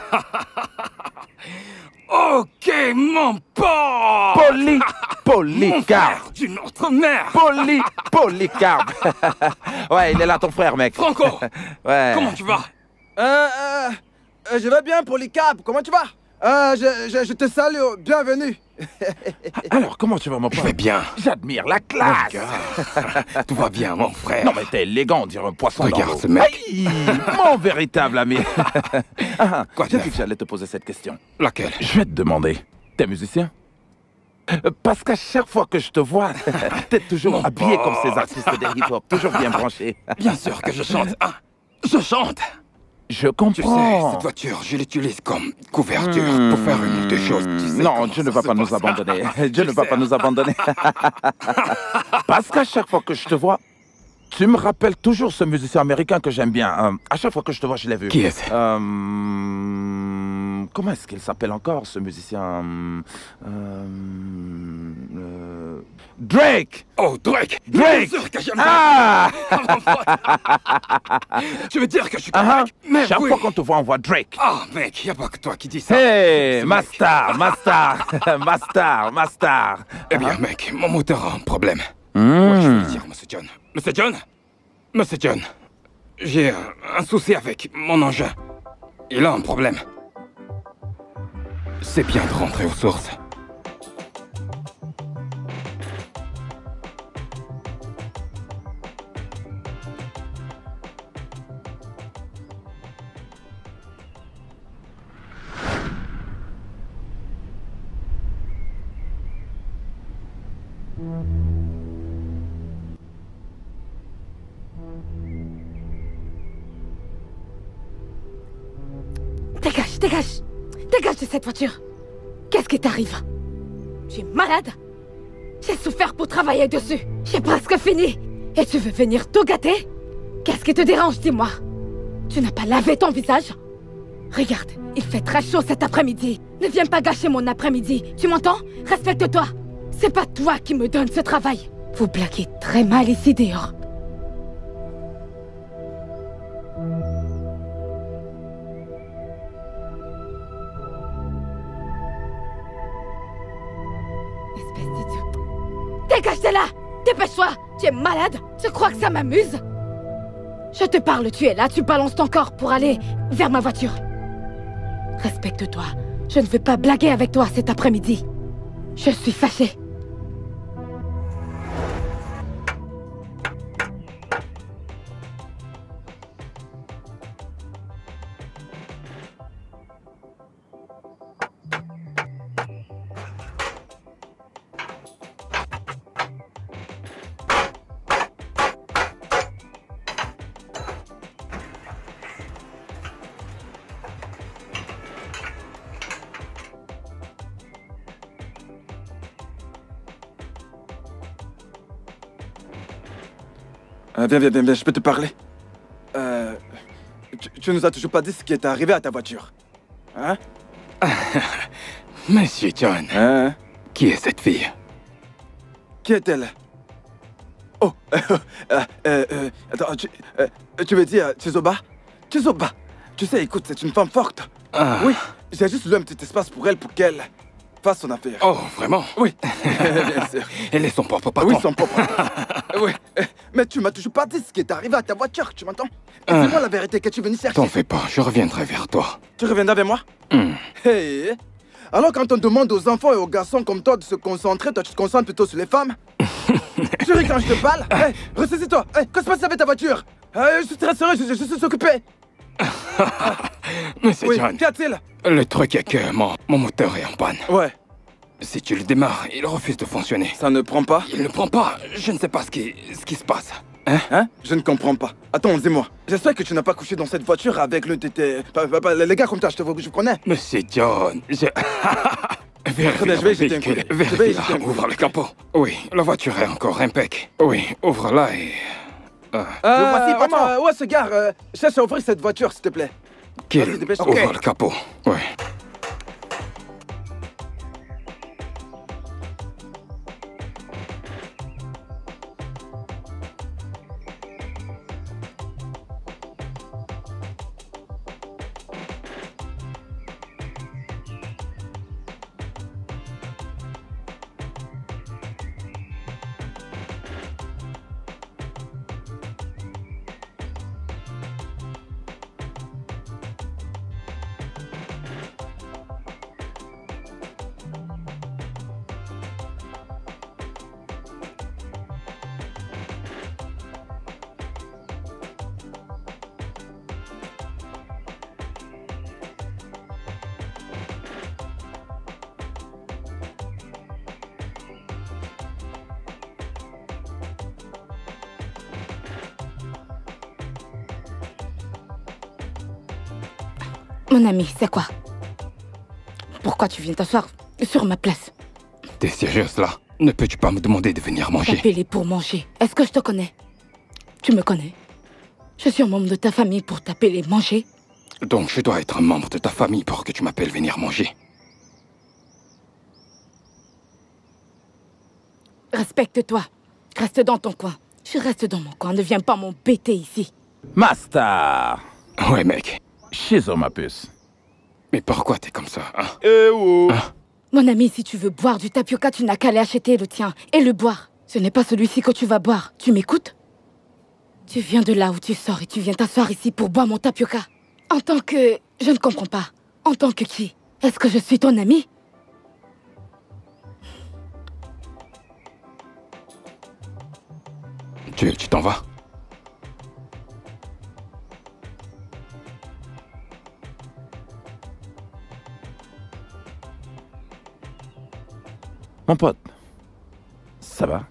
Ok, mon pote. Polycarpe. Mon frère d'une autre mère. Polycarpe. Ouais, il est là ton frère, mec. Franco, Ouais. comment tu vas? Je vais bien, Polycarpe. Comment tu vas? Je te salue. Bienvenue. Alors, comment tu vas, mon Je pote? vais bien. J'admire la classe. Regarde. Tout va bien, mon frère. Non, mais t'es élégant, on dirait un poisson dans Regarde l'eau. ce mec. Aïe, mon véritable ami. Quoi de J'ai neuf? dit que j'allais te poser cette question. Laquelle? Je vais te demander, t'es musicien? Parce qu'à chaque fois que je te vois, t'es toujours Mon habillé pote. comme ces artistes de hip-hop, toujours bien branché. Bien sûr que je chante. Ah, je chante. Je Tu sais, comprends. cette voiture, je l'utilise comme couverture pour faire une autre chose. Tu sais Non, comment Dieu ne ça va se pas nous passe. abandonner. Dieu Je ne va sais. pas nous abandonner. Parce qu'à chaque fois que je te vois, tu me rappelles toujours ce musicien américain que j'aime bien. À chaque fois que je te vois, je l'ai vu. Qui est-ce? Comment est-ce qu'il s'appelle encore, ce musicien Drake! Oh, Drake! Drake! Bien sûr que j'aime bien. Ah! Tu veux dire que je suis Ah, correct? Mais chaque oui. fois qu'on te voit, on voit Drake. Ah, mec, y a pas que toi qui dis ça. Hey, Ce ma mec. star, ma star, ma star, ma star. Eh bien, mec, mon moteur a un problème. Ouais, je veux le dire, Monsieur John. Monsieur John? Monsieur John, j'ai un souci avec mon engin. Il a un problème. C'est bien de rentrer aux sources. Dégage, dégage! Dégage de cette voiture! Qu'est-ce qui t'arrive? Tu es malade? J'ai souffert pour travailler dessus. J'ai presque fini. Et tu veux venir tout gâter? Qu'est-ce qui te dérange, dis-moi? Tu n'as pas lavé ton visage? Regarde, il fait très chaud cet après-midi. Ne viens pas gâcher mon après-midi. Tu m'entends? Respecte-toi. C'est pas toi qui me donne ce travail. Vous blaguez très mal ici dehors. Espèce d'idiot. Dégage de là! Dépêche-toi! Tu es malade? Tu crois que ça m'amuse? Je te parle, tu es là, tu balances ton corps pour aller vers ma voiture. Respecte-toi. Je ne veux pas blaguer avec toi cet après-midi. Je suis fâchée. Viens, je peux te parler. Tu nous as toujours pas dit ce qui est arrivé à ta voiture. Hein? Monsieur John, Hein? qui est cette fille? Qui est-elle? Oh, attends, tu veux dire Chizoba? Chizoba, tu sais, écoute, c'est une femme forte. Ah. Oui, j'ai juste lu un petit espace pour elle pour qu'elle fasse son affaire. Oh, vraiment? Oui, bien sûr. Elle est son propre patron. Oui, son propre. Oui, mais tu m'as toujours pas dit ce qui est arrivé à ta voiture, tu m'entends? Dis-moi la vérité que tu es venu chercher. T'en fais pas, je reviendrai vers toi. Tu reviendras vers moi? Hmm. Hey. Alors quand on demande aux enfants et aux garçons comme toi de se concentrer, toi tu te concentres plutôt sur les femmes? Tu ris quand je te parle? Hey, ressaisis-toi. Hey, qu'est-ce qui se passe avec ta voiture? Je suis très sérieux, je suis occupé. Monsieur Oui, John, qu'y a-t-il? le truc est que mon moteur est en panne. Ouais, Si tu le démarres, il refuse de fonctionner. ça ne prend pas? Il ne prend pas. Je ne sais pas ce qui se passe. Hein? Je ne comprends pas. Attends, dis-moi. J'espère que tu n'as pas couché dans cette voiture avec le tété... Les gars comme toi, je connais. Monsieur John, je... Vérifie bien, je vais le jeter un véhicule. coup d'œil. Je vais Vérifie jeter un là. coup Ouvre le capot. Oui, la voiture est encore impec. Oui, ouvre-la et... voici, vraiment, ouais, ce gars, cherche à ouvrir cette voiture, s'il te plaît. Qu'il Vas-y, dépêche-toi. ouvre Ok. le capot. Oui. Mon ami, c'est quoi? Pourquoi tu viens t'asseoir sur ma place? T'es sérieuse là? Ne peux-tu pas me demander de venir manger? T'appeler pour manger. Est-ce que je te connais? Tu me connais? Je suis un membre de ta famille pour t'appeler manger. Donc je dois être un membre de ta famille pour que tu m'appelles venir manger. Respecte-toi. Reste dans ton coin. Je reste dans mon coin. Ne viens pas m'embêter ici. Master! Ouais, mec. Shizo, ma puce. Mais pourquoi t'es comme ça, hein? Eh oh! Mon ami, si tu veux boire du tapioca, tu n'as qu'à aller acheter le tien et le boire. Ce n'est pas celui-ci que tu vas boire. Tu m'écoutes? Tu viens de là où tu sors et tu viens t'asseoir ici pour boire mon tapioca. En tant que... Je ne comprends pas. En tant que qui? Est-ce que je suis ton ami? Tu t'en vas? Mon pote, ça va?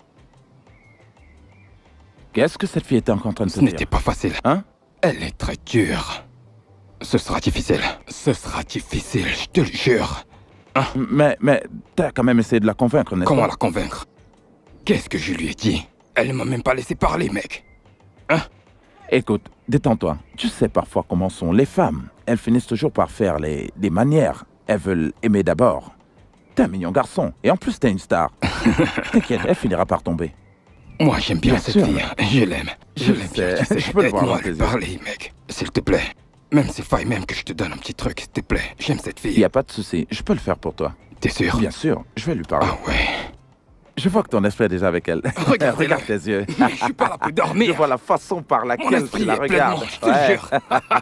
Qu'est-ce que cette fille était encore en train de te Ce dire? n'était pas facile. Hein? Elle est très dure. Ce sera difficile. Ce sera difficile, je te le jure. Mais t'as quand même essayé de la convaincre, n'est-ce pas? Comment la convaincre? Qu'est-ce que je lui ai dit? Elle ne m'a même pas laissé parler, mec. Écoute, détends-toi. Tu sais parfois comment sont les femmes. Elles finissent toujours par faire les manières. Elles veulent aimer d'abord. T'es un mignon garçon. Et en plus, t'es une star. T'inquiète, elle finira par tomber. Moi, j'aime bien Bien cette sûr, fille. Je l'aime. Je l'aime bien, tu sais. Je peux le voir Aide-moi dans à tes lui yeux. parler, mec. S'il te plaît. Même s'il faille même que je te donne un petit truc, s'il te plaît. J'aime cette Il n'y fille. a pas de souci. Je peux le faire pour toi. T'es sûr? Bien sûr, je vais lui parler. Ah ouais. Je vois que ton esprit est déjà avec elle. Regarde-la. Regarde tes yeux. Mais je suis pas là pour Je dormir. vois la façon par Mon laquelle tu esprit la est pleinement, regardes. je te le jure.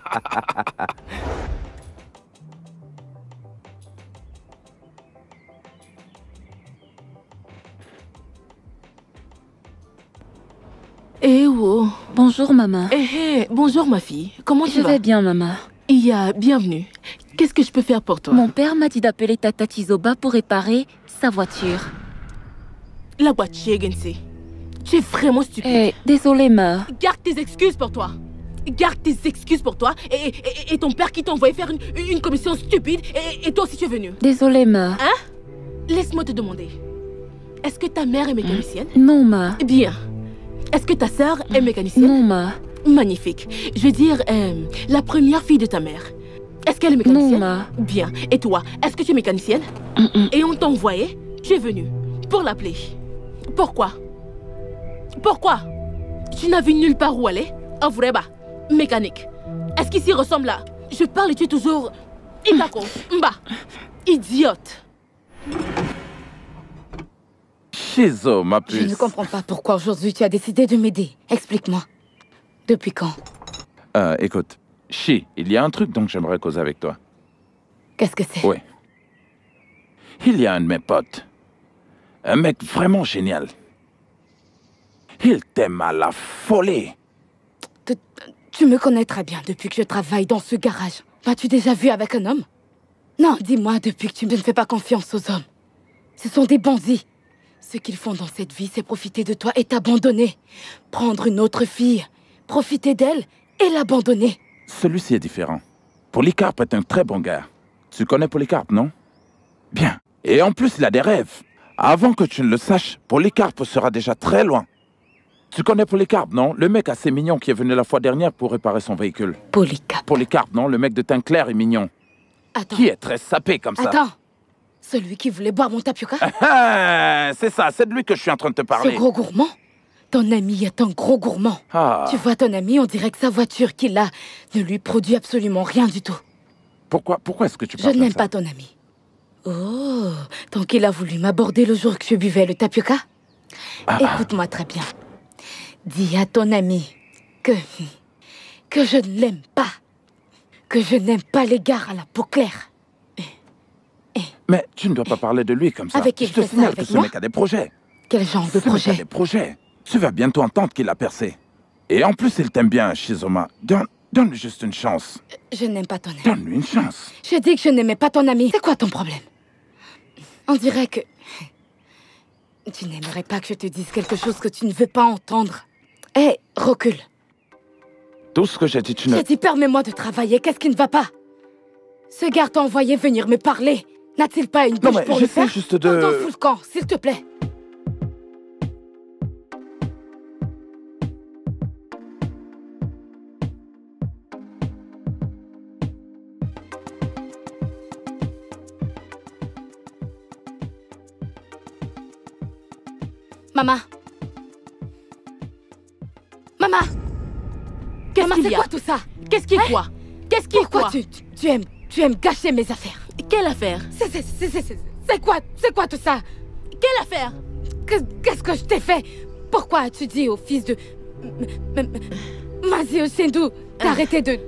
Eh oh. Bonjour, maman. Bonjour ma fille. Comment tu Je vas? vais bien, maman. Bienvenue. Qu'est-ce que je peux faire pour toi? Mon père m'a dit d'appeler Tata Tizoba pour réparer sa voiture. La boîte chez Gense. Tu es vraiment stupide. Eh, désolée, ma. Garde tes excuses pour toi. Garde tes excuses pour toi et ton père qui t'a envoyé faire une commission stupide et toi aussi tu es venu. Désolée, ma. Laisse-moi te demander. Est-ce que ta mère est mécanicienne? Non, ma. Bien. Est-ce que ta sœur est mécanicienne? Non, ma. Magnifique. Je veux dire, la première fille de ta mère. Est-ce qu'elle est mécanicienne? Non, ma. Bien. Et toi, est-ce que tu es mécanicienne? Et on t'a envoyé, tu es venu pour l'appeler. Pourquoi? Pourquoi? Tu n'as vu nulle part où aller? En vrai, bah, mécanique. Est-ce qu'ici ressemble à... Je parle et tu es toujours... Itako, mba, idiote. Shizo, ma puce. Je ne comprends pas pourquoi aujourd'hui tu as décidé de m'aider. Explique-moi. Depuis quand? Écoute, Shi, il y a un truc dont j'aimerais causer avec toi. Qu'est-ce que c'est? Oui. Il y a un de mes potes. Un mec vraiment génial. Il t'aime à la folie. Tu me connais très bien depuis que je travaille dans ce garage. M'as-tu déjà vu avec un homme? Non, dis-moi depuis que tu ne fais pas confiance aux hommes. Ce sont des bandits. Ce qu'ils font dans cette vie, c'est profiter de toi et t'abandonner. Prendre une autre fille, profiter d'elle et l'abandonner. Celui-ci est différent. Polycarpe est un très bon gars. Tu connais Polycarpe, non? Bien. Et en plus, il a des rêves. Avant que tu ne le saches, Polycarpe sera déjà très loin. Tu connais Polycarpe, non? Le mec assez mignon qui est venu la fois dernière pour réparer son véhicule. Polycarpe. Polycarpe, non? Le mec de teint clair et mignon. Attends. Qui est très sapé comme ça. Attends. Celui qui voulait boire mon tapioca? Ah, c'est ça, c'est de lui que je suis en train de te Ce parler. gros gourmand? Ton ami est un gros gourmand. Ah. Tu vois ton ami, on dirait que sa voiture qu'il a ne lui produit absolument rien du tout. Pourquoi est-ce que tu Je parles n'aime comme ça? pas ton ami. Oh, donc il a voulu m'aborder le jour que je buvais le tapioca? Écoute-moi très bien. Dis à ton ami que je ne l'aime pas. Que je n'aime pas les gars à la peau claire. Mais tu ne dois pas parler de lui comme ça. Avec qui je te il fait ça, signale que avec ce moi? mec a des projets. Quel genre de Ce mec a projet? des projets. Tu vas bientôt entendre qu'il a percé. Et en plus, il t'aime bien, Shizoma. Donne-lui juste une chance. Je n'aime pas ton ami. Donne-lui une chance. Je dis que je n'aimais pas ton ami. C'est quoi ton problème? On dirait que... Tu n'aimerais pas que je te dise quelque chose que tu ne veux pas entendre. Hé, recule. Tout ce que j'ai dit, tu ne... J'ai dit permets-moi de travailler. Qu'est-ce qui ne va pas? Ce gars t'a envoyé venir me parler. N'a-t-il pas une Non, bouche mais pour le j'essaie faire? juste de... Pardon, fous le camp, s'il te plaît. Maman. Maman. Qu'est-ce Maman, qu'il c'est y a? quoi tout ça? Qu'est-ce qui est quoi? Qu'est-ce qui est Pourquoi quoi? tu aimes gâcher mes affaires? Quelle affaire? C'est quoi tout ça? Quelle affaire? Qu'est-ce que je t'ai fait? Pourquoi as-tu dit au fils de... Mazio Sendou d'arrêter de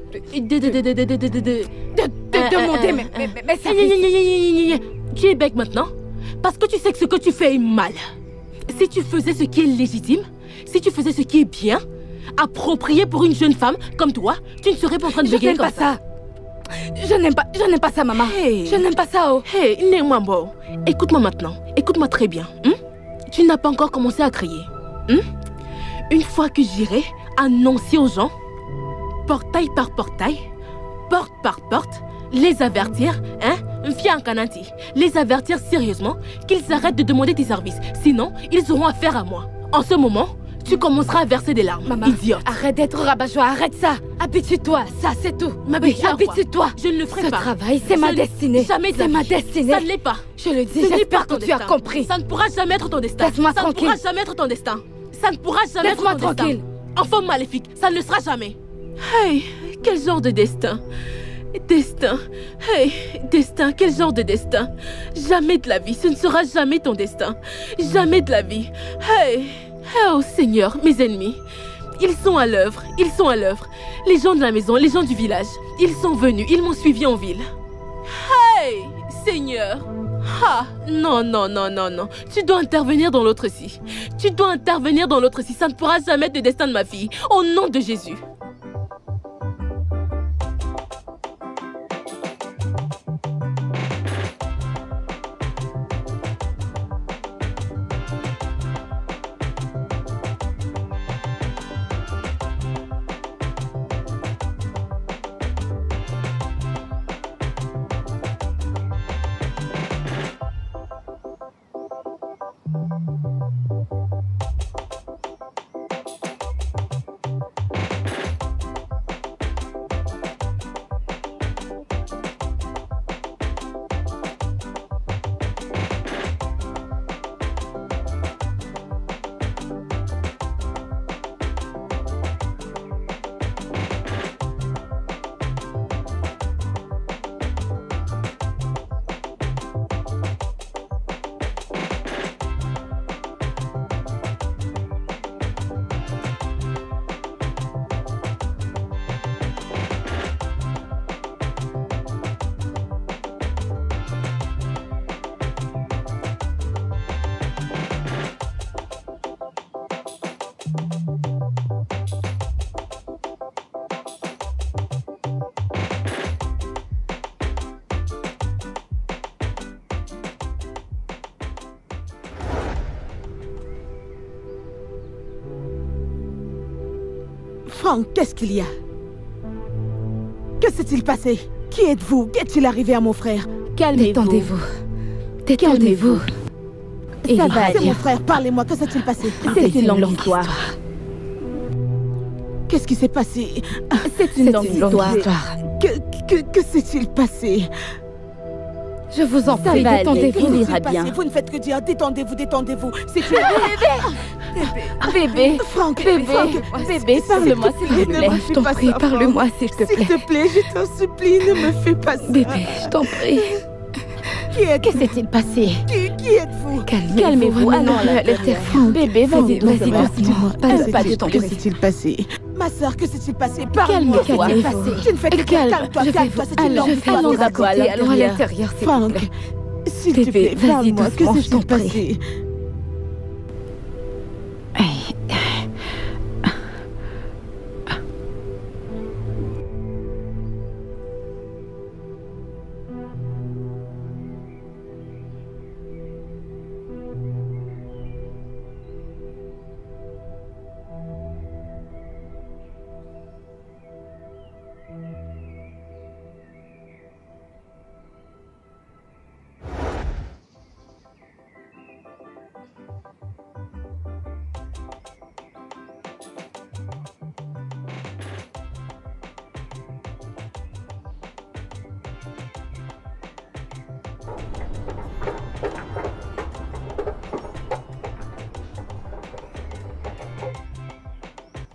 demander mes services? Tu es bête maintenant? Parce que tu sais que ce que tu fais est mal. Si tu faisais ce qui est légitime, si tu faisais ce qui est bien, approprié pour une jeune femme comme toi, tu ne serais pas en train de bégayer comme ça. Je n'aime pas ça, maman. Hey. Je n'aime pas ça, oh. Hey, Némambo, écoute-moi maintenant. Écoute-moi très bien. Tu n'as pas encore commencé à crier. Une fois que j'irai annoncer aux gens, portail par portail, porte par porte, les avertir, via un cananti, les avertir sérieusement qu'ils arrêtent de demander tes services. Sinon, ils auront affaire à moi. En ce moment, tu commenceras à verser des larmes. Maman, idiote. Arrête d'être rabat-joie, arrête ça. Habitue-toi, ça c'est tout. Habitue-toi. Je ne le ferai pas. Ce travail, c'est ma destinée. Jamais c'est ma destinée. Ça ne l'est pas. Je le dis, Ce n'est j'espère pas que ton tu as destin. compris. Ça ne pourra jamais être ton destin. Laisse-moi tranquille. Ça ne pourra jamais être ton destin. Ça ne pourra jamais être ton Laisse-moi destin. tranquille. Enfant maléfique, ça ne le sera jamais. Hey, quel genre de destin? Destin. Hey, destin, quel genre de destin? Jamais de la vie, ce ne sera jamais ton destin. Jamais de la vie. Hey, oh Seigneur, mes ennemis. Ils sont à l'œuvre, ils sont à l'œuvre. Les gens de la maison, les gens du village, ils sont venus, ils m'ont suivi en ville. Hey, Seigneur. Ah, non. Tu dois intervenir dans l'autre ci. Tu dois intervenir dans l'autre ci. Ça ne pourra jamais être le destin de ma fille. Au nom de Jésus. Franck, qu'est-ce qu'il y a? Que s'est-il passé? Qui êtes-vous? Qu'est-il arrivé à mon frère? Calmez-vous. Détendez-vous. Détendez-vous. Ça va C'est aller. mon frère, parlez-moi, que s'est-il passé? C'est une longue histoire. Qu'est-ce qui s'est passé? C'est une longue histoire. Que s'est-il passé? Je vous en Ça prie, va aller. détendez-vous. Il Que ira s'est-il bien. passé? Vous ne faites que dire détendez-vous, détendez-vous. C'est Bébé, Franck, bébé, Franck, bébé, parle-moi s'il te Ne plaît. me Je fais t'en pas prie, ça, parle-moi Franck. s'il te S'il plaît. te plaît, je t'en supplie, ne me fais pas ça. Bébé, je t'en prie. Que s'est-il passé? Qui êtes-vous? Calmez-vous, allons à l'intérieur. Bébé, vas-y Vas-y, doucement. dis-moi. Pas de ton Que bruit. s'est-il passé? Ma sœur, que s'est-il passé? Parle-moi. Calme-toi. Tu ne fais que Calme. calme-toi, calme-toi. C'est une Allons, longue histoire. allons Ne d'abord à raconte pas. Allons à l'intérieur. l'intérieur, s'il te Franck, plaît. s'il te Bébé, plaît, vas-y parle-moi. Que doucement, je t'en s'est-il prie. passé?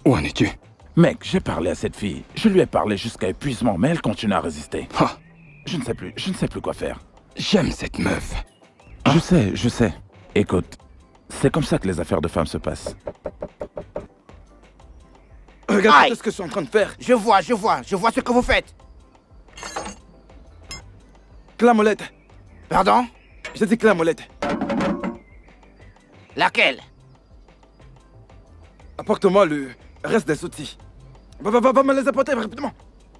Où en es-tu? Mec, j'ai parlé à cette fille. Je lui ai parlé jusqu'à épuisement, mais elle continue à résister. Ah, Je ne sais plus quoi faire. j'aime cette meuf. Je sais. Écoute, c'est comme ça que les affaires de femmes se passent. Regarde Aïe. tout ce que je suis en train de faire. Je vois ce que vous faites. Clamolette. Pardon? J'ai dit Clamolette. Laquelle? Apporte-moi le reste des outils. Va me les apporter rapidement.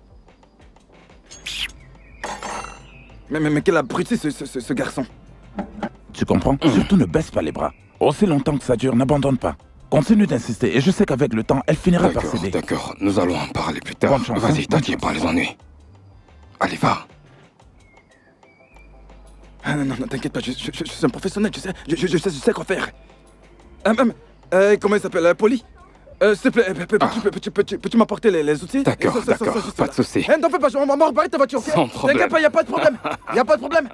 Mais quel abruti ce garçon. Tu comprends? Surtout ne baisse pas les bras. Aussi longtemps que ça dure, n'abandonne pas. Continue d'insister et je sais qu'avec le temps, elle finira par céder. D'accord, nous allons en parler plus tard. Bonne chance, Vas-y, hein. t'attire pas les ennuis. Allez, va. Ah non, t'inquiète pas, je suis un professionnel, tu sais. Je sais quoi faire. Comment il s'appelle? Polly? S'il te plaît, peux-tu m'apporter les outils? D'accord, Ça, d'accord, pas de souci. T'en fais pas, on va reparer ta voiture, ok? Sans problème. T'inquiète pas, y'a pas de problème. Y'a pas de problème.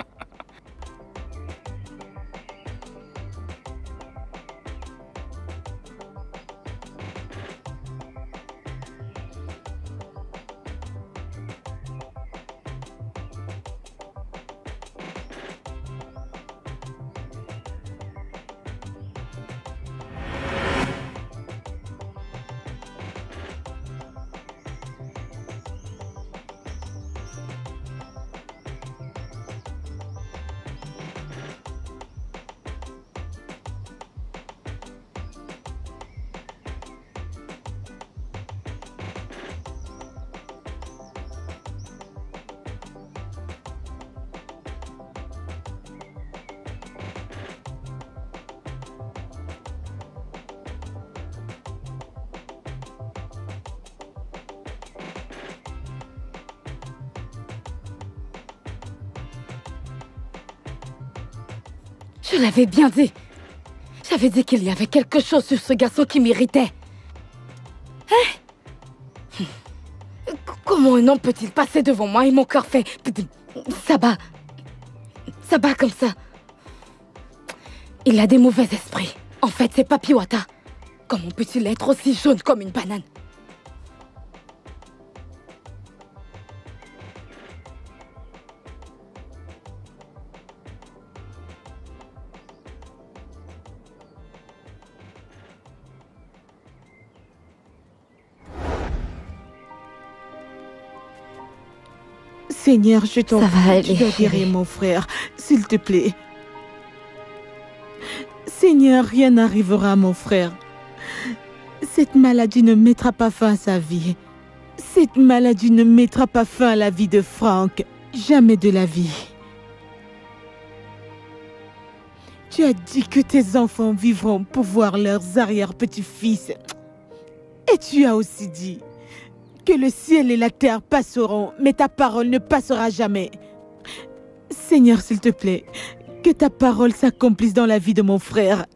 Je l'avais bien dit. J'avais dit qu'il y avait quelque chose sur ce garçon qui m'irritait. Hein? Comment un homme peut-il passer devant moi et mon cœur fait... Ça bat. Ça bat comme ça. Il a des mauvais esprits. En fait, c'est Papi Wata. Comment peut-il être aussi jaune comme une banane? Seigneur, je t'en Ça va prie, aller, tu dois guérir chérie. mon frère, s'il te plaît. Seigneur, rien n'arrivera à mon frère. Cette maladie ne mettra pas fin à sa vie. Cette maladie ne mettra pas fin à la vie de Frank. Jamais de la vie. Tu as dit que tes enfants vivront pour voir leurs arrière-petits-fils. Et tu as aussi dit que le ciel et la terre passeront, mais ta parole ne passera jamais. Seigneur, s'il te plaît, que ta parole s'accomplisse dans la vie de mon frère.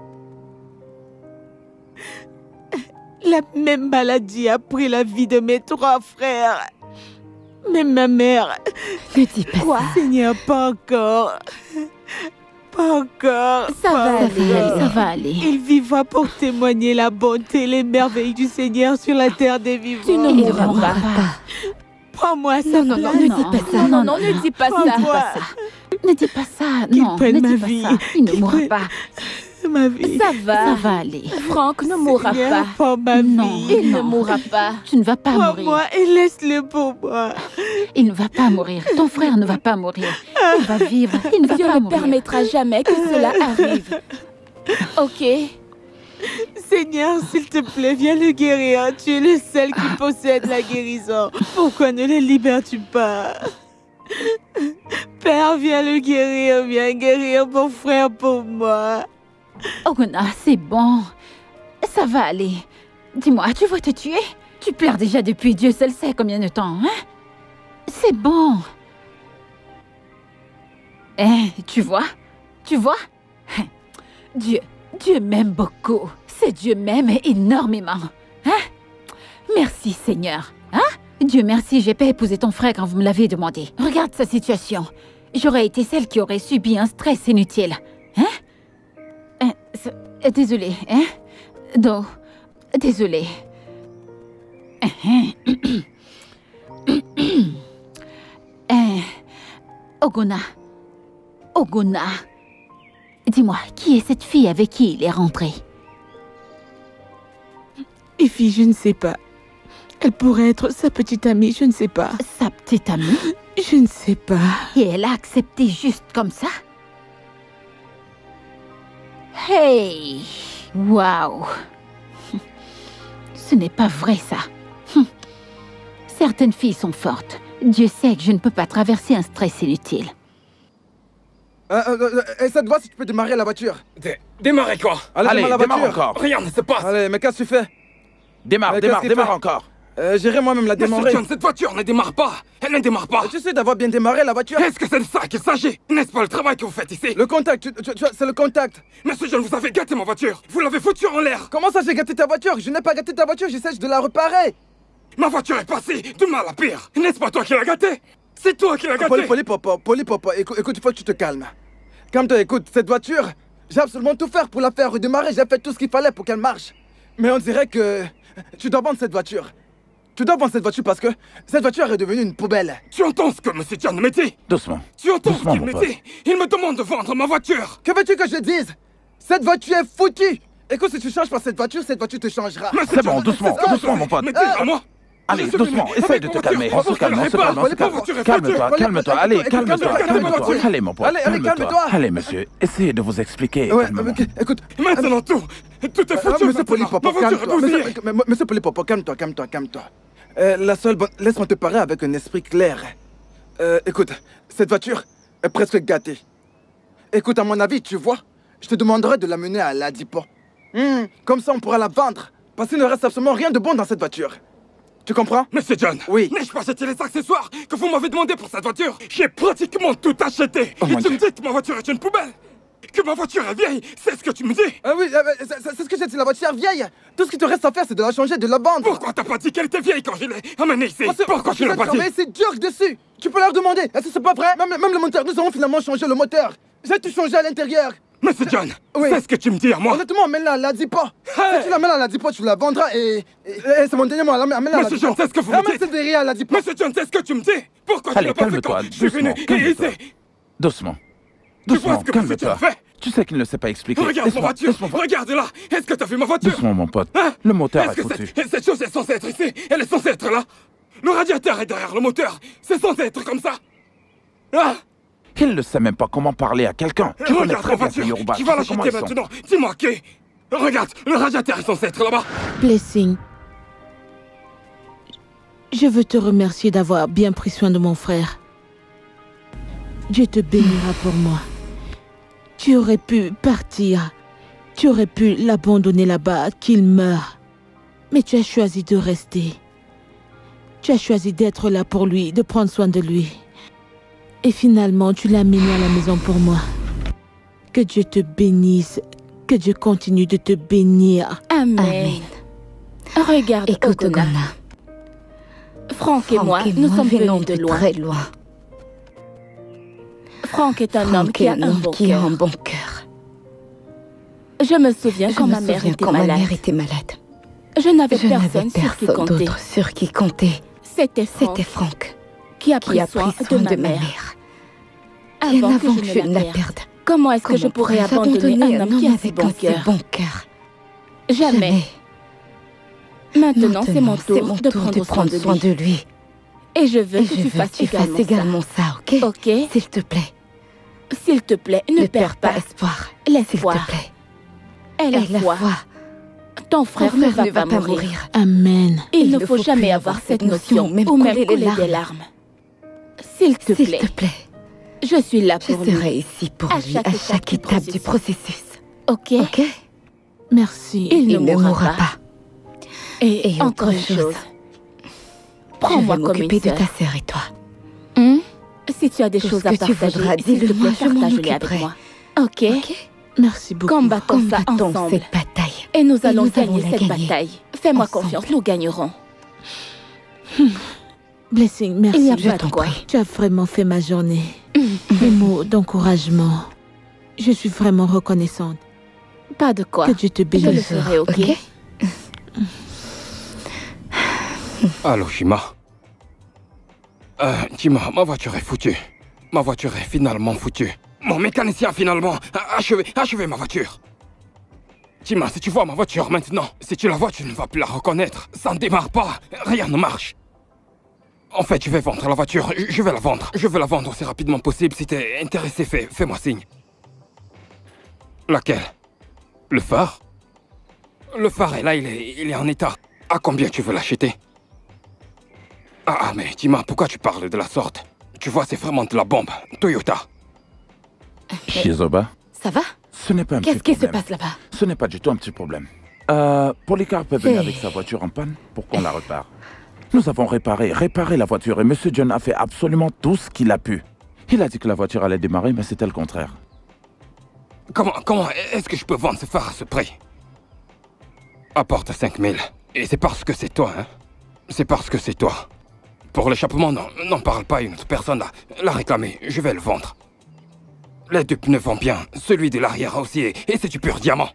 La même maladie a pris la vie de mes 3 frères. Mais ma mère... Ne dis pas ça. Seigneur, pas encore. Pas encore. Ça pas va aller, encore. ça va aller. Il vivra pour témoigner la bonté et les merveilles du Seigneur sur la terre des vivants. Tu ne Il ne mourras mourra pas. pas. Prends-moi à sa Non, non, non, place. ne dis pas ça. Non, ne dis pas ça. Prends-moi. Ne dis pas ça. Qu'il Non, prenne ne ma dis pas vie. ça. Il ne Qu'il mourra prenne pas. Ma vie. Ça va aller. Franck ne mourra Seigneur, pas. prends ma Non, vie. il ne mourra pas. Tu ne vas pas Prends-moi mourir. et laisse-le pour moi. Il ne va pas mourir. Ton frère ne va pas mourir. Il va vivre. Il ne va Dieu pas ne mourir. permettra jamais que cela arrive. Ok? Seigneur, s'il te plaît, viens le guérir. Tu es le seul qui possède la guérison. Pourquoi ne le libères-tu pas? Père, viens le guérir. Viens guérir mon frère pour moi. Ogona, c'est bon. Ça va aller. Dis-moi, tu vas te tuer? Tu pleures déjà depuis Dieu seul sait combien de temps, hein? C'est bon. Tu vois? Tu vois? Dieu m'aime beaucoup. C'est Dieu m'aime énormément. Hein? Merci, Seigneur. Hein? Dieu merci, j'ai pas épousé ton frère quand vous me l'avez demandé. Regarde sa situation. J'aurais été celle qui aurait subi un stress inutile. Hein? Désolée, hein? Do, désolée. Oguna, dis-moi, qui est cette fille avec qui il est rentré? Ify, je ne sais pas. Elle pourrait être sa petite amie, je ne sais pas. Sa petite amie? Je ne sais pas. Et elle a accepté juste comme ça? Hey! Waouh! Ce n'est pas vrai, ça. Certaines filles sont fortes. Dieu sait que je ne peux pas traverser un stress inutile. Essaie de voir si tu peux démarrer la voiture. Démarrer quoi? Allez, démarre la démarre voiture. encore. Rien ne se passe. Allez, mais qu'est-ce que tu fais? Démarre, Mais démarre, qu'est-ce qu'il démarre fait? encore. J'irai moi-même la Monsieur démarrer. John, cette voiture ne démarre pas. Elle ne démarre pas. Tu sais d'avoir bien démarré la voiture? Est-ce que c'est de ça qu'il s'agit? N'est-ce pas le travail que vous faites ici? Le contact, c'est le contact. Monsieur John, vous avez gâté ma voiture. Vous l'avez foutue en l'air. Comment ça j'ai gâté ta voiture? Je n'ai pas gâté ta voiture, j'essaie de la réparer. Ma voiture est passée de mal à pire. N'est-ce pas toi qui l'as gâtée? C'est toi qui l'as gâtée. Polypopo, écoute, il faut que tu te calmes. Calme-toi, écoute, cette voiture, j'ai absolument tout fait pour la faire redémarrer. J'ai fait tout ce qu'il fallait pour qu'elle marche. Mais on dirait que tu dois vendre cette voiture. Tu dois vendre cette voiture parce que cette voiture est devenue une poubelle. Tu entends ce que Monsieur John me dit? Doucement. Tu entends Doucement, ce qu'il mon me pote. dit? Il me demande de vendre ma voiture. Que veux-tu que je dise? Cette voiture est foutue. Écoute, si tu changes pas cette voiture te changera. Monsieur C'est bon, John, doucement, c'est ce que doucement, je mon pote. fais. Mais dis-moi. Allez, Je suis doucement, venu essaye avec de ma te voiture. calmer. On se calme, on se calme, on se calme. Calme-toi, calme-toi. Allez, calme-toi, calme-toi. Allez, mon pote, Allez, calme-toi. calme-toi. Allez, monsieur, essayez de vous expliquer. Ouais, calmement. écoute. Maintenant tout est foutu. Monsieur Polypopo, Ma voiture est calme-toi. bousillée. Monsieur Polypopo, calme-toi. La seule bonne... Laisse-moi te parler avec un esprit clair. Écoute, cette voiture est presque gâtée. Écoute, à mon avis, tu vois, je te demanderai de la mener à l'Adipo. Comme ça, on pourra la vendre. Parce qu'il ne reste absolument rien de bon dans cette voiture. Tu comprends? Monsieur John, Oui. n'ai-je pas acheté les accessoires que vous m'avez demandé pour cette voiture? J'ai pratiquement tout acheté. Oh Et mon tu me Dieu. dis que ma voiture est une poubelle? Que ma voiture est vieille? C'est ce que tu me dis? Ah oui, c'est ce que j'ai dit, la voiture vieille. Tout ce qui te reste à faire, c'est de la changer, de la vendre. Pourquoi t'as pas dit qu'elle était vieille quand je l'ai amenée ici? Parce que- Pourquoi parce tu que l'as pas cette dit? travail, c'est dur dessus. Tu peux leur demander. Est-ce que c'est pas vrai? Même le moteur, nous avons finalement changé le moteur. J'ai tout changé à l'intérieur. Monsieur John, Oui. c'est ce que tu me dis à moi? Honnêtement, amène-la à l'Adipo. Hey. Si tu l'amènes à l'Adipo, tu la vendras et c'est mon dernier mot. Amène-la à Monsieur l'Adipo. John, c'est ce que vous me Amène dites. cette derrière à l'Adipo. Monsieur John, c'est ce que tu me dis? Pourquoi tu Allez, l'as pas fait calme-toi, quand je suis venu doucement, calme-toi. ici? Doucement. Tu vois Doucement, ce que Monsieur John calme-toi. fait? Tu sais qu'il ne sait pas expliquer. Regarde ma Laisse-moi, voiture, laisse-moi voir. regarde-la. Est-ce que t'as vu ma voiture? Doucement, mon pote. Hein? Le moteur Est-ce est que foutu. cette chose est censée être ici? Elle est censée être là? Le radiateur est derrière le moteur. C'est censé être comme ça? Ah! Il ne sait même pas comment parler à quelqu'un. Tu connais Regarde très la bien ce voiture. Yoruba. Qui Tu va sais comment l'acheter ils sont. maintenant? Dis-moi qui? Regarde, le radiateur est censé être là-bas. Blessing. Je veux te remercier d'avoir bien pris soin de mon frère. Dieu te bénira pour moi. Tu aurais pu partir. Tu aurais pu l'abandonner là-bas, qu'il meure. Mais tu as choisi de rester. Tu as choisi d'être là pour lui, de prendre soin de lui. Et finalement, tu l'as amené à la maison pour moi. Que Dieu te bénisse. Que Dieu continue de te bénir. Amen. Regarde, Écoute, Oguna. Oguna. Franck et moi, nous sommes venus de loin. très loin. Franck est un homme qui a un bon qui a cœur. un bon cœur. Je me souviens Je quand me ma mère souviens était quand ma malade. mère était malade. Je n'avais Je n'avais personne sur qui personne compter. d'autre sur qui compter. C'était Franck C'était Franck qui a qui pris a soin pris soin de ma mère. Bien Avant avant que je ne la perde. perde. Comment est-ce que je pourrais abandonner un homme qui a si bon cœur? cœur? Jamais. Maintenant, c'est mon tour de prendre soin de lui. lui. Et je veux Et que je tu veux fasses que tu fasses également ça, ok? Ok? S'il te plaît. S'il te plaît, ne perds pas espoir. S'il l'espoir. te plaît. Et la foi. Ton frère ne va pas mourir. Amen. Il ne faut jamais avoir cette notion, ou même couler des larmes. S'il te S'il plaît, te plaît. je suis là Je pour lui. serai ici pour À lui chaque à étape chaque du étape du processus. Ok? Ok? Merci. Il ne Il ne mourra mourra pas. pas. Et Et encore autre une chose. chose. Prends-moi Je vais comme une m'occuper de sœur. ta sœur et toi. Si tu as des Tout choses ce à que tu partager, voudras, s'il te dis-le plaît, moi, je m'en partage-les avec occuperai. moi. Ok? Ok? Merci beaucoup. Combattons ça Combattons ensemble. cette bataille. Et nous allons nous gagner allons la cette gagner. bataille. Fais-moi Ensemble. confiance, nous gagnerons. Blessing, Il n'y merci. a Je pas de t'en quoi. prie. Tu as vraiment fait ma journée. Des mots d'encouragement. Je suis vraiment reconnaissante. Pas de quoi. Que Dieu te Je le bénisse. ferai, ok? Allô, Shima. Shima, ma voiture est foutue. Ma voiture est finalement foutue. Mon mécanicien, finalement, a achevé ma voiture. Shima, si tu vois ma voiture maintenant, si tu la vois, tu ne vas plus la reconnaître. Ça ne démarre pas, rien ne marche. En fait, je vais vendre la voiture, je vais la vendre. Je veux la vendre aussi rapidement possible. Si t'es intéressé, fais-moi signe. Laquelle? Le phare? Le phare est là, il est en état. À combien tu veux l'acheter? Ah, mais Shima, pourquoi tu parles de la sorte? Tu vois, c'est vraiment de la bombe. Toyota. Shizoba, Ça va? ce n'est pas un petit Qu'est-ce qui se problème. passe là-bas? Ce n'est pas du tout un petit problème. Polycarp est venu avec sa voiture en panne pour qu'on la répare. Nous avons réparé la voiture et Monsieur John a fait absolument tout ce qu'il a pu. Il a dit que la voiture allait démarrer, mais c'était le contraire. Comment est-ce que je peux vendre ce phare à ce prix? Apporte 5000. Et c'est parce que c'est toi, hein? C'est parce que c'est toi. Pour l'échappement, n'en parle pas à une autre personne l'a réclamé. Je vais le vendre. Les deux pneus vont bien. Celui de l'arrière aussi. Et c'est du pur diamant.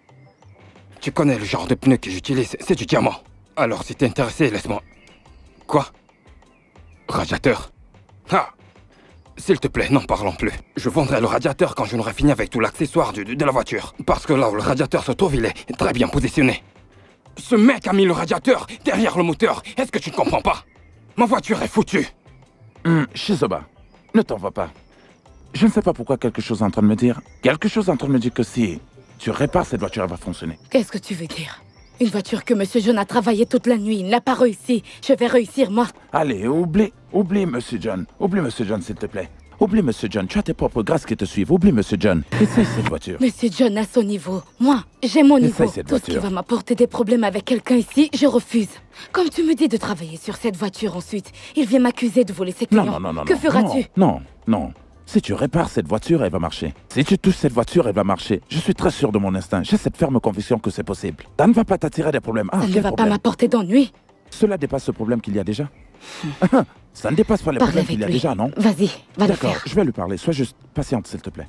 Tu connais le genre de pneus que j'utilise. C'est du diamant. Alors si t'es intéressé, laisse-moi... Quoi? Radiateur? Ah! S'il te plaît, n'en parlons plus. Je vendrai le radiateur quand je n'aurai fini avec tout l'accessoire de la voiture. Parce que là où le radiateur se trouve, il est très bien positionné. Ce mec a mis le radiateur derrière le moteur. Est-ce que tu ne comprends pas? Ma voiture est foutue. Shizoba, ne t'en va pas. Je ne sais pas pourquoi quelque chose est en train de me dire. Quelque chose est en train de me dire que si tu répares cette voiture, elle va fonctionner. Qu'est-ce que tu veux dire? Une voiture que Monsieur John a travaillé toute la nuit, il n'a pas réussi. Je vais réussir, moi. Allez, oublie Monsieur John. Oublie Monsieur John, s'il te plaît. Oublie Monsieur John, tu as tes propres grâces qui te suivent. Oublie Monsieur John. Essaye cette voiture. Monsieur John a son niveau. Moi, j'ai mon niveau. Essaye cette Tout ce qui voiture. va m'apporter des problèmes avec quelqu'un ici, je refuse. Comme tu me dis de travailler sur cette voiture ensuite, il vient m'accuser de voler ses clients. Non. Que feras-tu? Non. Si tu répares cette voiture, elle va marcher. Si tu touches cette voiture, elle va marcher. Je suis très sûr de mon instinct. J'ai cette ferme conviction que c'est possible. Ça ne va pas t'attirer des problèmes. Ça ne va pas m'apporter d'ennui. Cela dépasse ce problème qu'il y a déjà. Ça ne dépasse pas les Parle problèmes avec qu'il y a lui. déjà, non? Vas-y, va le D'accord, faire. je vais lui parler. Sois juste patiente, s'il te plaît.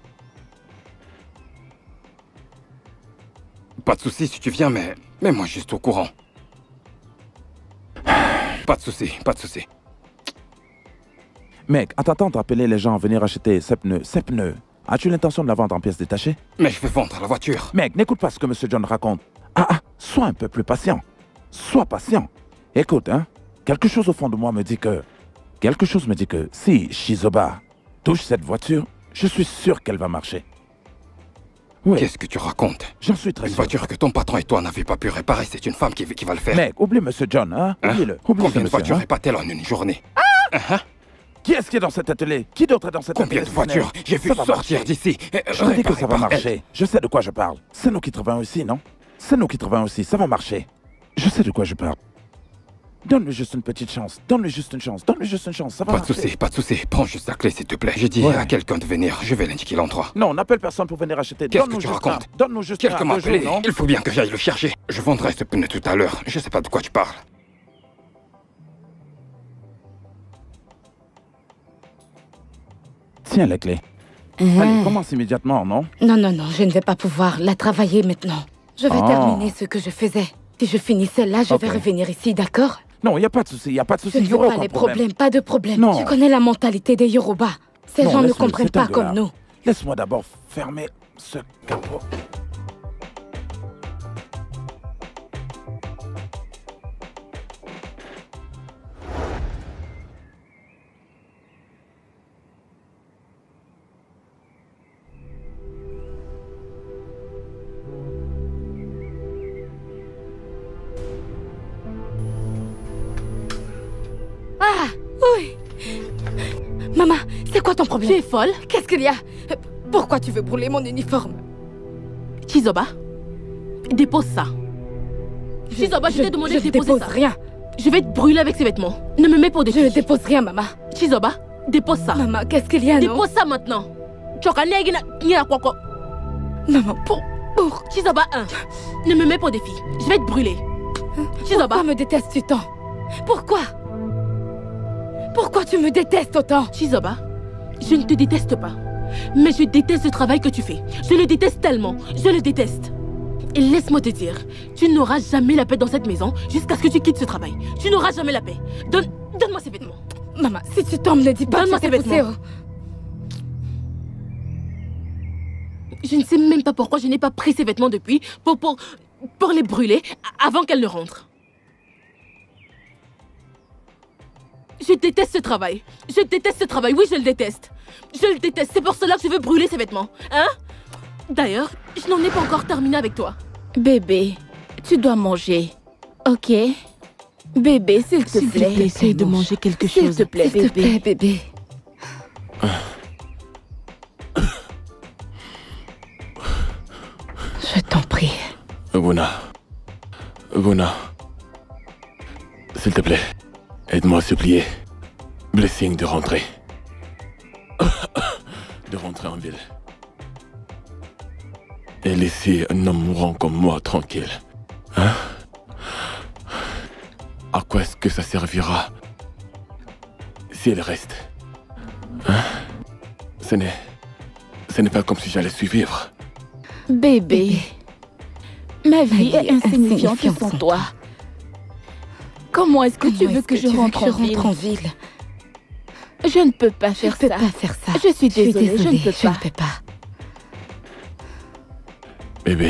Pas de souci si tu viens, mais mets-moi juste au courant. Pas de souci. Mec, en t'attendant d'appeler les gens à venir acheter ces pneus, as-tu l'intention de la vendre en pièces détachées? Mais je vais vendre la voiture. Mec, n'écoute pas ce que Monsieur John raconte. Sois un peu plus patient. Sois patient. Écoute, hein, quelque chose au fond de moi me dit que si Shizoba touche cette voiture, je suis sûr qu'elle va marcher. Oui. Qu'est-ce que tu racontes? J'en suis très Une sûr. voiture que ton patron et toi n'avez pas pu réparer, c'est une femme qui va le faire. Mec, oublie Monsieur John, hein? Oublie-le. Oublie Combien ce de monsieur, voitures hein? répare-t-elle en une journée? Qui est-ce qui est dans cet atelier? Qui d'autre est dans cet atelier? Combien de voitures j'ai vu Ça va sortir marcher. d'ici? Je te dis que ça va Réparées par marcher. Je sais de quoi je parle. C'est nous qui travaillons ici, non? C'est nous qui travaillons ici. Ça va marcher. Je sais de quoi je parle. Donne-lui juste une petite chance. Donne-lui juste une chance. Donne-lui juste une chance. Ça va Pas de marcher. souci, pas de souci. Prends juste la clé, s'il te plaît. J'ai dit Ouais. à quelqu'un de venir. Je vais l'indiquer l'endroit. Non, n'appelle personne pour venir acheter. Qu'est-ce que Donne-nous tu juste racontes? un. Donne-nous juste Quelqu'un un, m'a 2 jours, appelé. non? Il faut bien que j'aille le chercher. Je vendrai ce pneu tout à l'heure. Je sais pas de quoi tu parles. Tiens les clés. Allez, commence immédiatement, non? Non, je ne vais pas pouvoir la travailler maintenant. Je vais terminer ce que je faisais. Si je finis celle-là, je vais revenir ici, d'accord? Non, il n'y a pas de souci, il n'y a pas de souci. Je ne Il y aura veux pas aucun les problème. problèmes, pas de problème. Non. Tu connais la mentalité des Yoruba. Ces Non, gens ne laisse-le, comprennent c'est un pas comme dollar. nous. Laisse-moi d'abord fermer ce capot. Ah, oui. Maman, c'est quoi ton problème? Tu es folle? Qu'est-ce qu'il y a? Pourquoi tu veux brûler mon uniforme? Chizoba, dépose ça. Chizoba, je t'ai demandé de déposer ça. Rien. Je vais te brûler avec ces vêtements. Ne me mets pas au défi. Je ne dépose rien, maman. Chizoba, dépose ça. Maman, qu'est-ce qu'il y a, non? Dépose ça maintenant. Maman, Chizoba 1, ne me mets pas au défi. Je vais te brûler. Chizoba. Pourquoi me détestes-tu tant? Pourquoi? Pourquoi tu me détestes autant? Chizoba, je ne te déteste pas. Mais je déteste le travail que tu fais. Je le déteste tellement. Je le déteste. Et laisse-moi te dire, tu n'auras jamais la paix dans cette maison jusqu'à ce que tu quittes ce travail. Tu n'auras jamais la paix. Donne-moi ces vêtements. Maman, si tu tombes, ne dis pas. Donne-moi ces vêtements. Je ne sais même pas pourquoi je n'ai pas pris ces vêtements depuis pour les brûler avant qu'elle ne rentre. Je déteste ce travail. Je déteste ce travail. Oui, je le déteste. Je le déteste. C'est pour cela que je veux brûler ces vêtements. Hein? D'ailleurs, je n'en ai pas encore terminé avec toi. Bébé, tu dois manger. Ok? Bébé, s'il te plaît. Essaye de manger quelque chose. S'il te plaît, bébé. S'il te plaît, bébé. Je t'en prie. Buna. S'il te plaît, aide-moi à supplier Blessing de rentrer. De rentrer en ville. Et laisser un homme mourant comme moi tranquille. Hein? À quoi est-ce que ça servira si elle reste? Hein? Ce n'est pas comme si j'allais survivre. Bébé, ma vie est insignifiante sans toi. Comment est-ce que tu veux que je rentre en ville? Je ne peux pas faire ça. Je suis désolée, je ne peux pas. Bébé,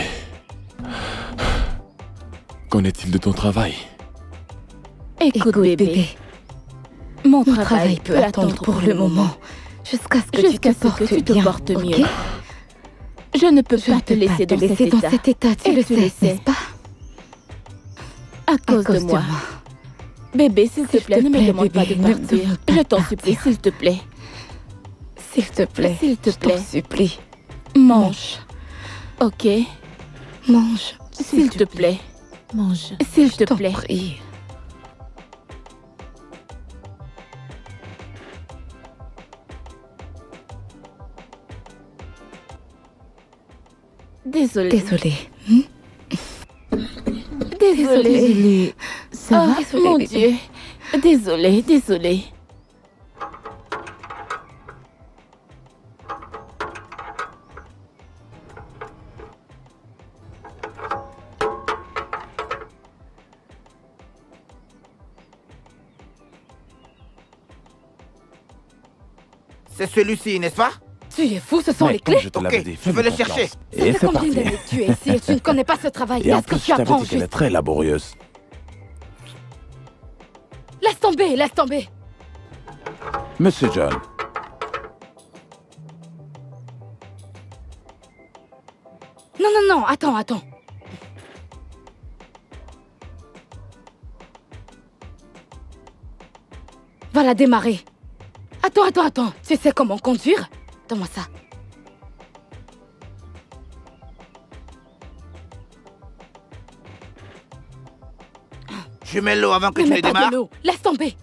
qu'en est-il de ton travail? Écoute, bébé. Mon travail peut attendre pour le moment. Jusqu'à ce que tu te portes mieux. Okay? Je ne peux pas te laisser dans cet état. Tu le sais, n'est-ce pas? À cause de moi. Bébé, s'il te plaît, ne me demande pas de partir. Je t'en supplie, s'il te plaît. S'il te plaît, je t'en supplie. Mange. Ok? Mange. S'il te plaît. Mange. S'il te plaît. Prie. Désolée. Désolée. Ça va? Désolée, Mon bébé. Dieu. Désolée. C'est celui-ci, n'est-ce pas? Tu es fou, ce sont les clés. Je te l'avais dit, je vais fais-moi le chercher. confiance. Ça Et fait c'est combien parti. d'années que tu es ici et tu ne connais pas ce travail? Et en Est-ce que plus, tu je t'avais apprends dit qu'elle est juste? très laborieuse. Laisse tomber. Monsieur John, Non, attends. Va la démarrer. Attends. Tu sais comment conduire? Donne-moi ça. Je mets l'eau avant que Ne tu mets ne pas démarres. de l'eau. Laisse tomber.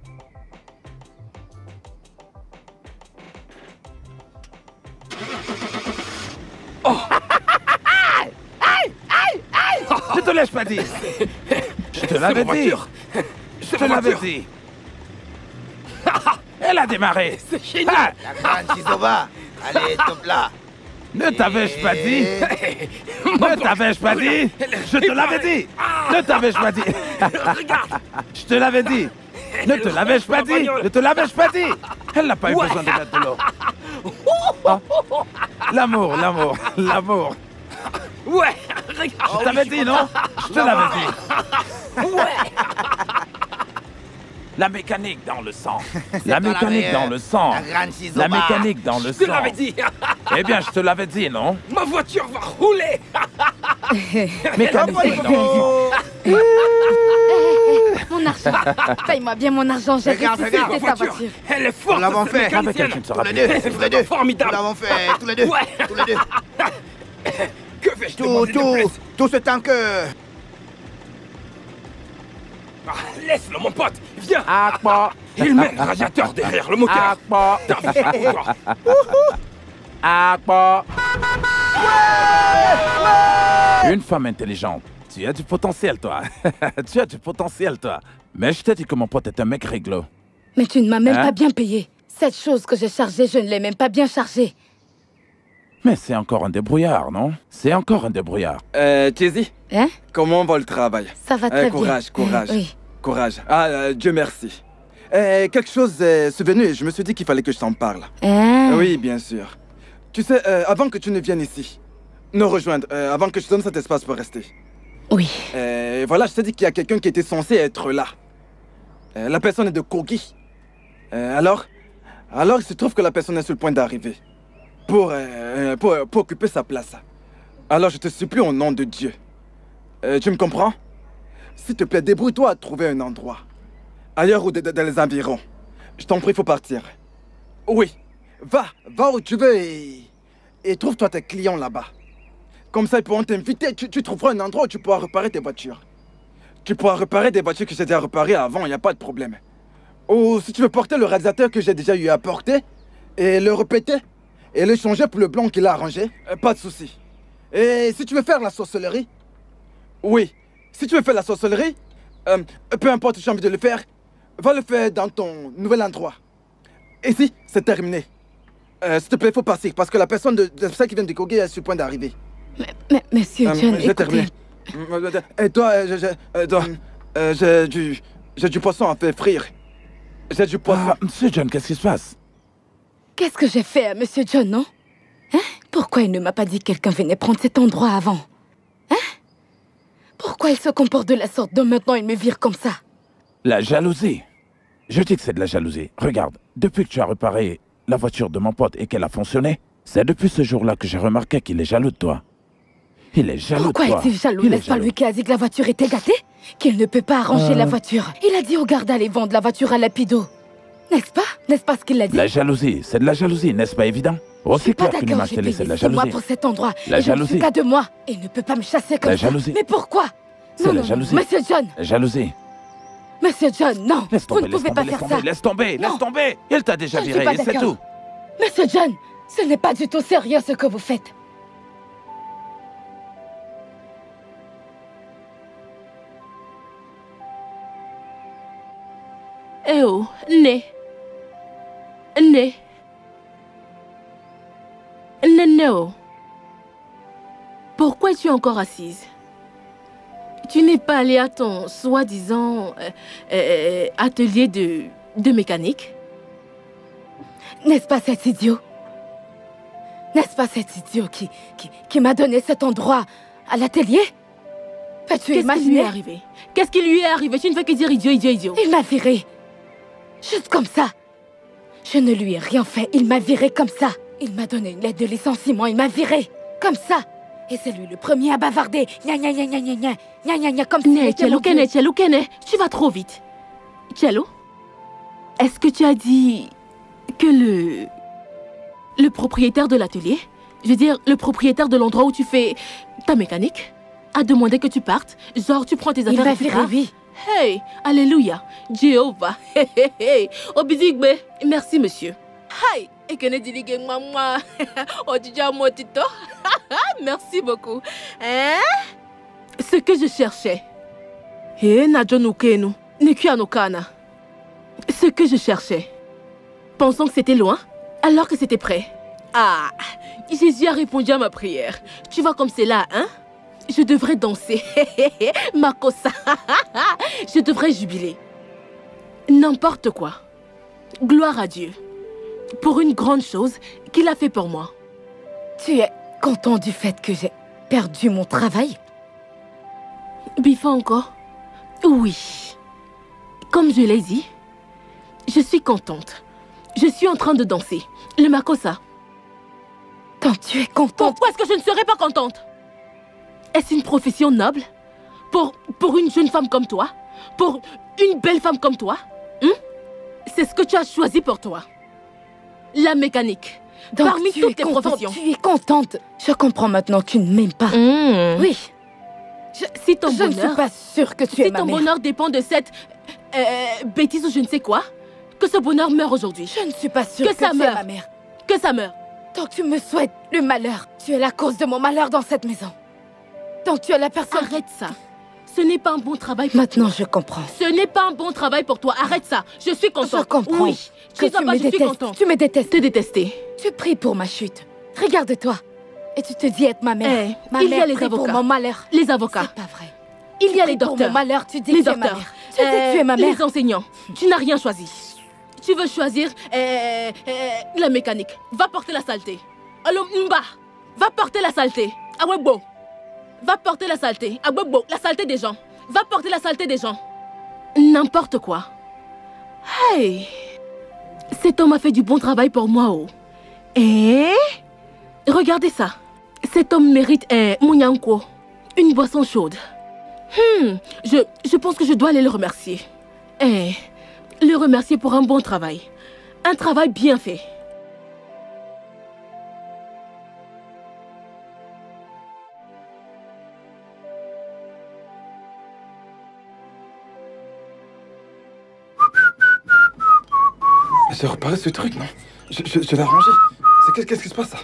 je te laisse pas dire. Je te l'avais ma dit. voiture. Je te l'avais dit. Elle a démarré. C'est génial. Ah, La grande Chizoba. Allez, top là. ne t'avais-je pas dit? Ne t'avais-je pas dit? Je te l'avais dit. Ne t'avais-je pas dit? Je te l'avais dit. Ne te l'avais-je pas dit? Ne te l'avais-je pas dit? Elle n'a pas eu besoin de mettre de l'eau. Ah. L'amour. Ouais, regarde. Je t'avais dit, non? Je te l'avais dit. Ouais. La mécanique dans le sang. C'est La pas la mécanique meilleure. dans le sang. La grande Chizoba. La mécanique dans le Je te sang. l'avais dit. Eh bien, je te l'avais dit, non? Ma voiture va rouler. Mécanique dans le sang. Mon argent. Paye-moi bien mon argent. J'ai Regarde, ressuscité regarde, ta voiture. Elle est forte. Nous l'avons cette fait. mécanicienne. Avec elle, tu ne seras Tous les plus. deux, C'est tous les deux. vraiment formidable. Nous l'avons fait, tous les deux. Ouais. Tous les deux. Que vais-je demander de plus? Tout ce temps que... Ah, laisse-le, mon pote. Viens. Akpa. Il met le radiateur derrière le moteur. Akpa. T'as vu ça ou quoi? Akpa. Une femme intelligente. Tu as du potentiel, toi. Tu as du potentiel, toi. Mais je t'ai dit que mon pote est un mec réglo. Mais tu ne m'as même Hein? pas bien payé. Cette chose que j'ai chargée, je ne l'ai même pas bien chargée. Mais c'est encore un débrouillard, non? C'est encore un débrouillard. Tizi, Hein? comment va le travail? Ça va très courage, bien. Courage, Oui. courage. Ah, Dieu merci. Quelque chose est survenu et je me suis dit qu'il fallait que je t'en parle. Ah. Oui, bien sûr. Tu sais, avant que tu ne viennes ici, nous rejoindre, avant que je te donne cet espace pour rester. Oui. Voilà, je t'ai dit qu'il y a quelqu'un qui était censé être là. La personne est de Kogi. Alors, il se trouve que la personne est sur le point d'arriver. Pour occuper sa place. Alors, je te supplie au nom de Dieu. Tu me comprends? S'il te plaît, débrouille-toi à trouver un endroit. Ailleurs ou dans les environs. Je t'en prie, il faut partir. Oui, va où tu veux et trouve-toi tes clients là-bas. Comme ça, ils pourront t'inviter. Tu trouveras un endroit où tu pourras réparer tes voitures. Tu pourras réparer des voitures que j'ai déjà réparées avant, il n'y a pas de problème. Ou si tu veux porter le radiateur que j'ai déjà eu à porter, et le répéter, et le changer pour le blanc qu'il a arrangé, pas de souci. Et si tu veux faire la sorcellerie, oui, si tu veux faire la sorcellerie, peu importe si tu as envie de le faire, va le faire dans ton nouvel endroit. Et si, c'est terminé. S'il te plaît, il faut passer, parce que la personne de celle qui vient de Kogi est sur le point d'arriver. Mais monsieur John, j'ai terminé. Et toi, j'ai du poisson à faire frire. J'ai du poisson. Ah, monsieur John, qu'est-ce qui se passe? qu'est-ce que j'ai fait à monsieur John, non? Hein? Pourquoi il ne m'a pas dit que quelqu'un venait prendre cet endroit avant? Hein? Pourquoi il se comporte de la sorte dont maintenant il me vire comme ça? La jalousie. Je dis que c'est de la jalousie. Regarde, depuis que tu as réparé la voiture de mon pote et qu'elle a fonctionné, c'est depuis ce jour-là que j'ai remarqué qu'il est jaloux de toi. Il est jaloux de toi. Pourquoi est-il jaloux? N'est-ce pas lui qui a dit que la voiture était gâtée? Qu'il ne peut pas arranger la voiture? Il a dit au garde d'aller vendre la voiture à Lapido. N'est-ce pas? N'est-ce pas ce qu'il a dit? La jalousie, c'est de la jalousie, n'est-ce pas évident? Aussi clair qu'une image télé, c'est de la jalousie. Moi pour cet endroit. La jalousie. Je ne suis qu'à 2 mois. Il ne peut pas me chasser comme La ça. jalousie. Mais pourquoi? C'est la jalousie. Monsieur John. La jalousie. Monsieur John, non. Laisse Vous tomber, ne pouvez pas faire ça. Laisse tomber, Non. laisse tomber. Il t'a déjà Je ne viré, suis et pas c'est d'accord. tout. Monsieur John, ce n'est pas du tout sérieux ce que vous faites. Eh oh, Né. Oh. Pourquoi es-tu encore assise? Tu n'es pas allée à ton soi-disant atelier de mécanique? N'est-ce pas cet idiot? N'est-ce pas cet idiot qui m'a donné cet endroit à l'atelier? Peux-tu imaginer? Qu'est-ce qui lui est arrivé? Qu'est-ce qui lui est arrivé? Tu ne fais que dire idiot, idiot, idiot. Il m'a viré. Juste comme ça. Je ne lui ai rien fait. Il m'a viré comme ça. Il m'a donné une lettre de licenciement. Il m'a viré. Comme ça. Et c'est lui le premier à bavarder. Gna gna gna gna gna gna. Gna gna gna comme si c'était mon Dieu. Cello, tu vas trop vite. Cello, est-ce que tu as dit que le propriétaire de l'atelier, je veux dire le propriétaire de l'endroit où tu fais ta mécanique, a demandé que tu partes? Genre tu prends tes affaires. Il m'a viré, oui. Hey, alléluia, Jéhovah. Hey, hey, hey. Obizigbe, merci monsieur. Hi, et que ne dilige maman. Odija motito. Merci beaucoup. Hein? Ce que je cherchais. Eh, Najonukenu, Nikuanokana. Ce que je cherchais. Pensant que c'était loin, alors que c'était prêt. Ah, Jésus a répondu à ma prière. Tu vois comme c'est là, hein? Je devrais danser. Makosa. Je devrais jubiler. N'importe quoi. Gloire à Dieu. Pour une grande chose qu'il a fait pour moi. Tu es content du fait que j'ai perdu mon travail? Bifa encore? Oui. Comme je l'ai dit, je suis contente. Je suis en train de danser. Le Makosa. Quand tu es contente... Pourquoi est-ce que je ne serais pas contente? Est-ce une profession noble? Pour une jeune femme comme toi? Pour une belle femme comme toi? C'est ce que tu as choisi pour toi. La mécanique. Donc parmi toutes les professions. Tu es contente. Je comprends maintenant que tu ne m'aimes pas. Oui. Si ton je ne suis pas sûre que tu es ma mère. Si ton bonheur dépend de cette bêtise ou je ne sais quoi, que ce bonheur meure aujourd'hui. Je ne suis pas sûre que tu es ma mère. Que ça meure. Donc tu me souhaites le malheur. Tu es la cause de mon malheur dans cette maison. Donc tu es la personne... Arrête ça. Ce n'est pas un bon travail pour Maintenant, toi. je comprends. Ce n'est pas un bon travail pour toi. Arrête ça. Je suis contente. Je comprends. Oui. Je suis contente. Tu me détestes. Te détester. Tu pries pour ma chute. Regarde-toi. Et tu te dis être ma mère. Ma il mère y a les prie avocats. pour mon malheur. Les avocats. C'est pas vrai. Il y a les Pour docteurs. mon malheur, tu dis les que tu es ma docteurs. mère. Tu dis que tu es ma mère. Les enseignants. Tu n'as rien choisi. Tu veux choisir la mécanique. Va porter la saleté. Allô, Mba. Va porter la saleté. Awebo. Va porter la saleté. Awebo. La saleté des gens. Va porter la saleté des gens. N'importe quoi. Hey. Cet homme a fait du bon travail pour moi, oh. Et regardez ça. Cet homme mérite un mounyanko. Une boisson chaude. Je pense que je dois aller le remercier. Le remercier pour un bon travail. Un travail bien fait. J'ai reparé ce truc, non? Je l'ai rangé. Qu'est-ce qui se passe, ça?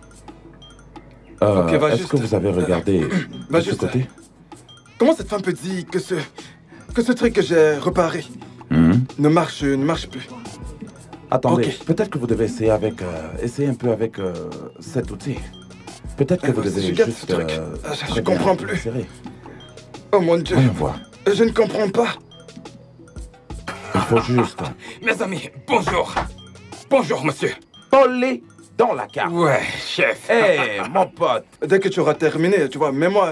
Ok, va Est-ce juste- que vous avez regardé Va de ce juste- côté? Comment cette femme peut dire que ce truc que j'ai reparé ne marche plus? Attendez, Ok. peut-être que vous devez essayer avec, essayer un peu avec cet outil. Peut-être que vous devez je gâte juste. ce truc. Je très bien comprends plus. serrer. Oh mon Dieu. Voyons voir. Je ne comprends pas. Il faut juste. Mes amis, bonjour. Bonjour, monsieur. Toller dans la carte. Ouais, chef. Hé, mon pote. Dès que tu auras terminé, tu vois, mets-moi.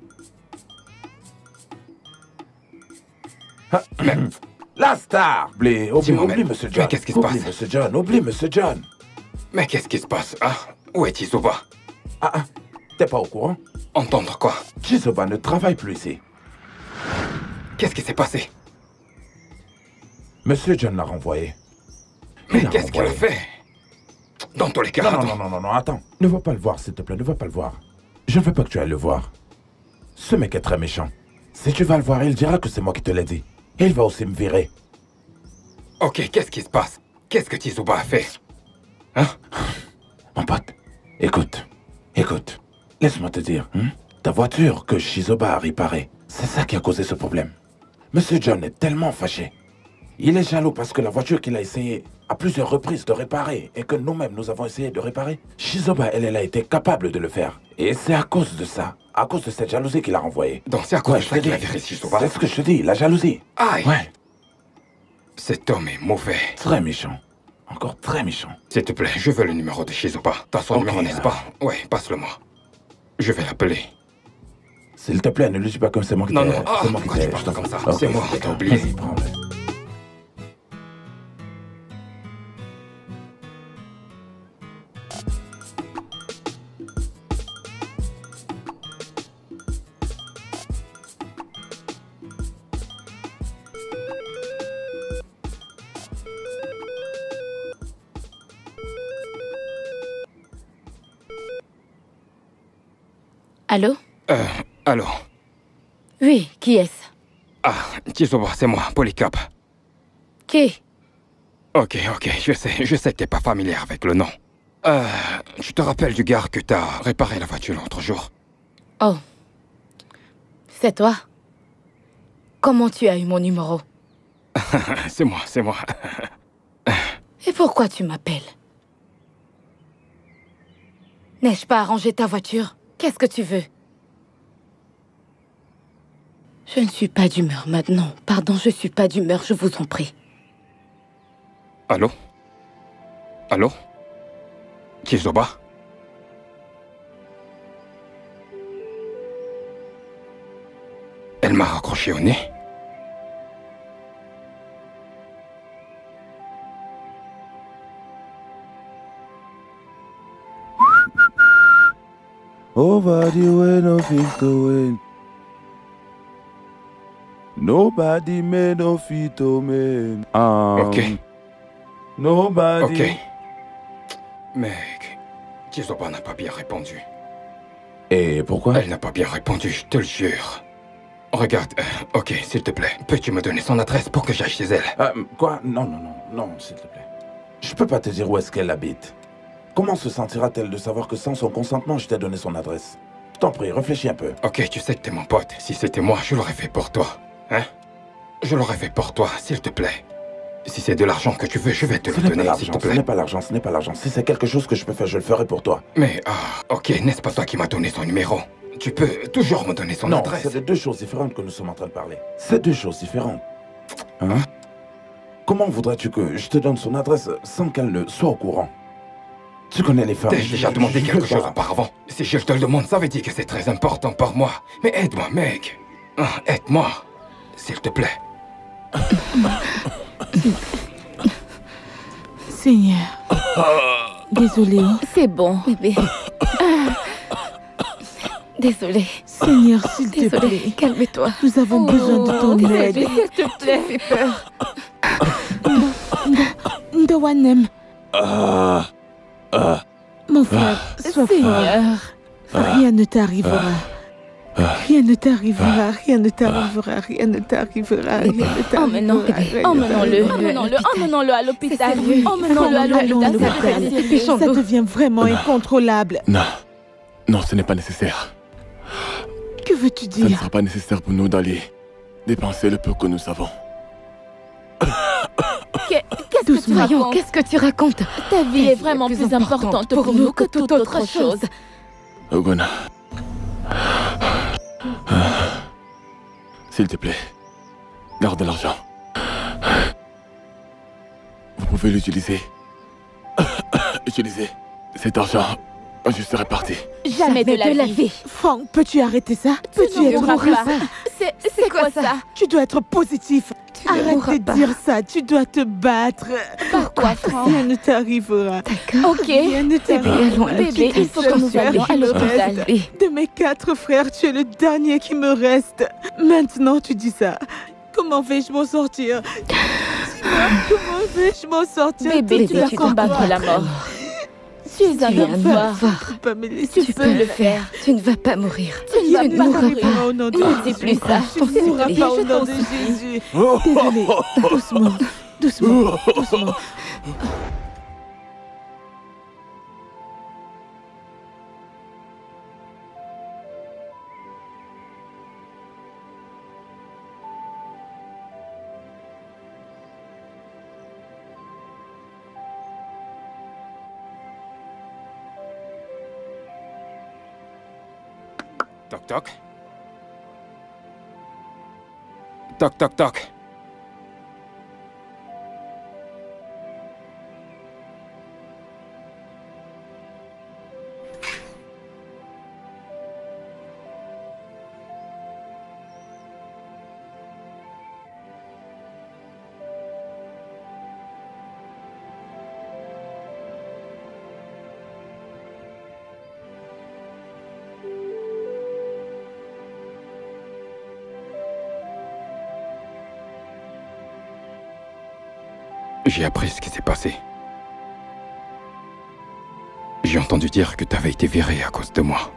La star. Oublie, Dis-moi, oublie, mais- monsieur John. mais qu'est-ce qui se Oublie, passe? monsieur John. Oublie, monsieur John. Mais qu'est-ce qui se passe, hein? Où est Chizoba? T'es pas au courant? Entendre quoi? Chizoba ne travaille plus ici. Qu'est-ce qui s'est passé? Monsieur John l'a renvoyé. Mais Il l'a qu'est-ce qu'il a renvoyé. fait? Dans tous les cas, Non, attends. non, attends. Ne va pas le voir, s'il te plaît, ne va pas le voir. Je ne veux pas que tu ailles le voir. Ce mec est très méchant. Si tu vas le voir, il dira que c'est moi qui te l'ai dit. Et il va aussi me virer. Ok, qu'est-ce qui se passe? Qu'est-ce que Chizoba a fait? Hein? Mon pote, écoute. Laisse-moi te dire. Ta voiture que Shizoba a réparée, c'est ça qui a causé ce problème. Monsieur John est tellement fâché. Il est jaloux parce que la voiture qu'il a essayé à plusieurs reprises de réparer et que nous-mêmes nous avons essayé de réparer, Shizoba, elle a été capable de le faire. Et c'est à cause de ça, à cause de cette jalousie qu'il a renvoyée. Donc c'est à cause de je ça te qu'il a dis. viré Shizoba? C'est ce que je te dis, la jalousie. Aïe! Ouais, Cet homme est mauvais. très méchant. Encore très méchant. S'il te plaît, je veux le numéro de Shizoba. T'as son Ok, numéro, n'est-ce pas? Ouais, passe-le-moi. Je vais l'appeler. S'il te plaît, ne le dis pas comme c'est moi qui Non, t'ai... non, c'est moi qui pourquoi tu t'ai- parles comme ça? Ok, C'est moi, d'accord. t'as oublié. Vas-y, prends-le. Allô? Allô? Oui, qui est-ce? Ah, Chizoba, c'est moi, Polycap. Qui? Ok, je sais que t'es pas familière avec le nom. Tu te rappelles du gars que t'as réparé la voiture l'autre jour? Oh. C'est toi? Comment tu as eu mon numéro? C'est moi. Et pourquoi tu m'appelles? N'ai-je pas arrangé ta voiture? Qu'est-ce que tu veux? Je ne suis pas d'humeur maintenant. Pardon, je suis pas d'humeur, je vous en prie. Allô? Allô? Chizoba? Elle m'a raccroché au nez. Over the way, no fit to win. Nobody made no fit to win. Ok. Nobody. Ok. Mec, Chizoba n'a pas bien répondu. Et pourquoi? Elle n'a pas bien répondu, je te le jure. Regarde, ok, s'il te plaît, peux-tu me donner son adresse pour que j'aille chez elle? Quoi? Non, s'il te plaît. Je peux pas te dire où est-ce qu'elle habite. Comment se sentira-t-elle de savoir que sans son consentement, je t'ai donné son adresse? Je t'en prie, réfléchis un peu. Ok, tu sais que t'es mon pote. Si c'était moi, je l'aurais fait pour toi. Hein? Je l'aurais fait pour toi, s'il te plaît. Si c'est de l'argent que tu veux, je vais te le donner, s'il te plaît. Ce n'est pas l'argent, ce n'est pas l'argent. Si c'est quelque chose que je peux faire, je le ferai pour toi. Mais, ok, n'est-ce pas toi qui m'as donné son numéro? Tu peux toujours me donner son adresse. Non, c'est de deux choses différentes que nous sommes en train de parler. C'est deux choses différentes. Hein? Comment voudrais-tu que je te donne son adresse sans qu'elle ne soit au courant? Tu connais les femmes. T'as déjà demandé quelque chose auparavant. Si je te le demande, ça veut dire que c'est très important pour moi. Mais aide-moi, mec. Aide-moi, s'il te plaît. Seigneur. Désolée. C'est bon, bébé. Désolée. Seigneur, s'il te plaît. Calme-toi. Nous avons besoin de ton aide. S'il te plaît. Fais peur. Ndowanem. Mon frère, sois Seigneur. fort. Rien ne t'arrivera. Rien ne t'arrivera, rien ne t'arrivera, rien ne t'arrivera, rien ne t'arrivera. Emmenons-le à l'hôpital. Emmenons-le à l'hôpital. Ça devient vraiment incontrôlable. Non, ce n'est pas nécessaire. Que veux-tu Ça ne dire? sera pas nécessaire pour nous d'aller dépenser le peu que nous avons. Qu'est-ce que tu racontes? Qu'est-ce que tu racontes? Ta vie est vraiment plus importante pour nous que toute autre chose. Ogona. S'il te plaît, garde l'argent. Vous pouvez l'utiliser. Utilisez cet argent. Je serai parti. Jamais de la vie. Franck, peux-tu arrêter ça? Peux-tu être pas. C'est quoi ça? Tu dois être positif. Arrête de dire ça. Tu dois te battre. Pourquoi, Franck? Rien ne t'arrivera. D'accord. Ok. Rien ne t'arrivera. Bébé, il faut que nous allions à l'hôpital. De mes 4 frères, tu es le dernier qui me reste. Maintenant, tu dis ça. Comment vais-je m'en sortir? Dis-moi, comment vais-je m'en sortir? Bébé, tu dois combattre la mort. Tu es un homme fort. Tu peux le faire. Tu ne vas pas mourir. Tu ne vas pas mourir. Au nom de Ne dis plus ça. Tu ne mourras pas au nom de Jésus. Désolé. Doucement. Doucement. Doucement. Toc toc. Toc toc toc. J'ai appris ce qui s'est passé. J'ai entendu dire que t'avais été viré à cause de moi.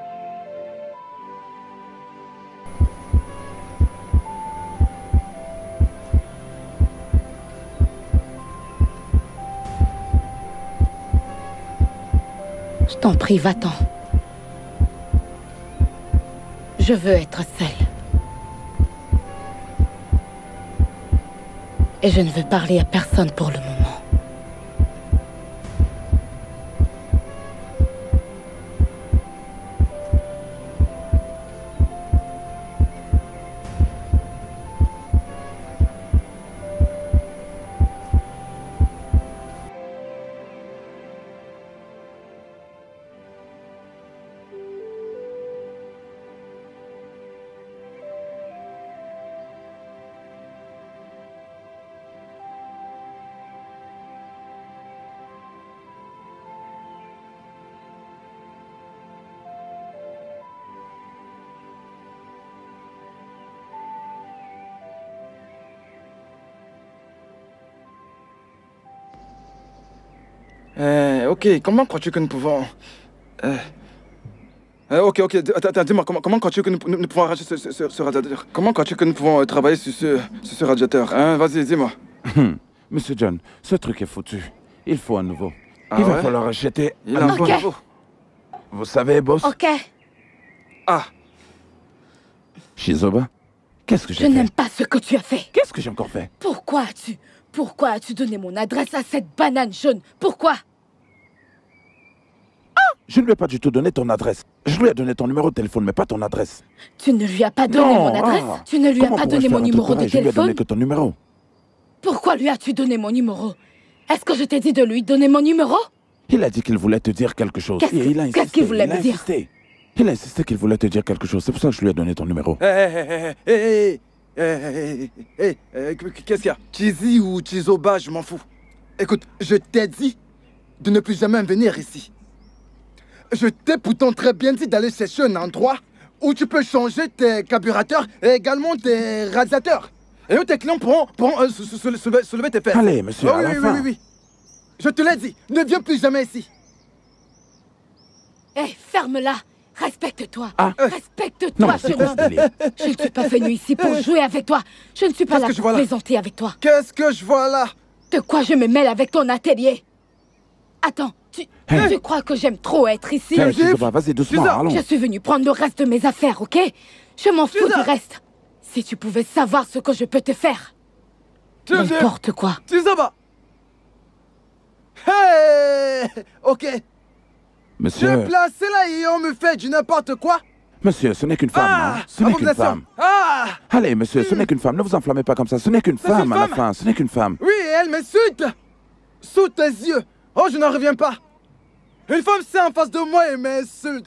Je t'en prie, va-t'en. Je veux être seule. Et je ne veux parler à personne pour le moment. Ok, comment crois-tu que nous pouvons... ok, attends, dis-moi, comment crois-tu que nous pouvons arracher ce radiateur? Comment crois-tu que nous pouvons travailler sur ce radiateur? Hein, vas-y, dis-moi. Monsieur John, ce truc est foutu. Il faut un nouveau. Ah Il va ouais? falloir acheter Il un en faut un nouveau. Vous savez, boss? Ok. Ah, Shizoba, qu'est-ce que j'ai Je fait? n'aime pas ce que tu as fait. Qu'est-ce que j'ai encore fait? Pourquoi as-tu Pourquoi as-tu donné mon adresse à cette banane jaune? Pourquoi? Je ne lui ai pas du tout donné ton adresse. Je lui ai donné ton numéro de téléphone, mais pas ton adresse. Tu ne lui as pas donné mon adresse? Tu ne lui as pas donné mon numéro de Je lui ai donné téléphone? que ton numéro. Pourquoi lui as-tu donné mon numéro? Est-ce que je t'ai dit de lui donner mon numéro? Il a dit qu'il voulait te dire quelque chose. Qu'est-ce qu'il voulait me dire? Il a insisté qu'il voulait te dire quelque chose. C'est pour ça que je lui ai donné ton numéro. Qu'est-ce qu'il y a? Cheesy ou Chizoba, je m'en fous. Écoute, je t'ai dit de ne plus jamais venir ici. Je t'ai pourtant très bien dit d'aller chercher un endroit où tu peux changer tes carburateurs et également tes radiateurs. Et où tes clients pourront soulever tes fesses. Allez, monsieur, à la fin. Oui. Je te l'ai dit, ne viens plus jamais ici. Hé, ferme-la. Respecte-toi. Ah. Respecte-toi, Fernand. Je ne suis pas venu ici pour jouer avec toi. Je ne suis pas là pour plaisanter avec toi. Qu'est-ce que je vois là? De quoi je me mêle avec ton atelier? Attends, tu crois que j'aime trop être ici? Vas-y, doucement, allons. Je suis venu prendre le reste de mes affaires, ok? Je m'en fous du reste. Si tu pouvais savoir ce que je peux te faire. N'importe quoi. Chizoba. Hey! Ok. Monsieur... Je suis placé là et on me fait du n'importe quoi. Monsieur, ce n'est qu'une femme, hein. Ce n'est qu'une femme. Allez, monsieur, ce n'est qu'une femme. Ne vous enflammez pas comme ça. Ce n'est qu'une femme à la fin. Ce n'est qu'une femme. Oui, et elle m'insulte. Sous tes yeux. Oh, je n'en reviens pas. Une femme, c'est en face de moi et m'insulte.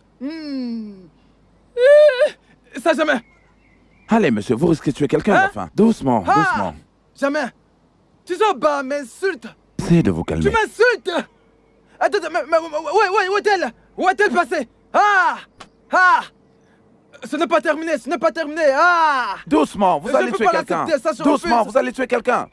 Ça, jamais. Allez, monsieur, vous risquez de tuer quelqu'un à la fin. Doucement, doucement. Jamais. Chizoba m'insulte. Essayez de vous calmer. Tu m'insultes. Attends, mais où est-elle? Où est-elle passée? Ce n'est pas terminé, ce n'est pas terminé. Doucement, vous allez tuer quelqu'un. Doucement, vous allez tuer quelqu'un.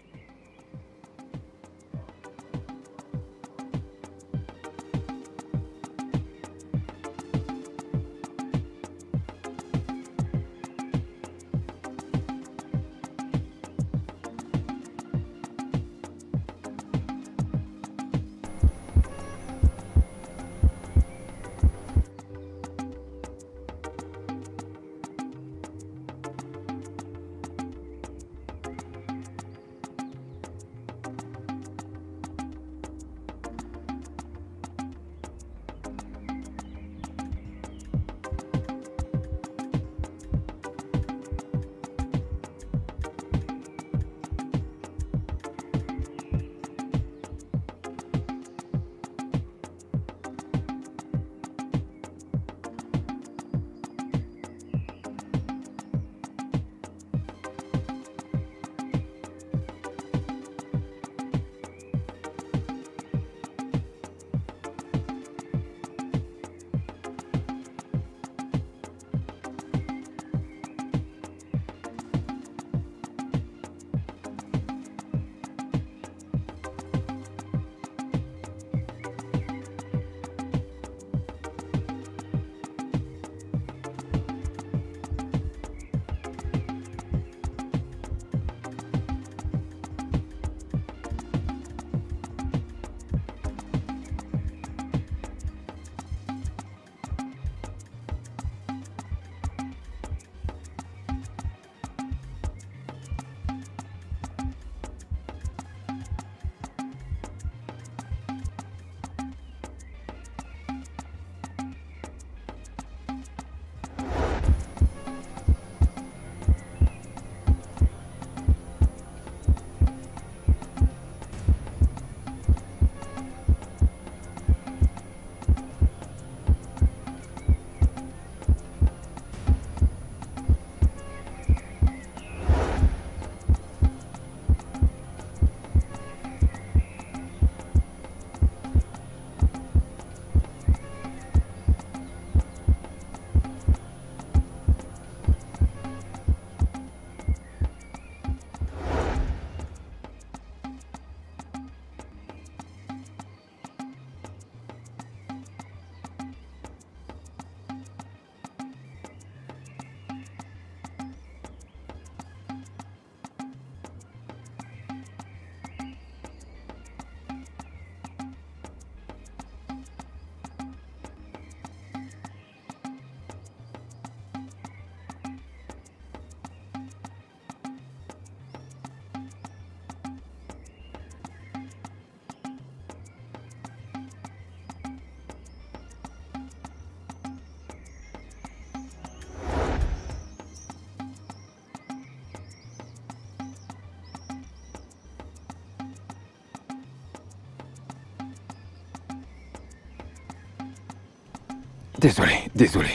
Désolé.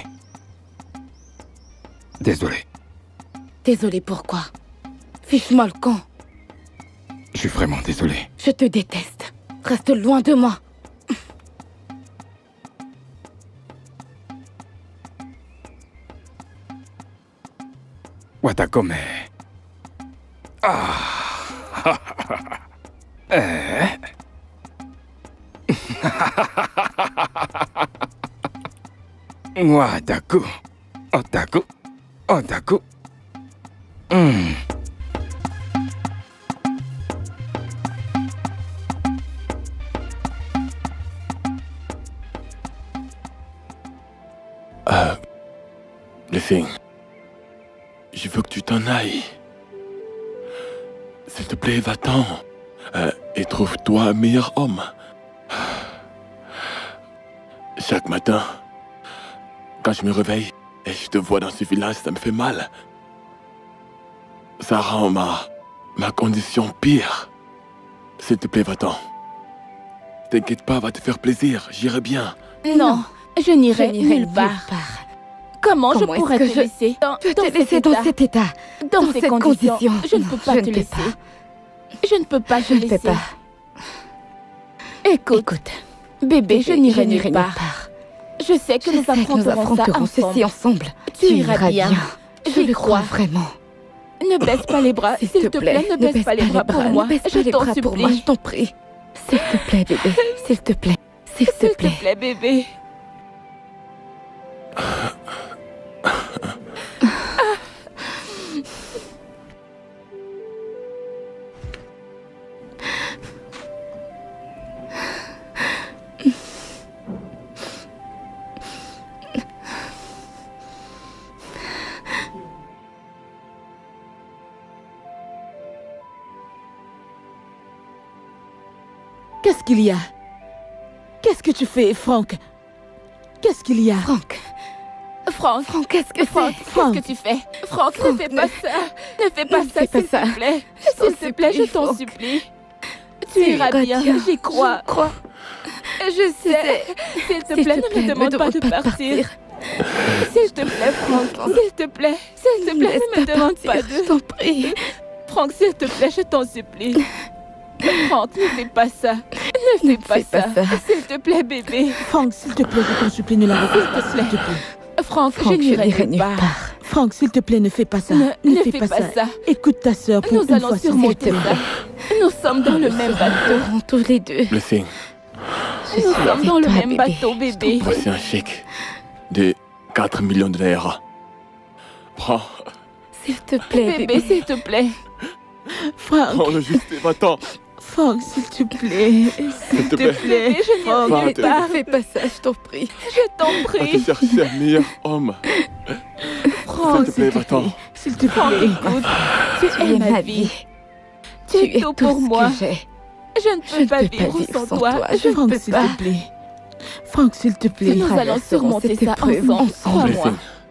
Désolé. Désolé pourquoi? Fiche-moi le camp. Je suis vraiment désolé. Je te déteste. Reste loin de moi. Watakome. Ah. Wataku. Otaku. Otaku. Blessing, je veux que tu t'en ailles. S'il te plaît, va-t'en. Et trouve-toi un meilleur homme. Chaque matin, quand je me réveille et je te vois dans ce village, ça me fait mal. Ça rend ma condition pire. S'il te plaît, va-t'en. T'inquiète pas, va te faire plaisir, j'irai bien. Non, je n'irai nulle part. Comment je pourrais te laisser dans cet état? Dans ces conditions, je ne peux pas te laisser. Je ne peux pas te laisser. Écoute, bébé, je n'irai nulle part. Je sais que nous affronterons ceci ensemble. Tu iras bien. Je le crois vraiment. Ne baisse pas les bras, s'il te plaît, ne baisse pas les bras pour moi. Je t'en supplie. Je t'en prie. S'il te plaît, bébé. S'il te plaît. S'il te plaît. S'il te plaît, bébé. Qu'est-ce qu'il y a? Qu'est-ce que tu fais, Franck? Qu'est-ce qu'il y a? Franck, qu'est-ce que tu fais? Franck, ne fais pas ça. Ne fais pas ça, s'il te plaît. S'il te plaît, je t'en supplie. Tu iras bien, j'y crois. Je sais. S'il te plaît, ne me demande pas de partir. S'il te plaît, Franck, s'il te plaît. S'il te plaît, ne me demande pas de... Je t'en prie. Franck, s'il te plaît, je t'en supplie. Franck, ne fais pas ça. Ne fais pas ça. S'il te plaît, bébé. Franck, s'il te plaît, je t'en supplie, ne la refuse pas, s'il te plaît. Franck, je n'irai nulle part. Franck, s'il te plaît, ne fais pas ça. Ne fais pas ça. Écoute ta sœur pour une fois. Nous allons surmonter ça. Nous sommes dans le même bateau. Tous les deux. Blessing. Nous sommes dans le même bateau, bébé. Voici un chèque de 4 millions de naira. Prends. S'il te plaît, bébé, s'il te plaît. Franck. Prends-le juste et va-t'en. Franck, s'il te plaît. S'il te plaît. Bébé, je n'irai pas. Ne fais pas ça, je t'en prie. Je t'en prie. Va te chercher un meilleur homme. Franck, s'il te plaît, va-t'en. S'il te plaît. Écoute, tu es ma vie. Tu es tout pour moi. Je ne peux pas vivre sans toi. Franck, s'il te plaît. Franck, s'il te plaît. Nous allons surmonter ça ensemble. Crois-moi.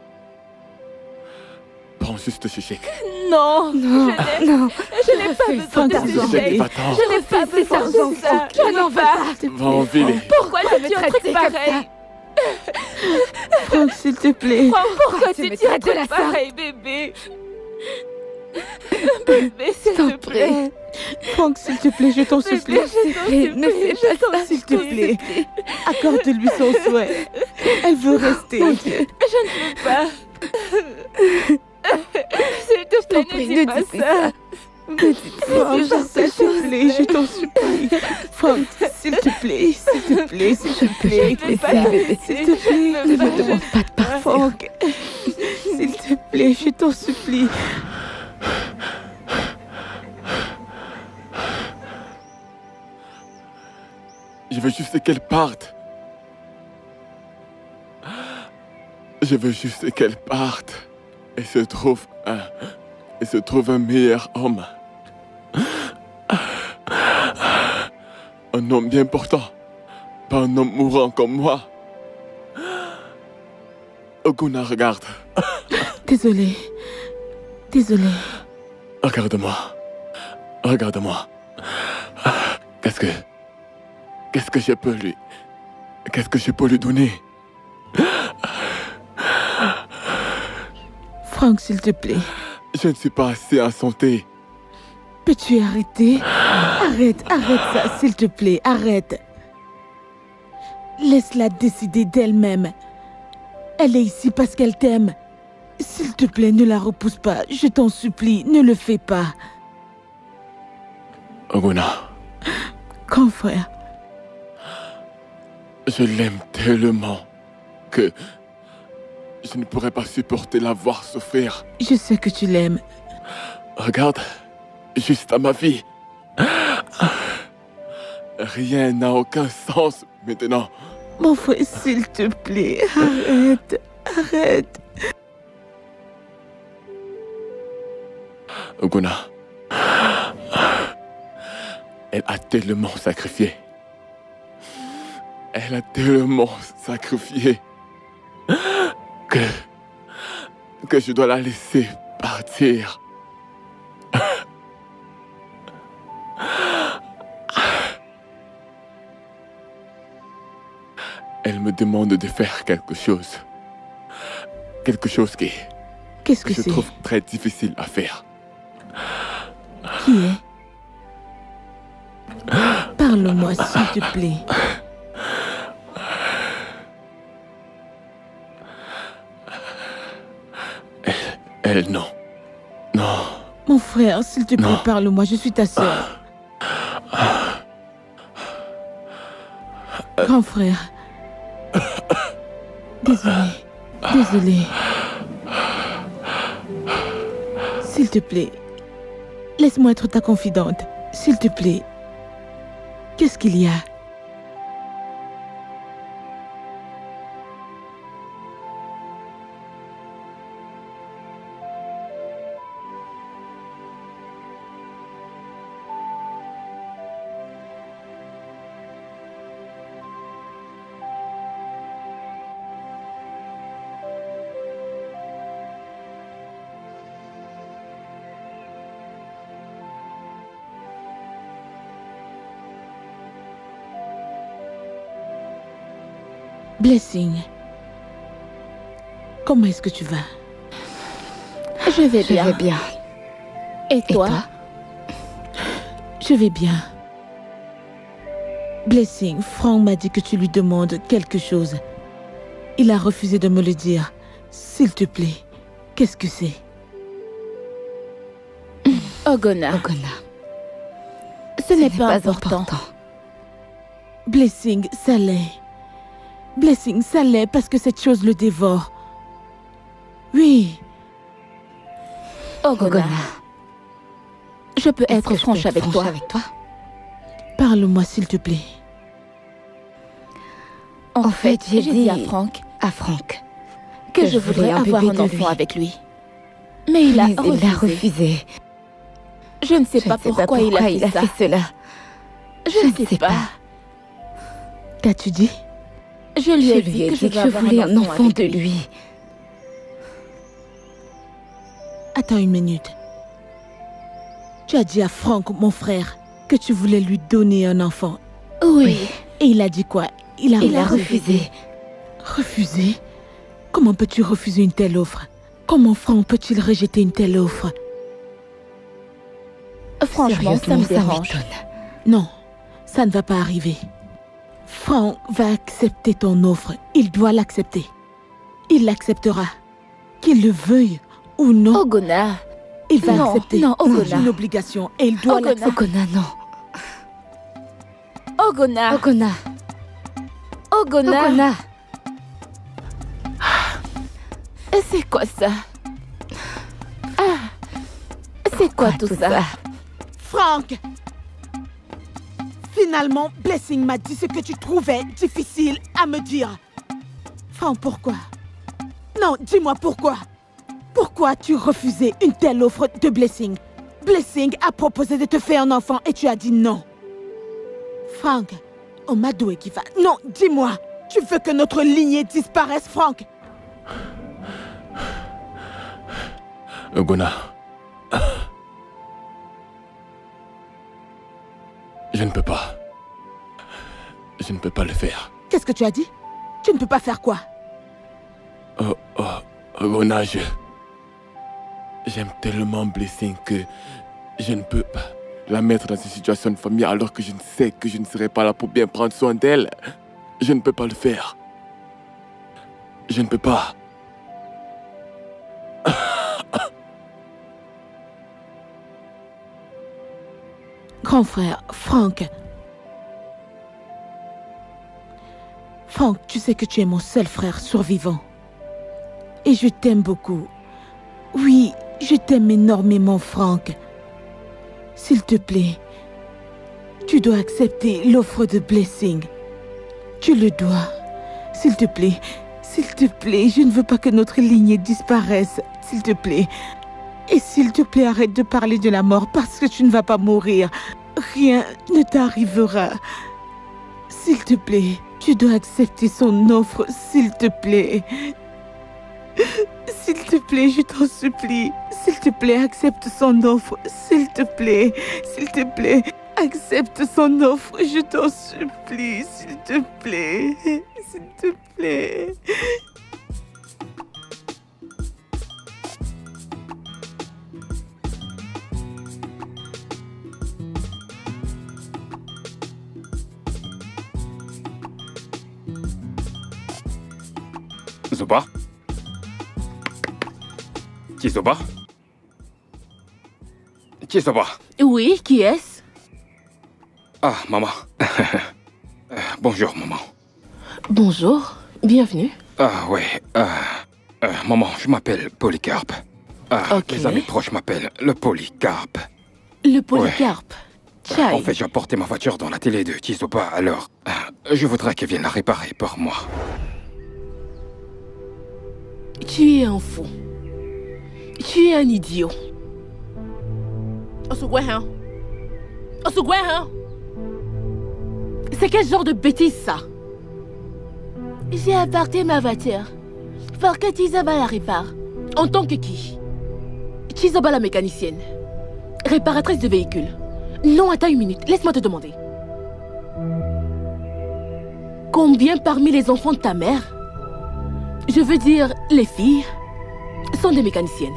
Prends juste ce chèque. Non, je n'ai pas besoin de ce chèque. Je n'ai pas besoin de ça. Je n'en veux pas. Va en ville. Pourquoi tu un truc pareil? Franck, s'il te plaît. Pourquoi tu dis un truc pareil, bébé? Bébé, s'il te plaît. Franck, s'il te plaît, je t'en supplie. Ne fais pas ça, s'il te plaît. Accorde-lui son souhait. Elle veut rester. Je ne veux pas. S'il te plaît, ne dis pas ça. Franck, s'il te plaît, je t'en supplie. Franck, s'il te plaît, s'il te plaît, s'il te plaît. S'il te plaît, ne me demande pas de partir. Franck, s'il te plaît, je t'en supplie. Je veux juste qu'elle parte. Je veux juste qu'elle parte et se trouve un meilleur homme. Un homme bien portant, pas un homme mourant comme moi. Oguna, regarde. Désolé. Regarde-moi. Regarde-moi. Qu'est-ce que je peux lui donner? Franck, s'il te plaît. Je ne suis pas assez en santé. Peux-tu arrêter? Arrête ça, s'il te plaît, arrête. Laisse-la décider d'elle-même. Elle est ici parce qu'elle t'aime. S'il te plaît, ne la repousse pas. Je t'en supplie, ne le fais pas. Ogona. Grand frère. Je l'aime tellement que je ne pourrais pas supporter la voir souffrir. Je sais que tu l'aimes. Regarde, juste à ma vie. Rien n'a aucun sens maintenant. Mon frère, s'il te plaît, arrête. Ogona, elle a tellement sacrifié. Elle a tellement sacrifié que je dois la laisser partir. Elle me demande de faire quelque chose. Quelque chose Qu'est-ce que je c'est? trouve très difficile à faire. Qui est? Parle-moi, s'il te plaît. Elle, non. Non. Mon frère, s'il te plaît, parle-moi, je suis ta sœur. Grand frère. Désolé. S'il te plaît, laisse-moi être ta confidente. S'il te plaît. Qu'est-ce qu'il y a? Blessing, comment est-ce que tu vas? Je vais bien. Et toi? Je vais bien. Blessing, Franck m'a dit que tu lui demandes quelque chose. Il a refusé de me le dire. S'il te plaît, qu'est-ce que c'est? Ogona. Ce n'est pas important. Blessing, ça l'est. Blessing, ça l'est parce que cette chose le dévore. Oui. Ogona. Je peux être franche avec toi. Parle-moi, s'il te plaît. En fait, j'ai dit à Franck que je voudrais avoir un enfant avec lui. Mais il a refusé. Je ne sais pas pourquoi il a fait cela. Je ne sais pas. Qu'as-tu dit? Je lui ai dit que je voulais un enfant de lui. Attends une minute. Tu as dit à Franck, mon frère, que tu voulais lui donner un enfant. Oui. Et il a dit quoi? Il a refusé. Refusé? Comment peux-tu refuser une telle offre? Comment Franck peut-il rejeter une telle offre? Franchement, ça me dérange. Non, ça ne va pas arriver. Franck va accepter ton offre. Il doit l'accepter. Il l'acceptera. Qu'il le veuille ou non. Ogona. Il va accepter. Non, Ogona. C'est une obligation et il doit l'accepter. Ogona, non. Ogona. C'est quoi ça? C'est quoi tout ça? Franck! Finalement, Blessing m'a dit ce que tu trouvais difficile à me dire. Franck, pourquoi? Non, dis-moi pourquoi. Pourquoi tu refusais une telle offre de Blessing? Blessing a proposé de te faire un enfant et tu as dit non. Franck, on m'a doué qui va. Non, dis-moi, tu veux que notre lignée disparaisse, Franck? Ogona. Je ne peux pas. Je ne peux pas le faire. Qu'est-ce que tu as dit? Tu ne peux pas faire quoi? Ogona, J'aime tellement Blessing que je ne peux pas la mettre dans une situation de famille alors que je ne sais que je ne serai pas là pour bien prendre soin d'elle. Je ne peux pas le faire. Je ne peux pas. Grand frère, Frank. Frank, tu sais que tu es mon seul frère survivant. Et je t'aime beaucoup. Oui, je t'aime énormément, Frank. S'il te plaît, tu dois accepter l'offre de Blessing. Tu le dois. S'il te plaît, je ne veux pas que notre lignée disparaisse. S'il te plaît. Et s'il te plaît, arrête de parler de la mort parce que tu ne vas pas mourir. Rien ne t'arrivera. S'il te plaît, tu dois accepter son offre, s'il te plaît. S'il te plaît, je t'en supplie. S'il te plaît, accepte son offre. S'il te plaît, accepte son offre. Je t'en supplie. S'il te plaît, s'il te plaît. Zoba? Chizoba? Chizoba? Oui, qui est-ce? Ah, maman. Bonjour, maman. Bonjour, bienvenue. Ah, ouais. Maman, je m'appelle Polycarpe. Ok. Mes amis proches m'appellent le Polycarpe. Le Polycarpe. Tchai. En fait, j'ai apporté ma voiture dans la télé de Chizoba, alors je voudrais qu'elle vienne la réparer pour moi. Tu es un fou. Tu es un idiot. C'est quel genre de bêtise, ça? J'ai apporté ma voiture pour que Chizoba la répare. En tant que qui? Chizoba la mécanicienne. Réparatrice de véhicules. Non, attends une minute. Laisse-moi te demander. Combien parmi les enfants de ta mère, je veux dire les filles, sont des mécaniciennes?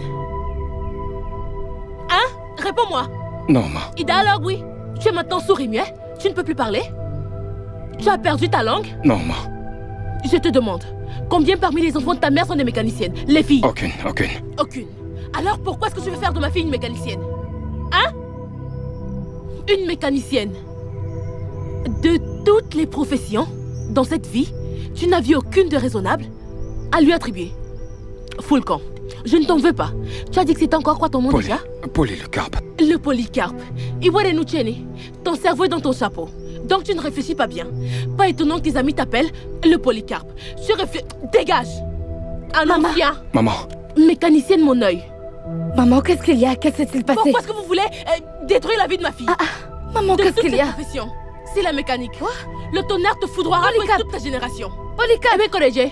Hein? Réponds-moi. Non, ma. Ida, alors oui. Tu es maintenant sourd et muet. Tu ne peux plus parler. Tu as perdu ta langue. Non, ma. Je te demande, combien parmi les enfants de ta mère sont des mécaniciennes? Les filles? Aucune. Aucune. Alors pourquoi est-ce que je veux faire de ma fille une mécanicienne? Hein? Une mécanicienne. De toutes les professions, dans cette vie, tu n'as vu aucune de raisonnable à lui attribuer. Fous le camp. Je ne t'en veux pas. Tu as dit que c'était encore quoi ton nom déjà? Polycarpe. Le Polycarpe. Iwarenucheni. Ton cerveau est dans ton chapeau. Donc tu ne réfléchis pas bien. Pas étonnant que tes amis t'appellent le Polycarpe. Dégage! Un ancien. Maman. Mécanicienne, mon œil. Maman, qu'est-ce qu'il y a? Qu'est-ce qui s'est passé? Pourquoi est-ce que vous voulez détruire la vie de ma fille? Maman, qu'est-ce qu'il y a? C'est la mécanique. Quoi? Le tonnerre te foudroiera pour toute ta génération. Polycarpe! Mais corrigé.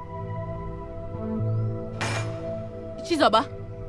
Chizoba.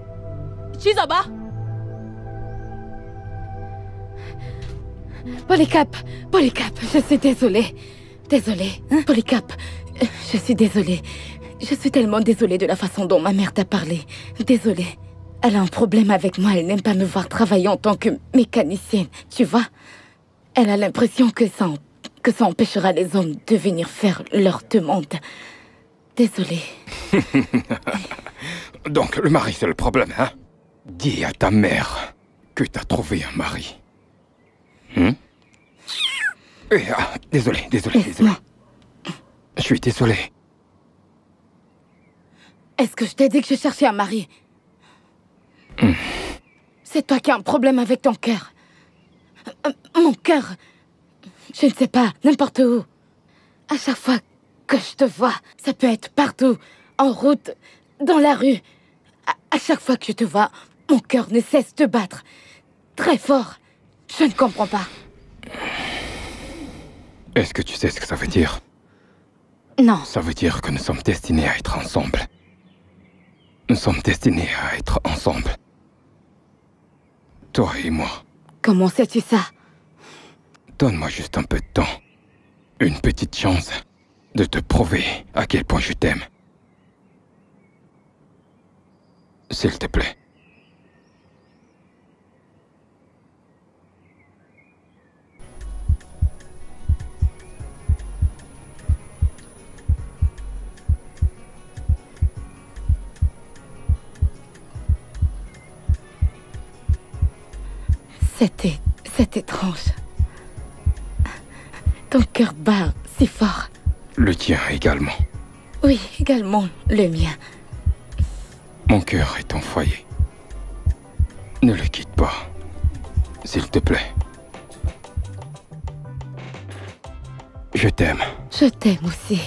Polycarpe, je suis désolée. Polycarpe, je suis désolée. Je suis tellement désolée de la façon dont ma mère t'a parlé. Désolée. Elle a un problème avec moi, elle n'aime pas me voir travailler en tant que mécanicienne, tu vois? Elle a l'impression que ça empêchera les hommes de venir faire leurs demandes. Désolée. Donc, le mari, c'est le problème, hein? Dis à ta mère que t'as trouvé un mari. Désolé. Je suis désolé. Est-ce que je t'ai dit que je cherchais un mari? C'est toi qui as un problème avec ton cœur. Mon cœur, je ne sais pas, n'importe où. À chaque fois que je te vois, ça peut être partout, en route, dans la rue. À chaque fois que je te vois, mon cœur ne cesse de battre. Très fort. Je ne comprends pas. Est-ce que tu sais ce que ça veut dire? Non. Ça veut dire que nous sommes destinés à être ensemble. Nous sommes destinés à être ensemble. Toi et moi. Comment sais-tu ça? Donne-moi juste un peu de temps. Une petite chance de te prouver à quel point je t'aime. S'il te plaît. C'est étrange. Ton cœur bat si fort. Le tien également. Oui, également le mien. Mon cœur est ton foyer. Ne le quitte pas, s'il te plaît. Je t'aime. Je t'aime aussi.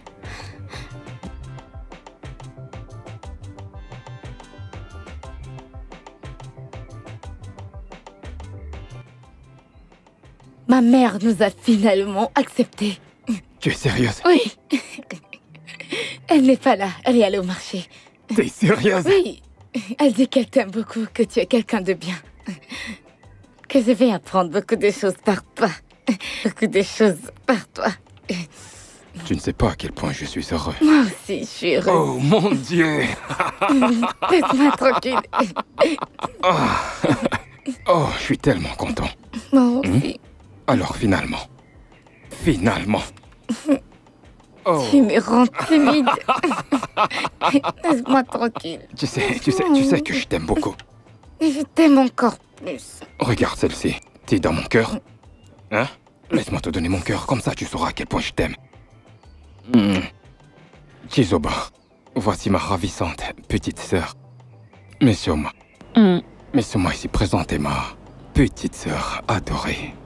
Ma mère nous a finalement acceptés. Tu es sérieuse? Oui. Elle n'est pas là, elle est allée au marché. T'es sérieuse? Oui. Elle dit qu'elle t'aime beaucoup, que tu es quelqu'un de bien. Que je vais apprendre beaucoup de choses par toi. Beaucoup de choses par toi. Tu ne sais pas à quel point je suis heureux. Moi aussi, je suis heureuse. Oh mon Dieu! Laisse-moi tranquille. Oh, je suis tellement content. Moi aussi. Alors finalement. Oh. Tu me rends timide. Laisse-moi tranquille. Tu sais que je t'aime beaucoup. Et je t'aime encore plus. Regarde celle-ci. T'es dans mon cœur. Hein? Laisse-moi te donner mon cœur, comme ça tu sauras à quel point je t'aime. Chizoba, voici ma ravissante petite sœur. Messioma. Messioma ici présente est ma petite sœur adorée.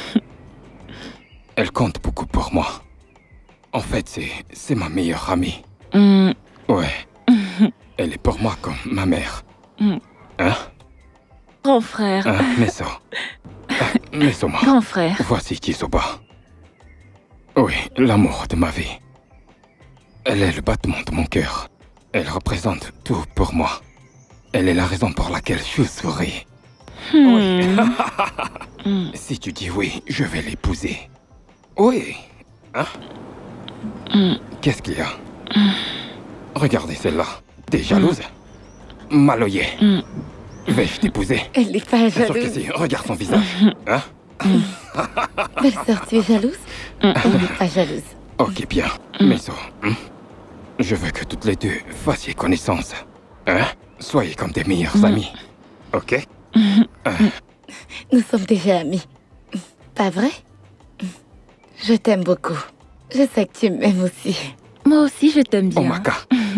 Elle compte beaucoup pour moi. En fait, c'est ma meilleure amie. Ouais. Elle est pour moi comme ma mère. Hein? Grand frère. Messoma. Grand frère. Voici Chizoba. Oui, l'amour de ma vie. Elle est le battement de mon cœur. Elle représente tout pour moi. Elle est la raison pour laquelle je souris. Oui. Si tu dis oui, je vais l'épouser. Oui. Hein? Qu'est-ce qu'il y a? Regardez celle-là. T'es jalouse? Maloyée. Vais-je t'épouser? Elle n'est pas Bien sûr que jalouse. si. Regarde son visage. Hein? Belle-sœur, tu es jalouse? Elle n'est pas jalouse. Ok, bien. Meso, je veux que toutes les deux fassiez connaissance. Hein? Soyez comme des meilleurs amis. Ok? Nous sommes déjà amis. Pas vrai? Je t'aime beaucoup. Je sais que tu m'aimes aussi. Moi aussi, je t'aime bien. Omaka.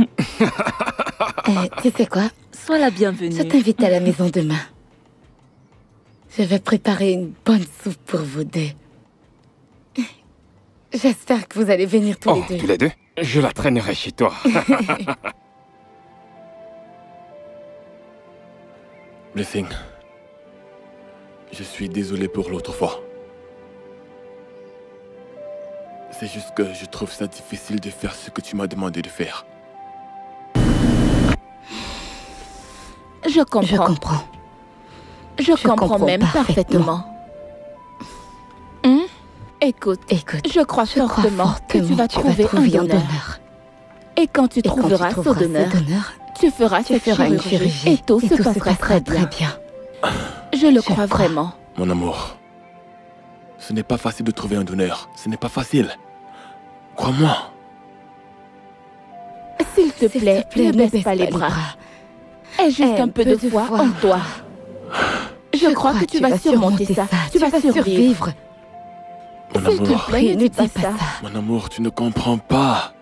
Tu sais quoi? Sois la bienvenue. Je t'invite à la maison demain. Je vais préparer une bonne soupe pour vous deux. J'espère que vous allez venir tous les deux. Tous les deux? Je la traînerai chez toi. Blessing, je suis désolé pour l'autre fois. C'est juste que je trouve ça difficile de faire ce que tu m'as demandé de faire. Je comprends. Je comprends même parfaitement. Écoute, je crois fortement que tu vas trouver un donneur. Et quand tu trouveras ce donneur, tu feras une chirurgie et tout se passera très bien. Je le crois vraiment. Mon amour, ce n'est pas facile de trouver un donneur. Ce n'est pas facile. Crois-moi. S'il te plaît, ne baisse pas les bras. Aie juste un peu de foi en toi. Je crois que tu vas surmonter ça. Tu vas survivre. Mon S'il te amour, plaît, ne dis pas ça. mon amour, tu ne comprends pas.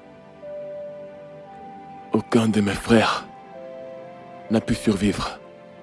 Aucun de mes frères n'a pu survivre.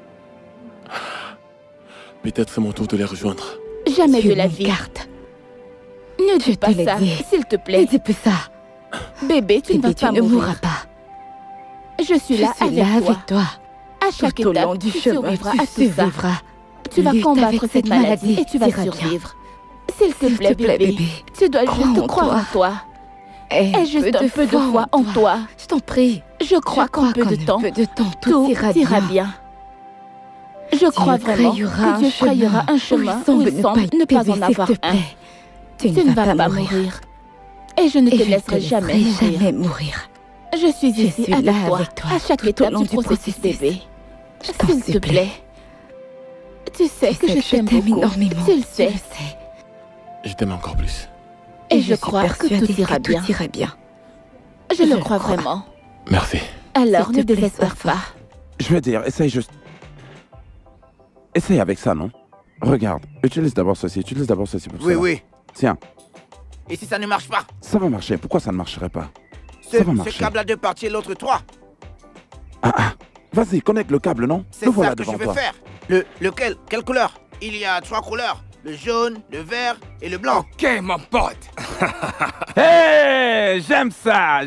Peut-être c'est mon tour de les rejoindre. Jamais de la vie. Ne dis pas ça, s'il te plaît. Ne dis pas ça. Bébé, tu ne vas pas mourir. Je suis là avec toi. À chaque étape, tu survivras à tout ça. Tu vas combattre cette maladie et tu vas survivre. S'il te plaît, bébé, tu dois juste croire en toi. Aie juste un peu de foi en toi. Je t'en prie. Je crois qu'en peu de temps, tout ira bien. Je crois vraiment que Dieu frayera un chemin où il semble ne pas en avoir un. Tu ne vas pas mourir. Et je ne te laisserai jamais mourir. Je suis ici avec toi à chaque étape du processus, bébé. S'il te plaît. Tu sais que je t'aime énormément. Tu le sais. Je t'aime encore plus. Et je crois que tout ira bien. Je le crois vraiment. Merci. Alors ne désespère pas. Je veux dire, essaye juste... Essaye avec ça, non? Regarde, utilise d'abord ceci pour Oui, cela. oui. Tiens, Et si ça ne marche pas? ça va marcher. Pourquoi ça ne marcherait pas? Ce Ça va marcher. câble a deux parties et l'autre trois. Vas-y, connecte le câble, non? C'est Le ça voilà que je devant veux toi. faire. Lequel? Quelle couleur? Il y a trois couleurs. Le jaune, le vert et le blanc. Ok, mon pote. Hey, j'aime ça.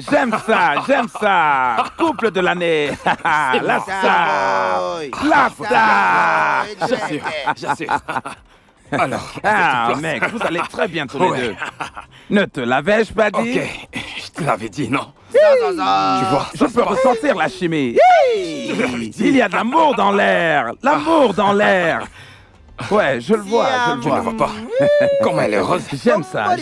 Couple de l'année. La star. La star. J'assure. Alors, mec, vous allez très bien tous les deux. Ne te l'avais-je pas dit? ok, je te l'avais dit, non? Ça. Tu vois, Je peux ressentir la chimie. Il y a de l'amour dans l'air. L'amour dans l'air. Ouais, je le vois, je le Tu ne vois. vois pas? Comment elle est heureuse. J'aime ça.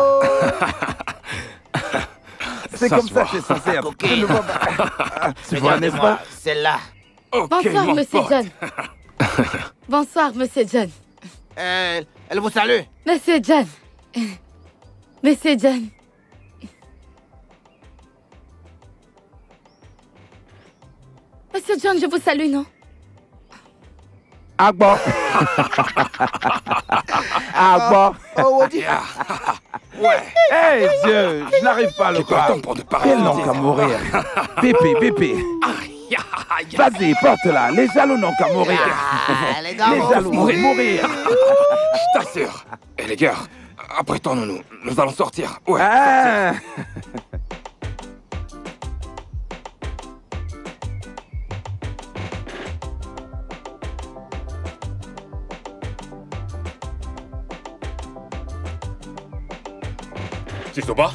C'est Ça comme se ça voit. que c'est censé être. Je le vois pas. Tu vois, n'est-ce Regardez-moi, pas? celle-là. Ok, Bonsoir, mon monsieur pote. John. Bonsoir, monsieur John. Elle vous salue. Monsieur John. Monsieur John. Monsieur John, je vous salue, non? Agbo. Agbo. Oh, Wodi. Ouais. Hey Dieu, je n'arrive pas à le J'ai pas croire. le temps pour te parler. Quel nom qu'à mourir. Bipi. Vas-y, porte-la. Les jaloux n'ont qu'à mourir. Les gars, Les jaloux vont mourir. Je t'assure. Et les gars, apprêtons-nous. Nous allons sortir. Ouais. Ah. Chisoba?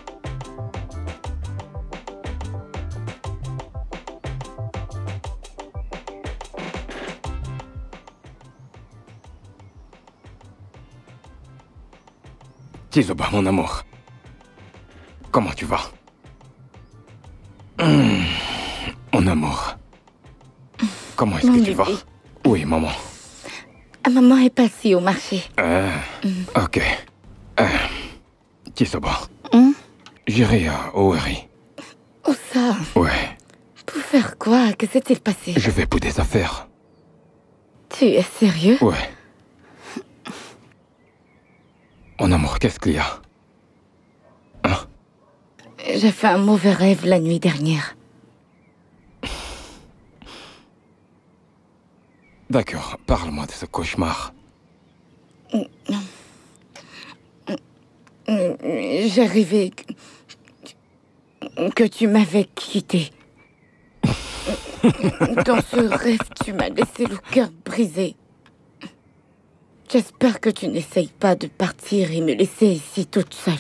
Chisoba, mon amour. Comment tu vas? Mon amour. Comment est-ce que tu vas? Oui, maman. Maman est passée au marché. Ok. Chisoba. J'irai à Oweri. Oh ça, Ouais. pour faire quoi? Que s'est-il passé? Je vais pour des affaires. Tu es sérieux? Ouais. Mon amour, qu'est-ce qu'il y a? Hein? J'ai fait un mauvais rêve la nuit dernière. D'accord, parle-moi de ce cauchemar. J'ai rêvé que tu m'avais quitté. Dans ce rêve, tu m'as laissé le cœur brisé. J'espère que tu n'essayes pas de partir et me laisser ici toute seule.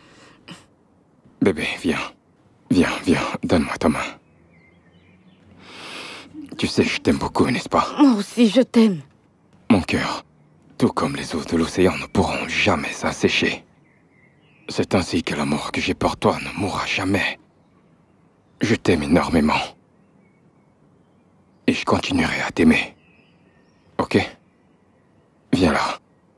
Bébé, viens. Viens, donne-moi ta main. Tu sais, je t'aime beaucoup, n'est-ce pas? Moi aussi, je t'aime. Mon cœur, tout comme les eaux de l'océan, ne pourront jamais s'assécher. C'est ainsi que l'amour que j'ai pour toi ne mourra jamais. Je t'aime énormément. Et je continuerai à t'aimer. Ok? Viens là.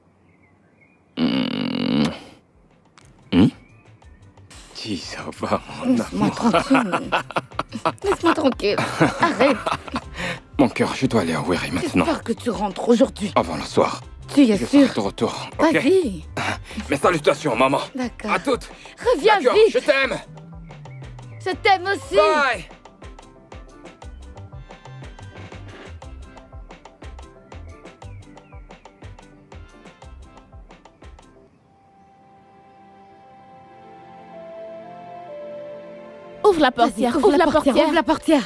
Dis, ça va, mon Laisse-moi amour. tranquille. Laisse-moi tranquille. Arrête. Mon cœur, je dois aller à Weri maintenant. J'espère que tu rentres aujourd'hui. Avant le soir. Tu es Je serai sûr? de retour, ok? Vas-y. Mes salutations, maman. D'accord. À toutes. Reviens D'accord, vite. je t'aime. Je t'aime aussi. Bye. Ouvre la portière, Ouvre la portière. Ouvre la portière.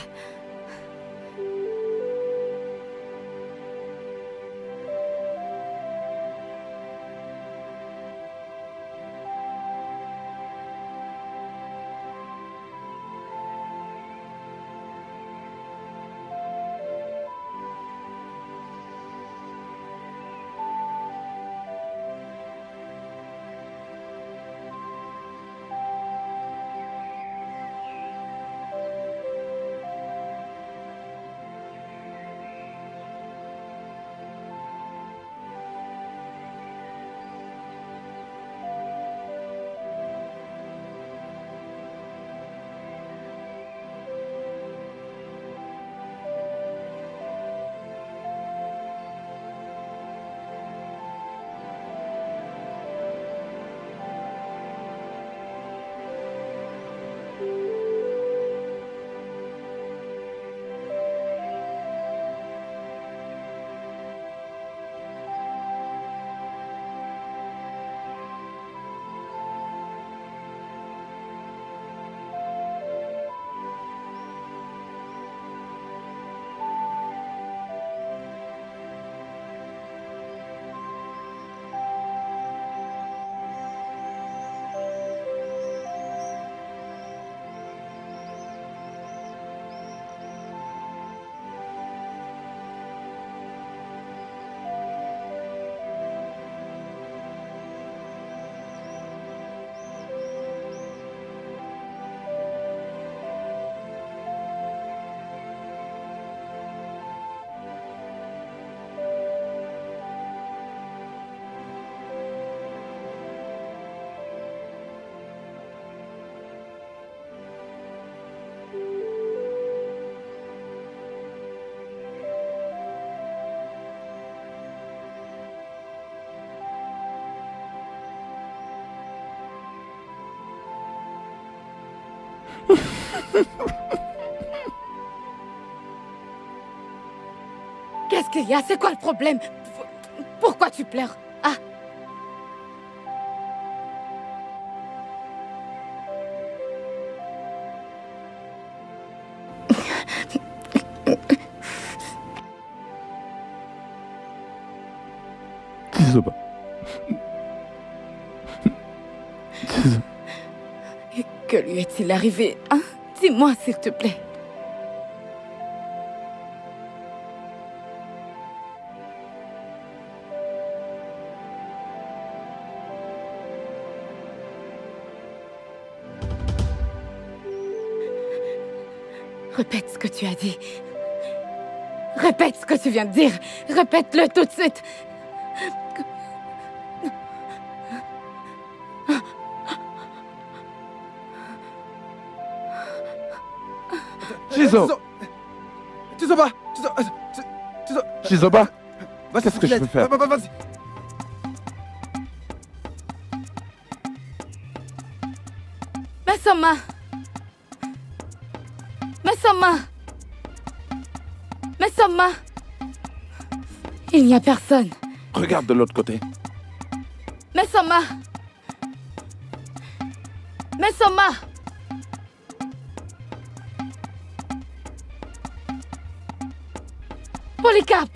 Qu'est-ce qu'il y a? C'est quoi le problème? Pourquoi tu pleures? Ah! Tizoba. Que lui est-il arrivé, hein? Dis-moi, s'il te plaît. Répète ce que tu as dit. Répète ce que tu viens de dire. Répète-le tout de suite. Chizo! Tizoba! Chizoba! Qu'est-ce que je peux faire? Vas-y. Messoma! Messoma! Messoma! Il n'y a personne. Regarde de l'autre côté. Messoma! Messoma! Polycarpe!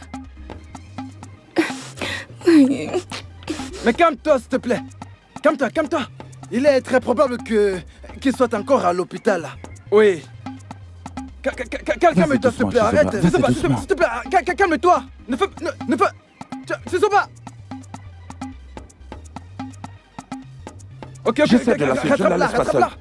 Mais calme-toi, s'il te plaît. Calme-toi. Il est très probable qu'il soit encore à l'hôpital. Oui. Calme-toi, s'il te plaît, arrête. S'il te plaît, calme-toi. Ne fais... Tizoba! Ok, j'essaie de la suivre, je ne la laisse pas seule.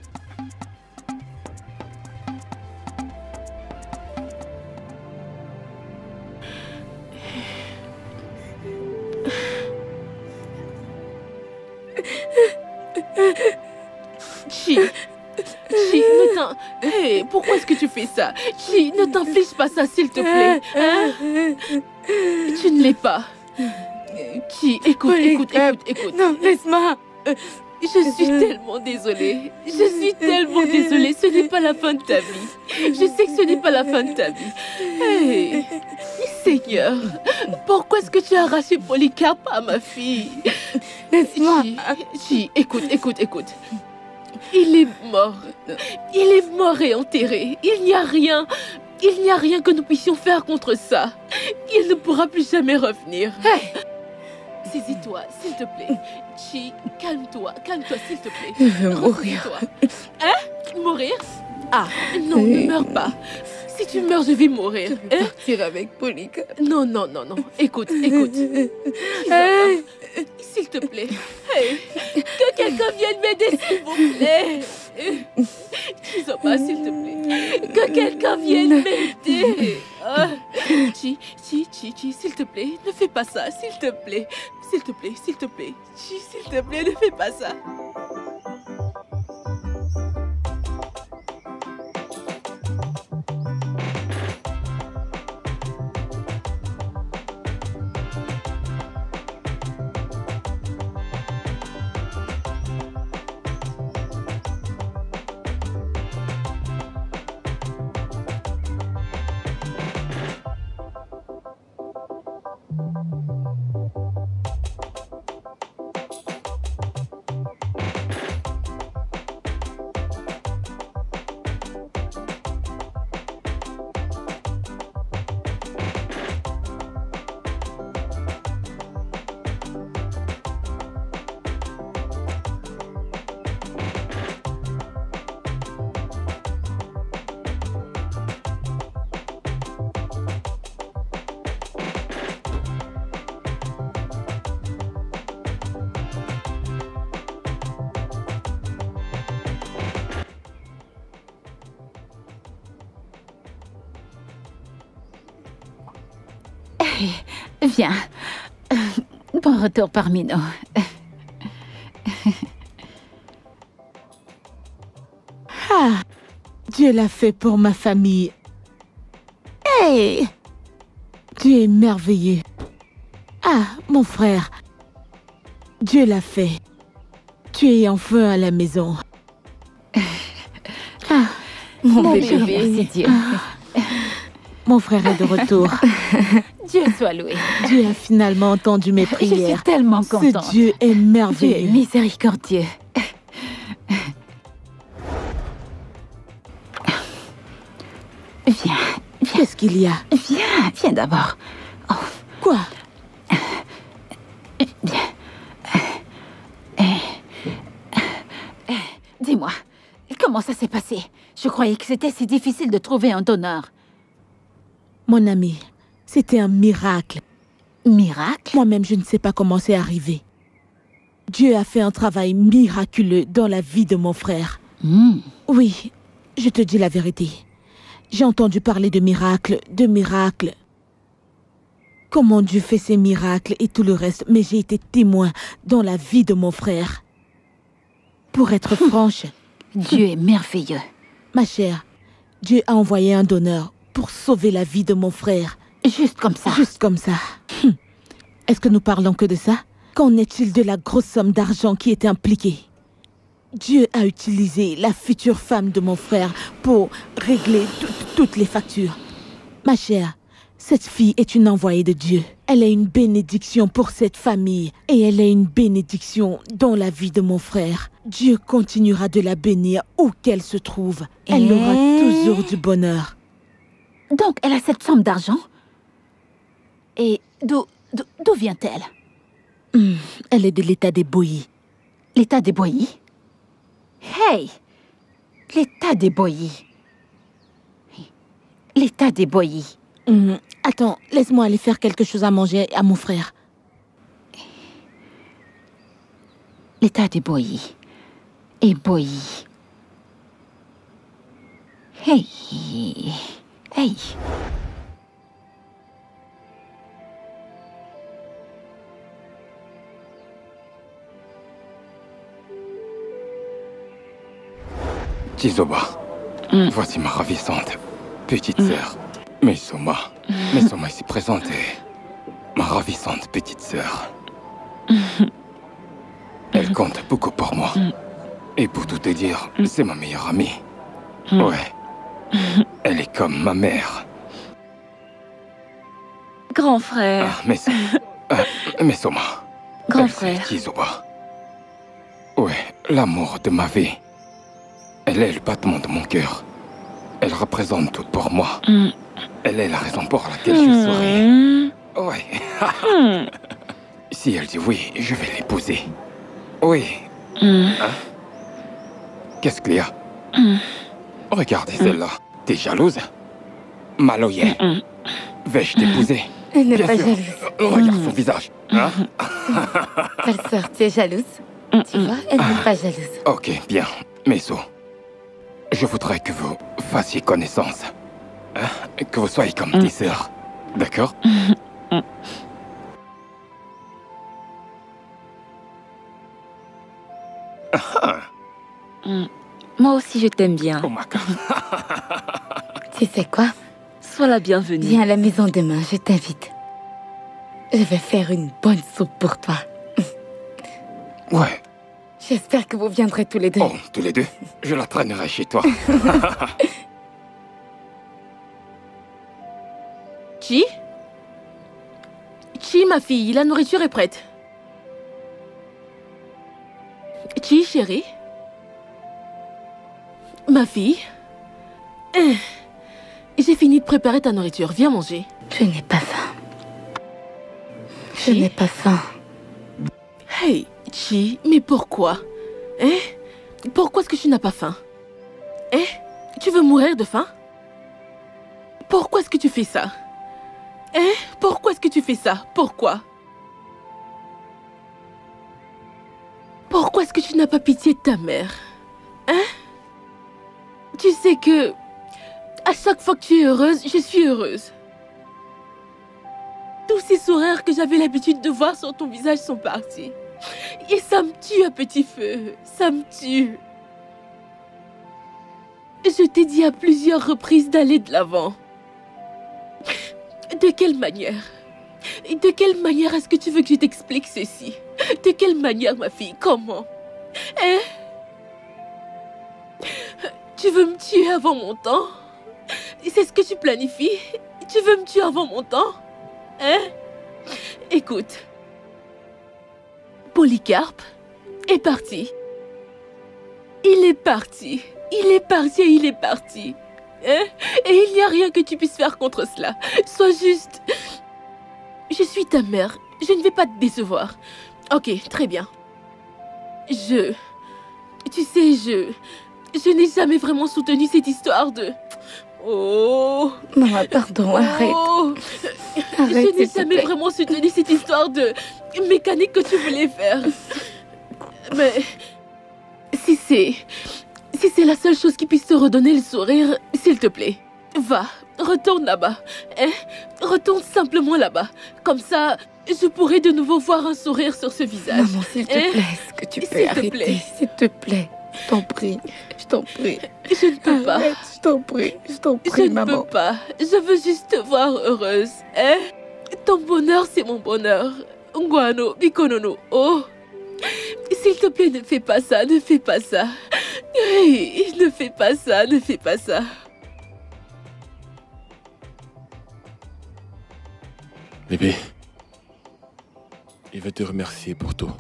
Chi, ne t'en... Hey, pourquoi est-ce que tu fais ça? Chi, ne t'inflige pas ça, s'il te plaît. Hein? Tu ne l'es pas. Chi, écoute. Non, laisse-moi. Je suis tellement désolée. Ce n'est pas la fin de ta vie. Je sais que ce n'est pas la fin de ta vie. Hey, Seigneur, pourquoi est-ce que tu as arraché Polycarpe à ma fille? Laisse-moi. Chi, écoute. Il est mort. Il est mort et enterré. Il n'y a rien que nous puissions faire contre ça. Il ne pourra plus jamais revenir. Hey! Saisis-toi, s'il te plaît. Chi, calme-toi, s'il te plaît. Je veux mourir. Hein? Mourir? Ah, non, ne meurs pas. Si tu meurs, je vais mourir. Je vais partir avec Polycarpe. Non. Écoute. S'il te plaît. Hey, que quelqu'un vienne m'aider, s'il vous plaît. Chizoba, s'il te plaît. Que quelqu'un vienne m'aider. Chi, s'il te plaît, ne fais pas ça, s'il te plaît. S'il te plaît. Chi, s'il te plaît, ne fais pas ça. Viens. Bon retour parmi nous. Ah, Dieu l'a fait pour ma famille. Hey! Tu es merveilleux. Ah, mon frère. Dieu l'a fait. Tu es enfin à la maison. Ah, Mon bébé, bébé. merci Dieu. Mon frère est de retour. Dieu soit loué. Dieu a finalement entendu mes Je prières. suis tellement contente. Ce Dieu est Dieu est merveilleux. miséricordieux. Viens, Qu'est-ce qu'il y a? viens d'abord. Oh, Quoi? dis-moi, comment ça s'est passé? Je croyais que c'était si difficile de trouver un donneur. Mon ami, c'était un miracle. Miracle? Moi-même, je ne sais pas comment c'est arrivé. Dieu a fait un travail miraculeux dans la vie de mon frère. Oui, je te dis la vérité. J'ai entendu parler de miracles, Comment Dieu fait ses miracles et tout le reste, mais j'ai été témoin dans la vie de mon frère. Pour être franche, Dieu est merveilleux. ma chère, Dieu a envoyé un donneur pour sauver la vie de mon frère. Juste comme ça. Juste comme ça. Est-ce que nous parlons que de ça? Qu'en est-il de la grosse somme d'argent qui était impliquée? Dieu a utilisé la future femme de mon frère pour régler toutes les factures. Ma chère, cette fille est une envoyée de Dieu. Elle est une bénédiction pour cette famille et elle est une bénédiction dans la vie de mon frère. Dieu continuera de la bénir où qu'elle se trouve. Elle aura toujours du bonheur. Donc, elle a cette somme d'argent? Et d'où vient-elle? Elle est de l'état des Boïs. L'état des Boïs? Hey! L'état des Boïs. L'état des Boïs. Attends, laisse-moi aller faire quelque chose à manger à mon frère. L'état des Boïs. Et Boïs. Hey! Hey! Tizoba, voici ma ravissante petite sœur, Mesoma. Mesoma ici présentée. Ma ravissante petite sœur. Elle compte beaucoup pour moi. Et pour tout te dire, c'est ma meilleure amie. Ouais. Elle est comme ma mère. Grand frère. Mesoma. Grand Elle, frère. c'est Tizoba. Ouais, l'amour de ma vie. Elle est le battement de mon cœur. Elle représente tout pour moi. Elle est la raison pour laquelle je souris. Ouais. Si elle dit oui, je vais l'épouser. Oui. Hein? Qu'est-ce qu'il y a? Regardez celle-là. T'es jalouse? Maloyenne. Vais-je t'épouser? Elle n'est Bien pas sûr. jalouse. Regarde son visage. Hein? Belle sœur, tu es jalouse? Tu vois, elle n'est pas jalouse. Ok, bien. Meso, je voudrais que vous fassiez connaissance. Hein? Que vous soyez comme des sœurs. D'accord? Moi aussi, je t'aime bien. Oh my God. Tu sais quoi? Sois la bienvenue. Viens à la maison demain, je t'invite. Je vais faire une bonne soupe pour toi. Ouais. J'espère que vous viendrez tous les deux. Oh, tous les deux? Je la traînerai chez toi. Chi? Chi, ma fille, la nourriture est prête. Chi, chérie? Ma fille? J'ai fini de préparer ta nourriture. Viens manger. Je n'ai pas faim. Je n'ai pas faim. Hey, Chi, mais pourquoi? Hein? Pourquoi est-ce que tu n'as pas faim? Hein? Tu veux mourir de faim? Pourquoi est-ce que tu fais ça? Hein? Pourquoi est-ce que tu fais ça? Pourquoi? Pourquoi est-ce que tu n'as pas pitié de ta mère? Hein? Tu sais que... à chaque fois que tu es heureuse, je suis heureuse. Tous ces sourires que j'avais l'habitude de voir sur ton visage sont partis. Et ça me tue à petit feu. Ça me tue. Je t'ai dit à plusieurs reprises d'aller de l'avant. De quelle manière? De quelle manière est-ce que tu veux que je t'explique ceci? De quelle manière, ma fille? Comment? Hein? Tu veux me tuer avant mon temps? C'est ce que tu planifies? Tu veux me tuer avant mon temps? Hein? Écoute. Polycarpe est parti. Il est parti. Il est parti et il est parti. Hein? Et il n'y a rien que tu puisses faire contre cela. Sois juste... Je suis ta mère. Je ne vais pas te décevoir. Ok, très bien. Tu sais, je n'ai jamais vraiment soutenu cette histoire de... Oh... Maman, pardon, arrête. Arrête, Je n'ai jamais vraiment soutenu cette histoire de mécanique que tu voulais faire. Mais... Si c'est la seule chose qui puisse te redonner le sourire, s'il te plaît, va, retourne là-bas. Hein? Retourne simplement là-bas. Comme ça, je pourrai de nouveau voir un sourire sur ce visage. Maman, s'il te plaît, est-ce que tu peux arrêter? S'il te plaît, je t'en prie, je t'en prie. Je ne peux pas. Arrête, je t'en prie, maman. Je ne peux pas. Je veux juste te voir heureuse. Hein? Ton bonheur, c'est mon bonheur. Nguano, bikonono, oh. S'il te plaît, ne fais pas ça, ne fais pas ça. Hey, ne fais pas ça, ne fais pas ça. Bébé, je veux te remercier pour tout.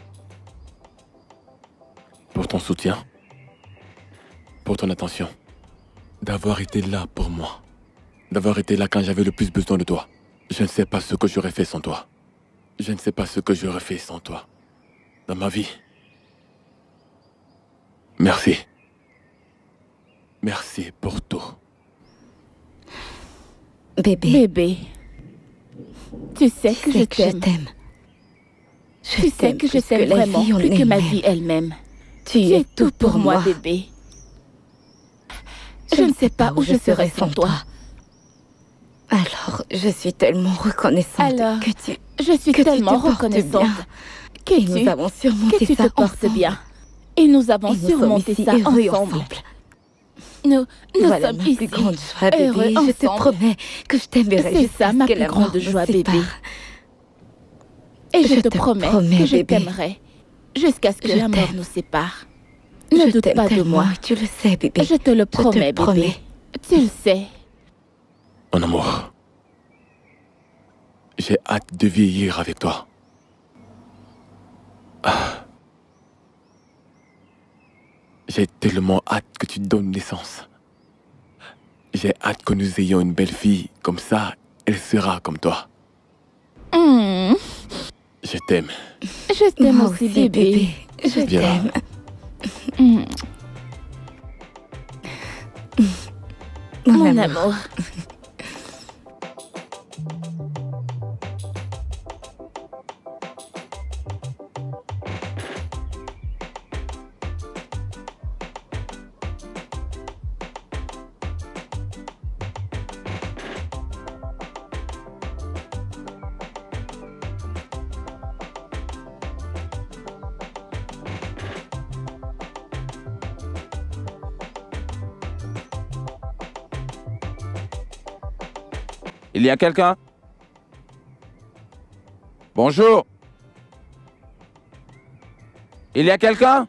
Pour ton soutien. Pour ton attention. D'avoir été là pour moi. D'avoir été là quand j'avais le plus besoin de toi. Je ne sais pas ce que j'aurais fait sans toi. Je ne sais pas ce que j'aurais fait sans toi. Dans ma vie. Merci. Merci pour tout. Bébé. Tu sais que je t'aime. Tu sais que je t'aime vraiment plus que ma vie elle-même. Tu es tout pour moi, bébé. Je ne sais pas où je serais sans toi. Alors, je suis tellement reconnaissante que tu... Je suis tellement reconnaissante que nous avons surmonté tu ça te portes ensemble. bien. Et nous avons surmonté ça ensemble. Nous Voilà sommes ma ici, plus grande joie, bébé. heureux Je te ensemble. promets que je t'aimerai C'est jusqu'à ça ce ma que plus la grande mort nous joie, sépare. bébé. Et je te promets que je bébé. t'aimerai jusqu'à ce que Je la mort t'aime. nous sépare. Ne doute pas de moi. Tu le sais, bébé. Je te le promets, bébé. Tu le sais. Mon amour. J'ai hâte de vieillir avec toi. Ah. J'ai tellement hâte que tu donnes naissance. J'ai hâte que nous ayons une belle fille. Comme ça, elle sera comme toi. Je t'aime. Je t'aime Moi aussi, bébé. Je Viens là. t'aime. Mon amour. Il y a quelqu'un? Bonjour. Il y a quelqu'un?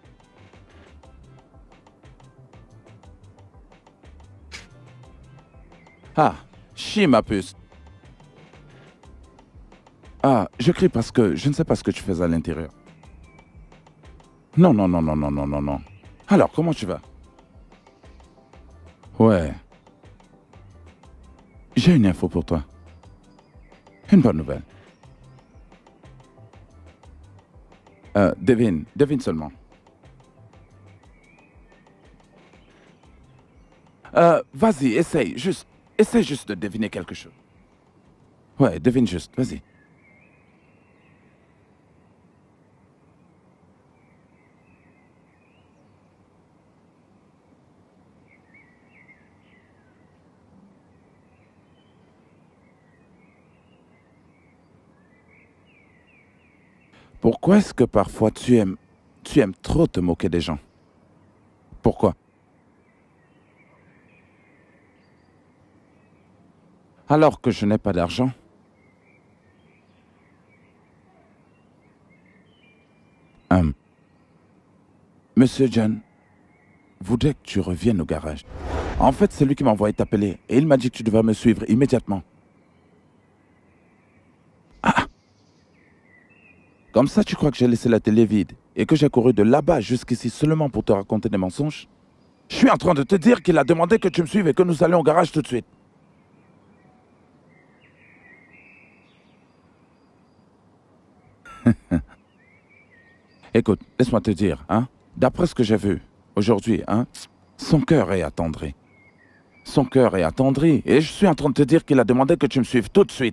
Ah, chie ma puce. Ah, je crie parce que je ne sais pas ce que tu fais à l'intérieur. Non. Alors, comment tu vas? Ouais. J'ai une info pour toi. Une bonne nouvelle. Devine seulement. Vas-y, essaye juste de deviner quelque chose. Ouais, devine juste, vas-y. Pourquoi est-ce que parfois tu aimes trop te moquer des gens? Pourquoi? Alors que je n'ai pas d'argent? Monsieur John, voudrait que tu reviennes au garage. En fait, c'est lui qui m'a envoyé t'appeler et il m'a dit que tu devais me suivre immédiatement. Ah! Comme ça, tu crois que j'ai laissé la télé vide et que j'ai couru de là-bas jusqu'ici seulement pour te raconter des mensonges? Je suis en train de te dire qu'il a demandé que tu me suives et que nous allions au garage tout de suite. Écoute, laisse-moi te dire, hein, d'après ce que j'ai vu aujourd'hui, hein, son cœur est attendri. Son cœur est attendri et je suis en train de te dire qu'il a demandé que tu me suives tout de suite.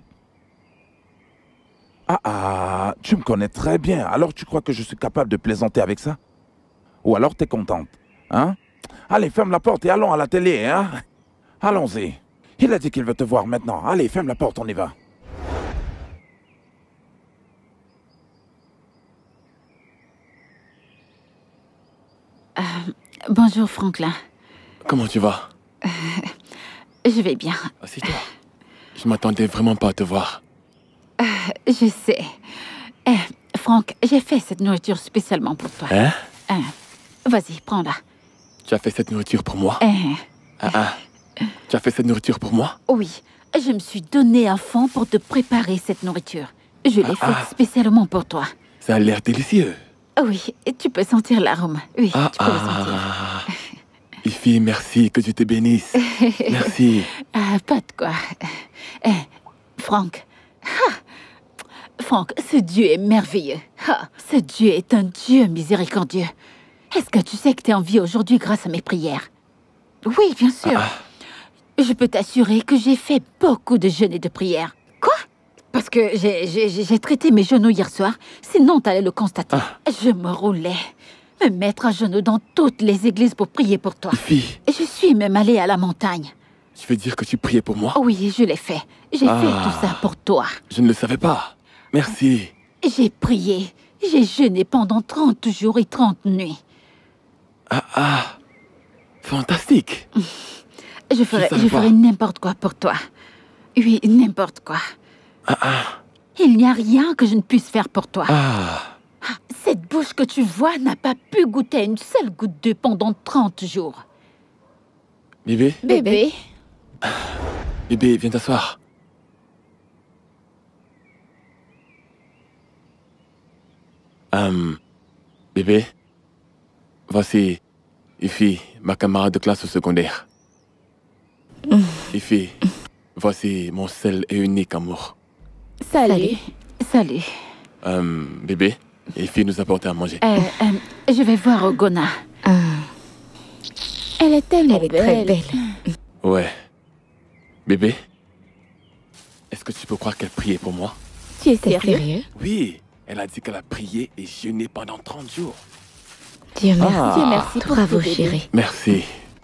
Ah, tu me connais très bien, alors tu crois que je suis capable de plaisanter avec ça? Ou alors t'es contente, hein? Allez, ferme la porte et allons à la télé, hein? Allons-y. Il a dit qu'il veut te voir maintenant. Allez, ferme la porte, on y va. Bonjour Franklin. Comment tu vas? Je vais bien. Assieds-toi. Je m'attendais vraiment pas à te voir. Je sais. Franck, j'ai fait cette nourriture spécialement pour toi. Hein? Vas-y, prends-la. Tu as fait cette nourriture pour moi? Tu as fait cette nourriture pour moi? Oui, je me suis donné à fond pour te préparer cette nourriture. Je l'ai faite spécialement pour toi. Ça a l'air délicieux. Oui, tu peux sentir l'arôme. Oui, tu peux le sentir. Ifi, merci, que Dieu te bénisse. Merci. Pas de quoi. Franck. Franck, ce Dieu est merveilleux. Ce Dieu est un Dieu miséricordieux. Est-ce que tu sais que tu es en vie aujourd'hui grâce à mes prières? Oui, bien sûr. Je peux t'assurer que j'ai fait beaucoup de jeûnes et de prières. Quoi? Parce que j'ai traité mes genoux hier soir. Sinon, t'allais le constater. Je me roulais. Me mettre à genoux dans toutes les églises pour prier pour toi. Ifi. Je suis même allée à la montagne. Tu veux dire que tu priais pour moi? Oui, je l'ai fait. J'ai fait tout ça pour toi. Je ne le savais pas. Merci. J'ai prié. J'ai jeûné pendant 30 jours et 30 nuits. Fantastique. Je ferai n'importe quoi pour toi. Oui, n'importe quoi. Il n'y a rien que je ne puisse faire pour toi. Cette bouche que tu vois n'a pas pu goûter une seule goutte d'eau pendant 30 jours. Bébé? Bébé? Bébé, viens t'asseoir. Bébé, voici Ifi, ma camarade de classe au secondaire. Ifi, voici mon seul et unique amour. Salut. Salut. Bébé, Ifi nous apporte à manger. Je vais voir Ogona. Elle est tellement belle. Très belle. Ouais. Bébé, est-ce que tu peux croire qu'elle priait pour moi? Tu es sérieux? Oui, elle a dit qu'elle a prié et jeûné pendant 30 jours. Dieu merci. Dieu merci pour Bravo, tout, bébé. chérie. Merci.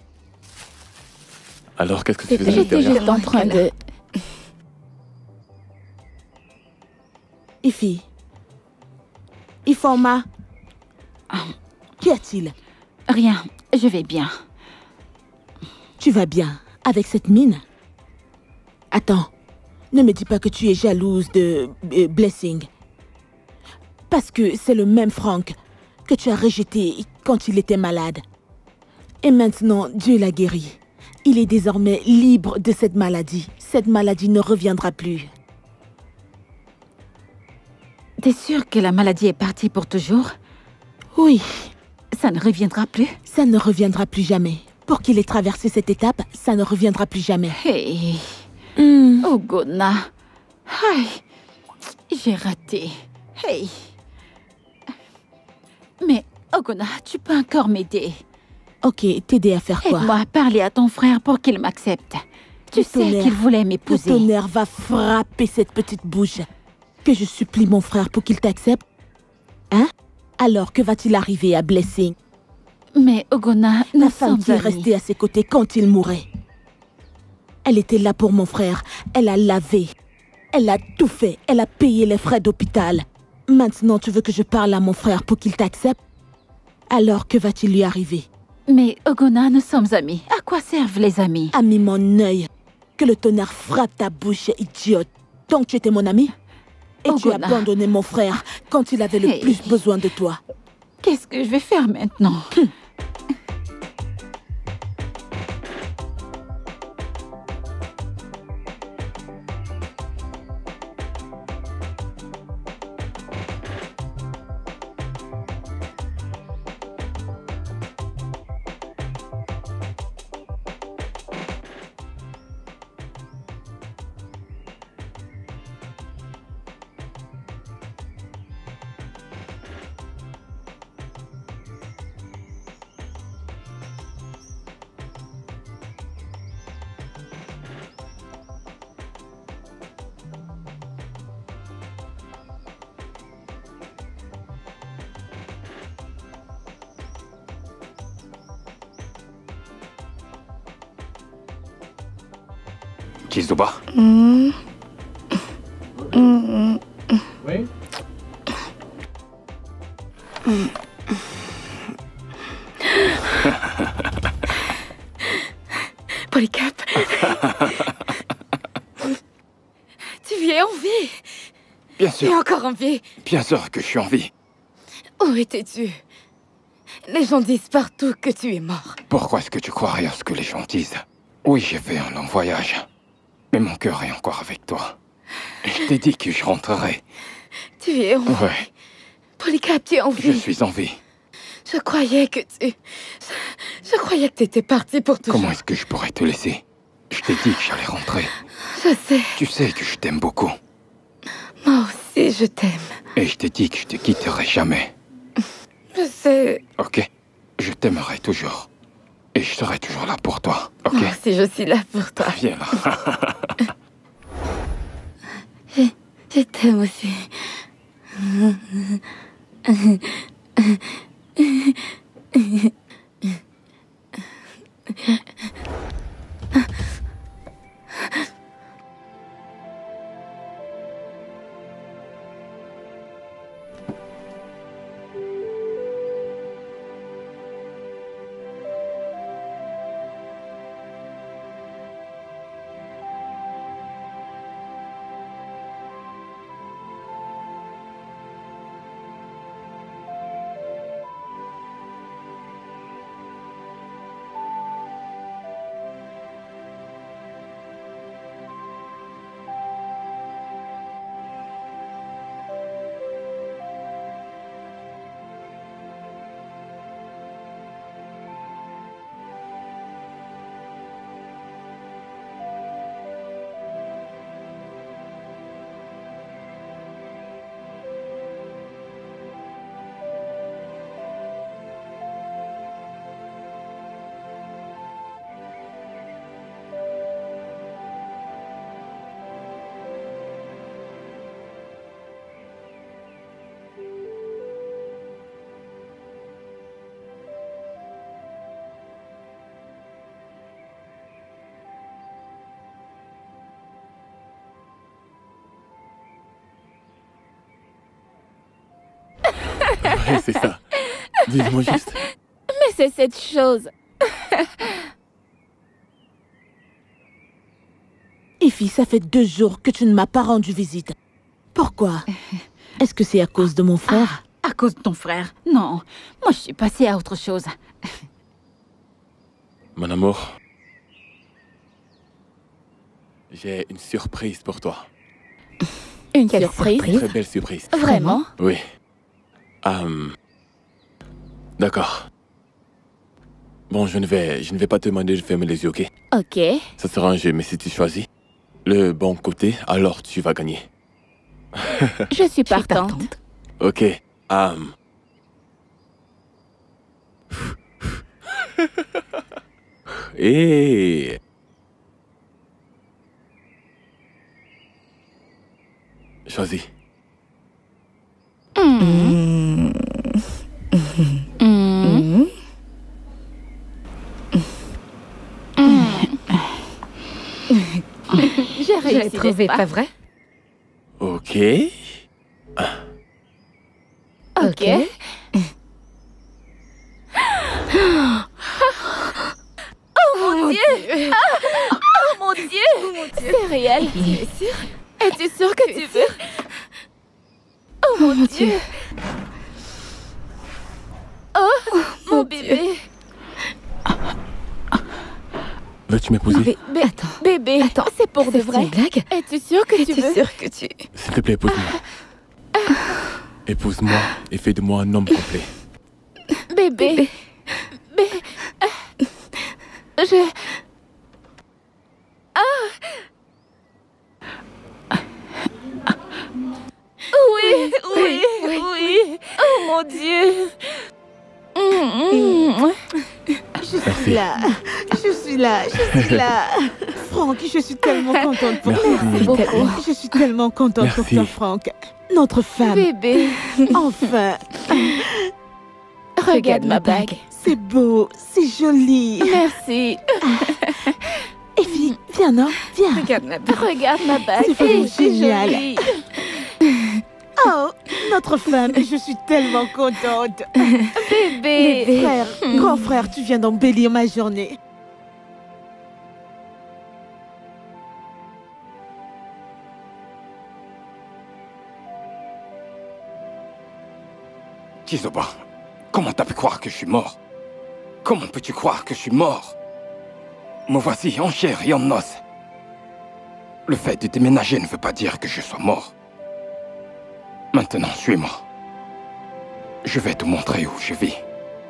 Alors, qu'est-ce que tu faisais à J'étais l'intérieur? juste en train de... Ifi. Iforma. Qu'y a-t-il? Rien, je vais bien. Tu vas bien avec cette mine? Attends, ne me dis pas que tu es jalouse de Blessing. Parce que c'est le même Frank que tu as rejeté quand il était malade. Et maintenant, Dieu l'a guéri. Il est désormais libre de cette maladie. Cette maladie ne reviendra plus. T'es sûre que la maladie est partie pour toujours? Oui. Ça ne reviendra plus? Ça ne reviendra plus jamais. Pour qu'il ait traversé cette étape, ça ne reviendra plus jamais. Hey. Ogona. Aïe. J'ai raté. Hey. Mais, Ogona, tu peux encore m'aider. Ok, t'aider à faire quoi? Aide-moi à parler à ton frère pour qu'il m'accepte. Tu sais qu'il voulait m'épouser. Le tonnerre va frapper cette petite bouche. Que je supplie mon frère pour qu'il t'accepte? Hein? Alors, que va-t-il arriver à Blessing? Mais Ogona, nous la femme sommes qui est amis. restée à ses côtés quand il mourait. Elle était là pour mon frère. Elle a lavé. Elle a tout fait. Elle a payé les frais d'hôpital. Maintenant, tu veux que je parle à mon frère pour qu'il t'accepte? Alors, que va-t-il lui arriver? Mais Ogona, nous sommes amis. À quoi servent les amis? Ami, mon œil. Que le tonnerre frappe ta bouche, idiote. Donc tu étais mon ami? Et tu as abandonné mon frère quand il avait le plus besoin de toi. Qu'est-ce que je vais faire maintenant? Chizuba? Oui. Polycap. Tu es en vie. Bien sûr. Tu es encore en vie. Bien sûr que je suis en vie. Où étais-tu? Les gens disent partout que tu es mort. Pourquoi est-ce que tu croirais à ce que les gens disent? Oui, j'ai fait un long voyage. Mais mon cœur est encore avec toi. Je t'ai dit que je rentrerai. Tu es en vie. Ouais. Polycap, tu es en vie. Je suis en vie. Je croyais que tu... Je croyais que tu étais parti pour toujours. Comment est-ce que je pourrais te laisser? Je t'ai dit que j'allais rentrer. Je sais. Tu sais que je t'aime beaucoup. Moi aussi, je t'aime. Et je t'ai dit que je te quitterai jamais. Je sais. Ok? Je t'aimerai toujours. Et je serai toujours là pour toi. Ok? Moi aussi, je suis là pour toi. Viens là. Je t'aime aussi. Ouais, c'est ça. Dis-moi juste. Mais c'est cette chose. Ify, ça fait 2 jours que tu ne m'as pas rendu visite. Pourquoi? Est-ce que c'est à cause de mon frère? À cause de ton frère? Non, moi je suis passée à autre chose. Mon amour, j'ai une surprise pour toi. Une Quelle surprise? surprise? Très belle surprise. Vraiment? Oui. D'accord. Bon, je ne vais pas te demander de fermer les yeux, ok? Ok. Ça sera un jeu, mais si tu choisis le bon côté, alors tu vas gagner. Je suis partante. Ok. Et... Choisis. J'ai réussi, J'ai trouvé, n'est-ce pas vrai? Ok. Ok. Oh mon Dieu! Oh mon Dieu! C'est réel. Tu es sûre? Es-tu sûre que tu veux? Oh mon Dieu! Oh, mon bébé! Veux-tu m'épouser? Attends. Bébé, Attends, c'est pour de c'est vrai. une blague? Es-tu sûre que tu Es-tu veux? sûre que tu... S'il te plaît, épouse-moi. Épouse-moi et fais de moi un homme complet. Bébé. Je... Oui. Oh mon Dieu. Je suis là. Franck, je suis tellement contente pour toi. Merci beaucoup. Je suis tellement contente pour Merci. toi, Franck. Notre femme. Bébé, Enfin, regarde ma bague. c'est beau, c'est joli. Merci. Effie, Tiens, non? Viens. Regarde ma bague. Regarde ma bague. C'est vraiment C'est génial. joli. Oh, notre femme, je suis tellement contente. Bébé. Frère, grand frère, tu viens d'embellir ma journée. Tizoba, comment t'as pu croire que je suis mort? Comment peux-tu croire que je suis mort? Me voici en chair et en os. Le fait de déménager ne veut pas dire que je sois mort. Maintenant, suis-moi. Je vais te montrer où je vis.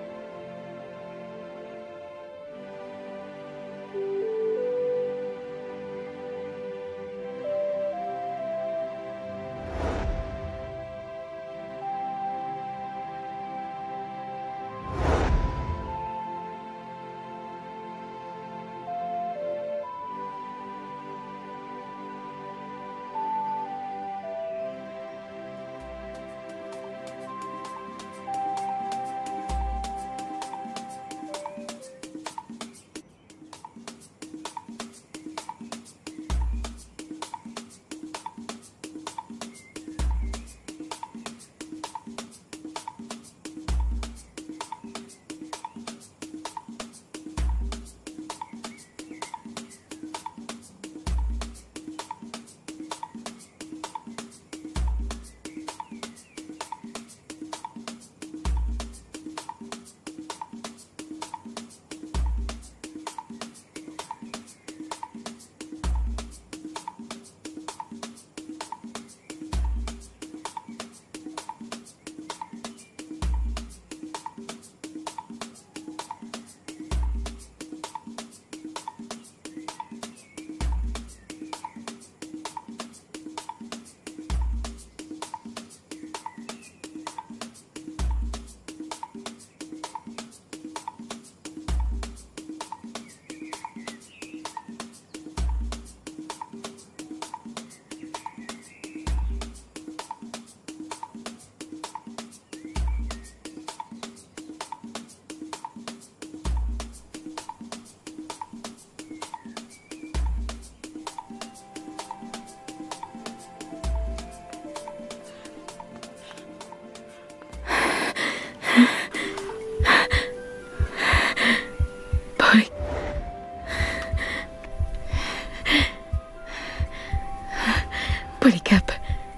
Polycap.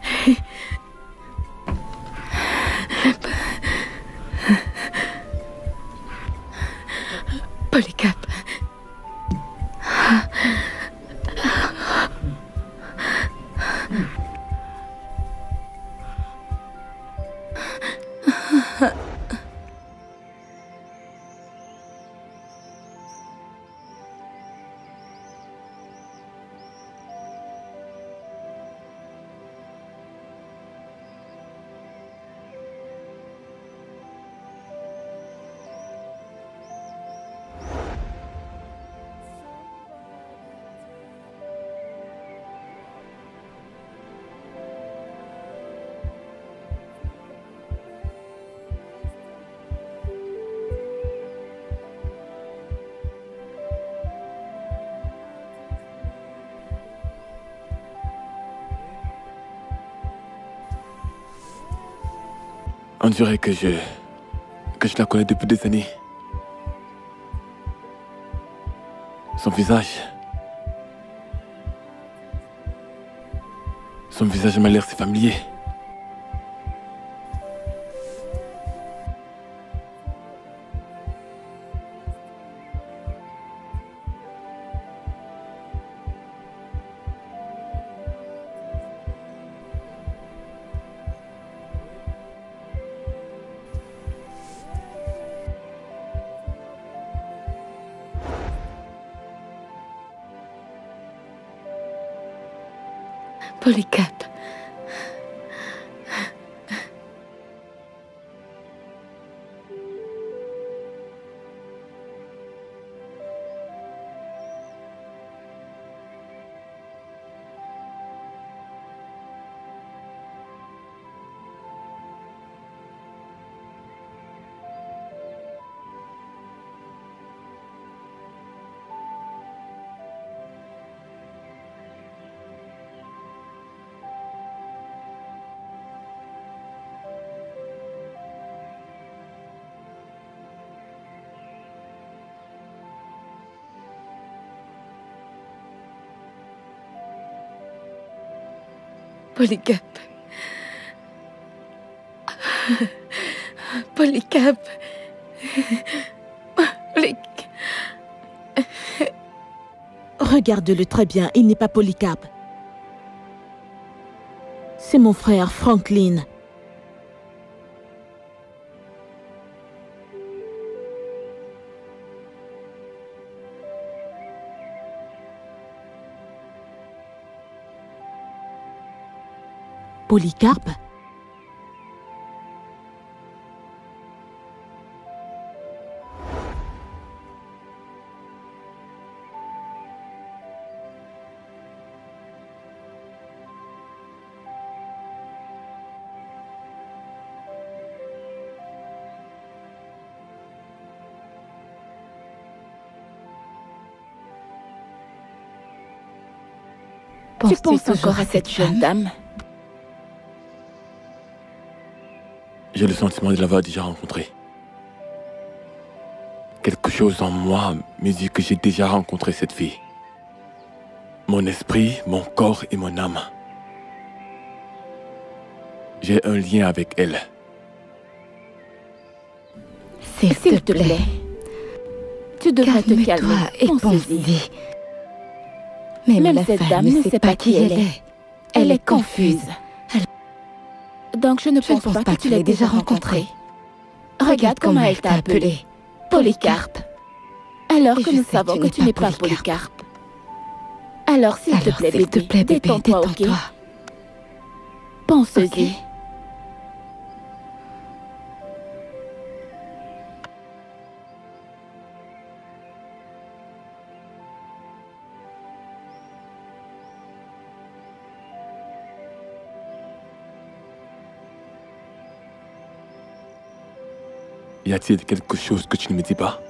Polycap. On dirait que je la connais depuis des années. Son visage m'a l'air si familier. Polycap. Polycarpe. Polycarpe. Regarde-le très bien, il n'est pas Polycarpe. C'est mon frère Franklin. Polycarpe? Tu penses encore à cette jeune dame? J'ai le sentiment de l'avoir déjà rencontrée. Quelque chose en moi me dit que j'ai déjà rencontré cette fille. Mon esprit, mon corps et mon âme. J'ai un lien avec elle. S'il te plaît. Tu devrais te calmer et pense-y. Même cette dame ne sait pas qui elle est. Elle est confuse. Donc je ne pense pas que tu l'aies déjà rencontrée. Regarde comment elle t'a appelé. Polycarpe. Alors que nous savons que tu n'es pas Polycarpe. Alors s'il te plaît, bébé, détends-toi, ok? Pense-y. Y a-t-il quelque chose que tu ne me dis pas?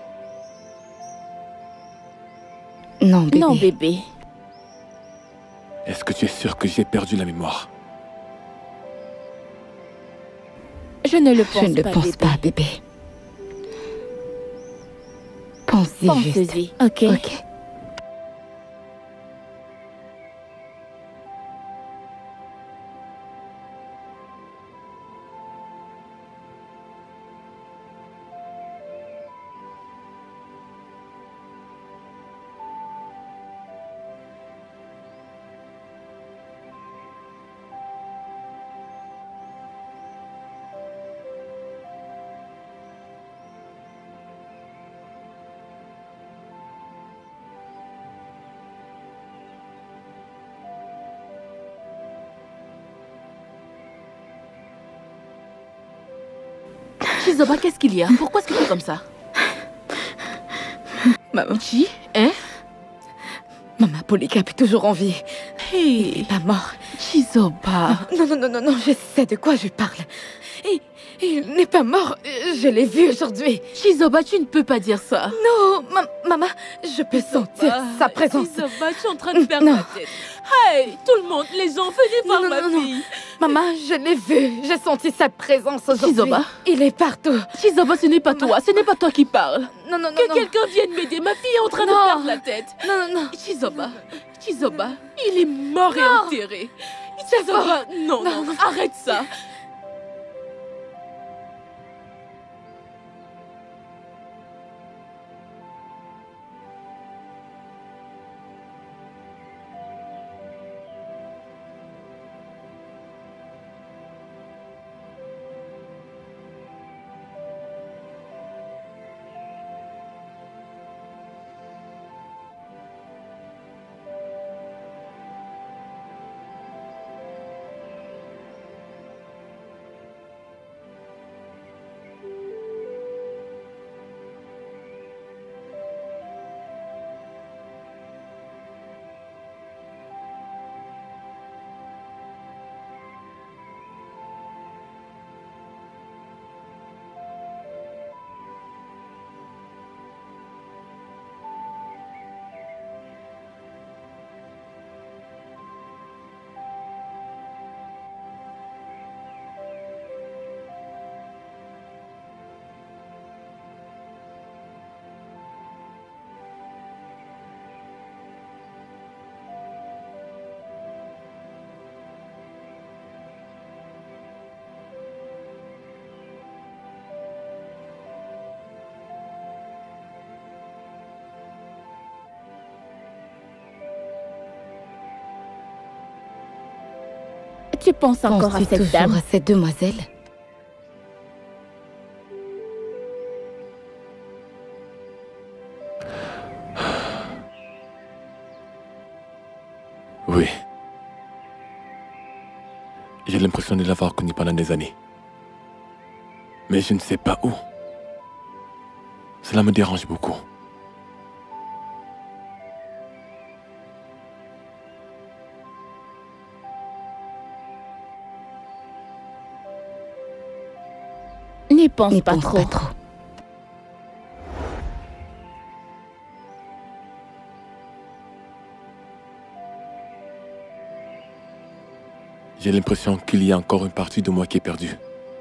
Non, bébé. Non, bébé. Est-ce que tu es sûr que j'ai perdu la mémoire? Je ne le pense pas, bébé. Pense-y juste. Ok. Chizoba, qu'est-ce qu'il y a? Pourquoi est-ce que tu es comme ça? Maman. Chi? Hein? Maman, Polycarpe est toujours en vie. Hey. Il n'est pas mort. Chizoba. Non, je sais de quoi je parle. Il n'est pas mort. Je l'ai vu aujourd'hui. Chizoba, tu ne peux pas dire ça. Non, maman, je peux sentir sa présence. Chizoba, tu es en train de perdre la tête. Hey, tout le monde, les gens, venez voir ma fille. Maman, je l'ai vu. J'ai senti sa présence aujourd'hui. Chizoba. Il est partout. Chizoba, ce n'est pas toi. Ce n'est pas toi qui parles. Non. Que quelqu'un vienne m'aider. Ma fille est en train de perdre la tête. Non. Chizoba, il est mort et enterré. Chizoba, non, arrête ça. Tu penses encore à cette dame? À cette demoiselle? Oui. J'ai l'impression de l'avoir connue pendant des années. Mais je ne sais pas où. Cela me dérange beaucoup. N'y pense pas trop. J'ai l'impression qu'il y a encore une partie de moi qui est perdue.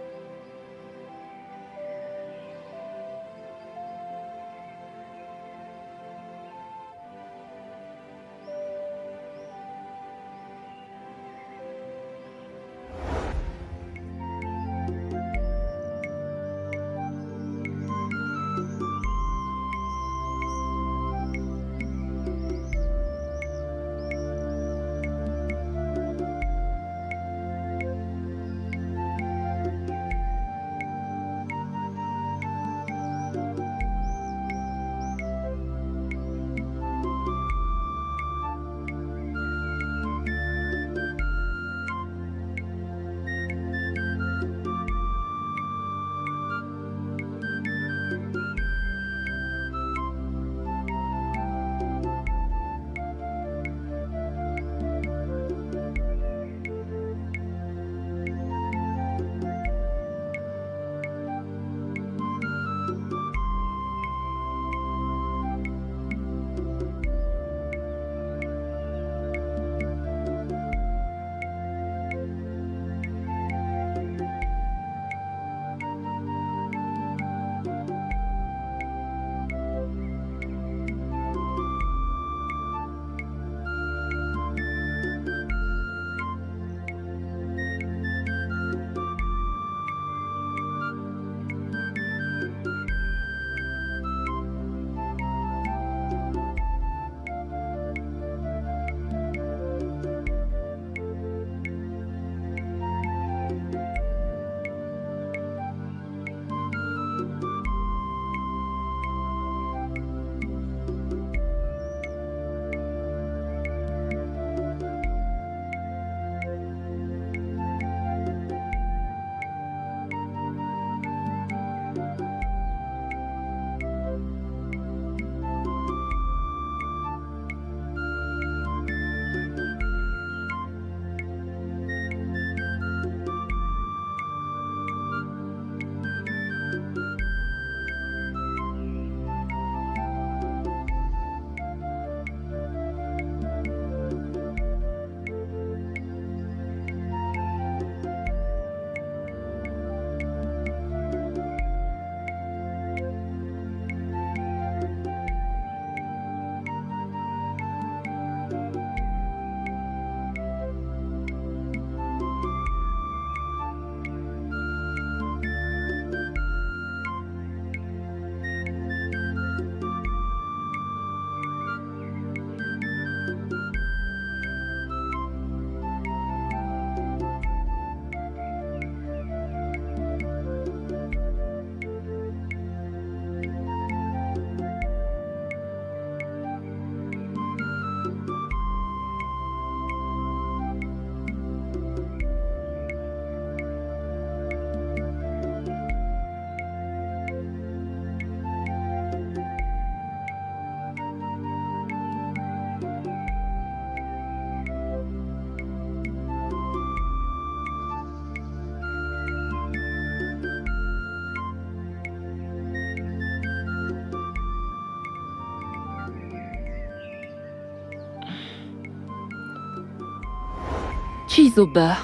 Chizoba.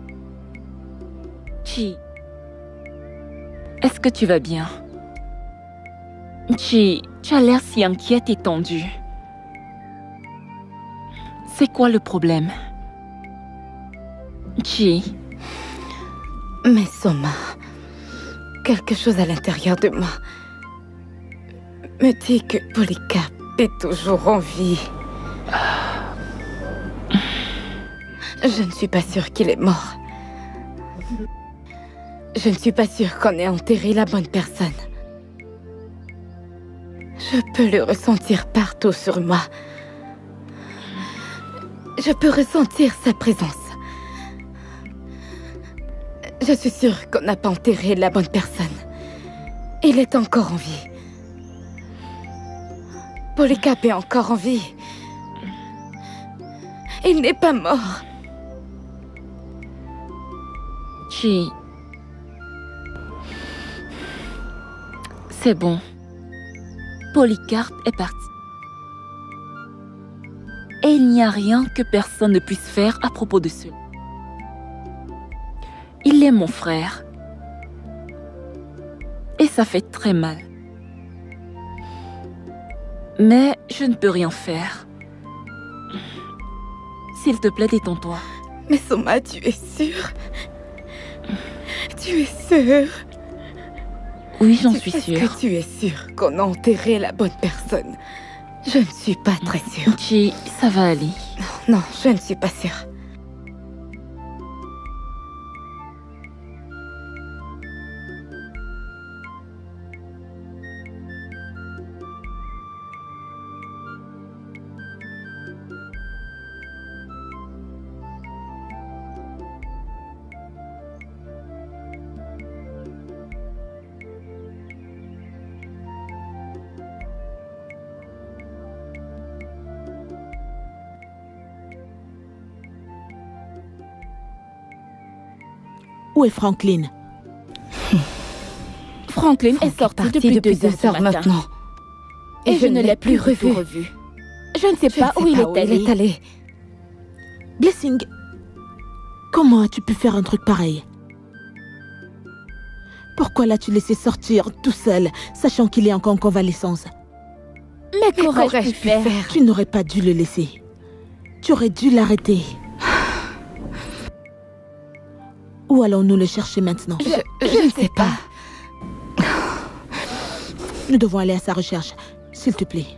Chi. Est-ce que tu vas bien? Chi, tu as l'air si inquiète et tendue. C'est quoi le problème? Chi. Mais Soma, quelque chose à l'intérieur de moi me dit que Polycarpe est toujours en vie. Je ne suis pas sûre qu'il est mort. Je ne suis pas sûre qu'on ait enterré la bonne personne. Je peux le ressentir partout sur moi. Je peux ressentir sa présence. Je suis sûre qu'on n'a pas enterré la bonne personne. Il est encore en vie. Polycarpe est encore en vie. Il n'est pas mort. Chi. C'est bon. Polycarpe est parti. Et il n'y a rien que personne ne puisse faire à propos de cela. Il est mon frère. Et ça fait très mal. Mais je ne peux rien faire. S'il te plaît, détends-toi. Mais Soma, tu es sûre? Tu es sûre? Oui, j'en suis sûre. Est-ce que tu es sûre qu'on a enterré la bonne personne? Je ne suis pas très sûre. Chi, ça va aller. Non, je ne suis pas sûre. Où est Franklin? Franklin est sorti depuis 2 heures ce matin. Maintenant. Et je ne l'ai plus revu. Je ne sais pas où il est allé. Blessing, comment as-tu pu faire un truc pareil? Pourquoi l'as-tu laissé sortir tout seul, sachant qu'il est encore en convalescence? Mais qu'aurais-je pu faire? Tu n'aurais pas dû le laisser. Tu aurais dû l'arrêter. Où allons-nous le chercher maintenant? Je ne sais pas. Nous devons aller à sa recherche, s'il te plaît.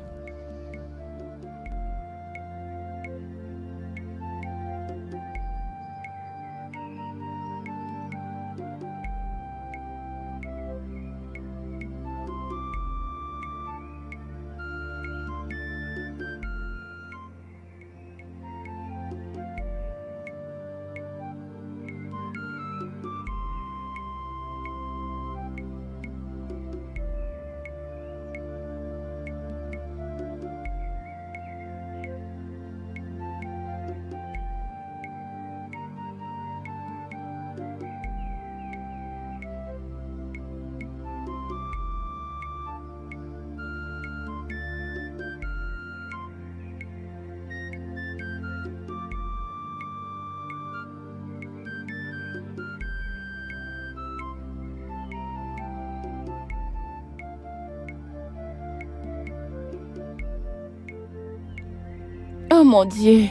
Oh mon Dieu.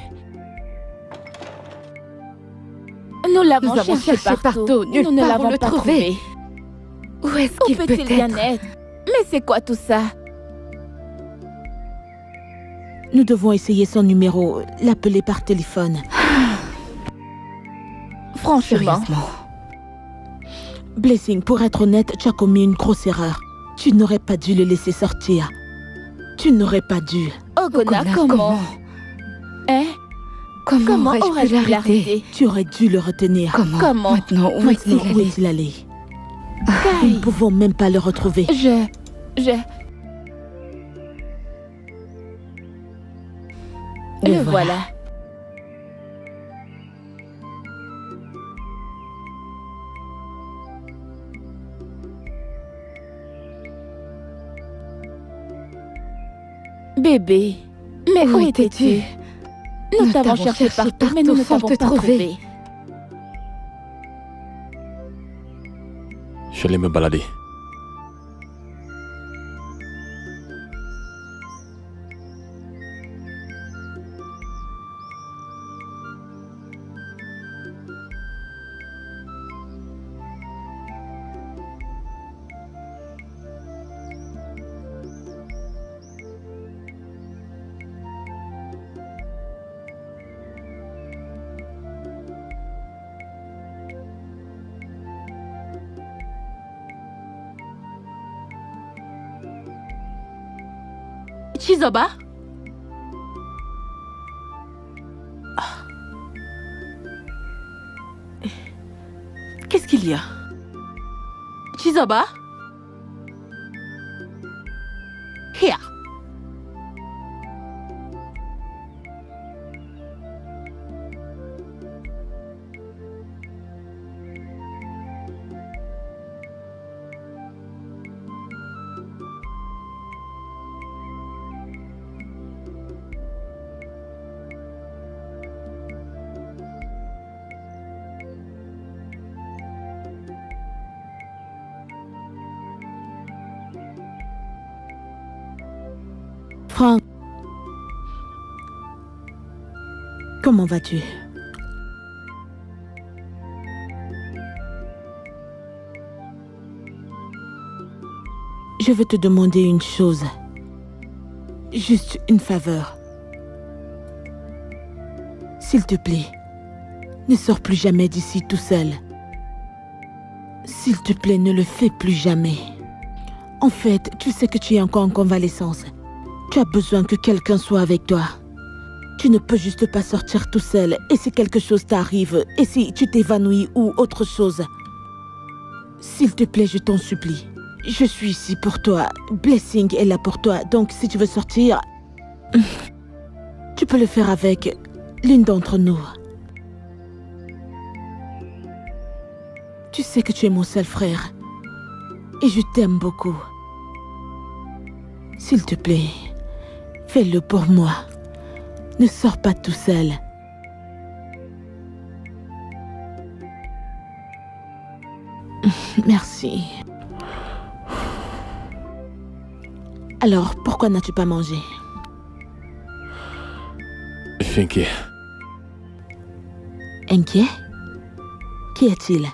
Nous l'avons cherché partout. Nous ne l'avons pas trouvé. Où est-ce qu'il peut-il bien être? Mais c'est quoi tout ça? Nous devons essayer son numéro, l'appeler par téléphone. Franchement. Blessing, pour être honnête, tu as commis une grosse erreur. Tu n'aurais pas dû le laisser sortir. Tu n'aurais pas dû. Ogona, comment? Hein? Comment aurais-je pu l'arrêter? Tu aurais dû le retenir. Comment? Maintenant, où est-il allé? Nous ne pouvons même pas le retrouver. Le voilà. Bébé, mais où étais-tu? Nous t'avons cherché partout, mais nous ne t'avons pas trouvé. Je allais me balader. Chizoba? Qu'est-ce qu'il y a? Chizoba? Here. Franck, comment vas-tu? Je veux te demander une chose. Juste une faveur. S'il te plaît, ne sors plus jamais d'ici tout seul. S'il te plaît, ne le fais plus jamais. En fait, tu sais que tu es encore en convalescence. Tu as besoin que quelqu'un soit avec toi. Tu ne peux juste pas sortir tout seul. Et si quelque chose t'arrive, et si tu t'évanouis ou autre chose, s'il te plaît, je t'en supplie. Je suis ici pour toi. Blessing est là pour toi. Donc, si tu veux sortir, tu peux le faire avec l'une d'entre nous. Tu sais que tu es mon seul frère. Et je t'aime beaucoup. S'il te plaît, fais-le pour moi. Ne sors pas tout seul. Merci. Alors, pourquoi n'as-tu pas mangé? Je suis inquiet. Inquiet? Qui est-il?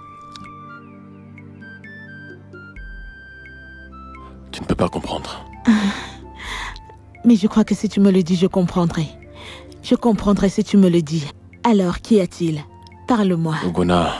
Tu ne peux pas comprendre. Mais je crois que si tu me le dis, je comprendrai. Je comprendrai si tu me le dis. Alors, qui est-il? Parle-moi. Ogona.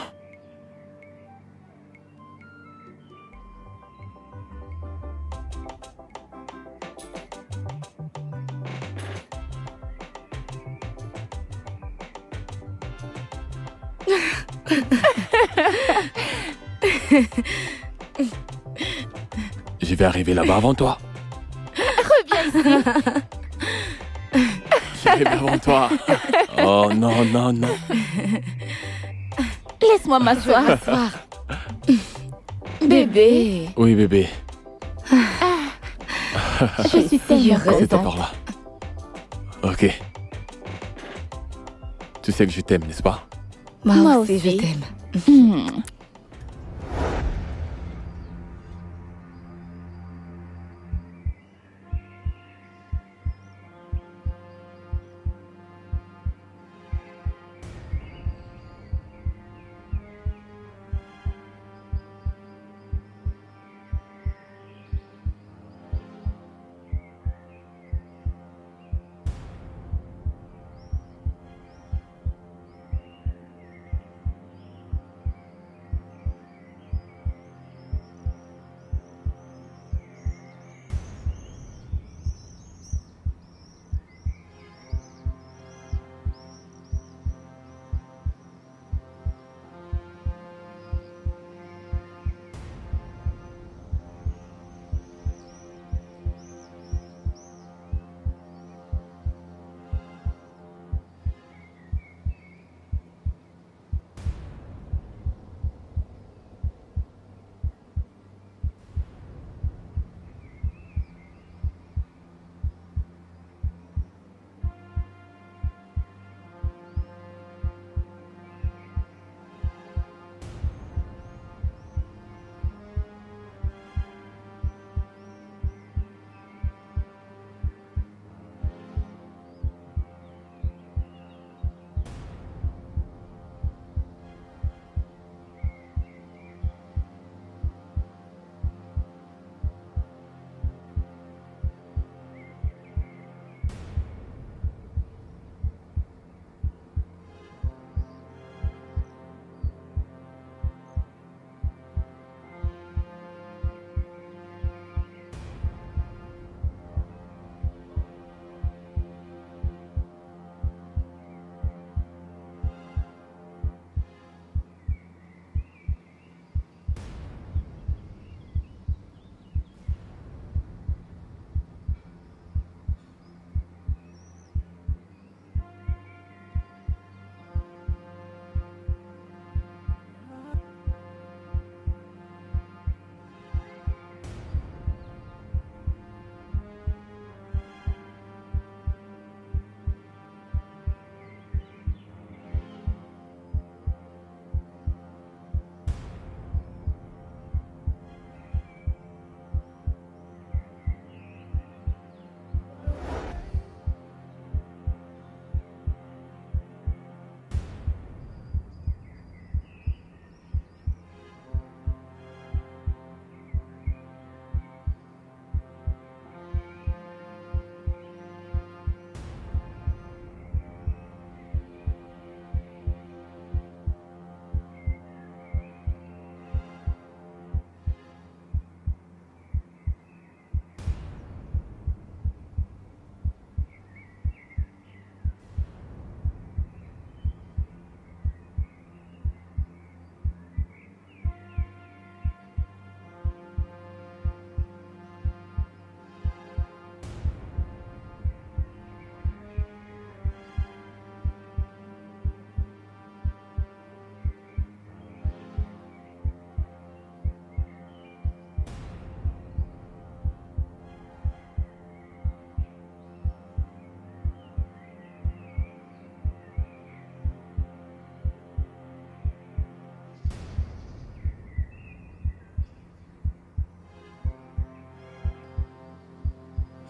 Je vais arriver là-bas avant toi. Reviens ici. J'arrive avant toi. Oh non, non, non. Laisse-moi m'asseoir. Bébé. Oui, bébé. Je suis tellement C'est contente. par là. Ok. Tu sais que je t'aime, n'est-ce pas? Moi aussi, je t'aime.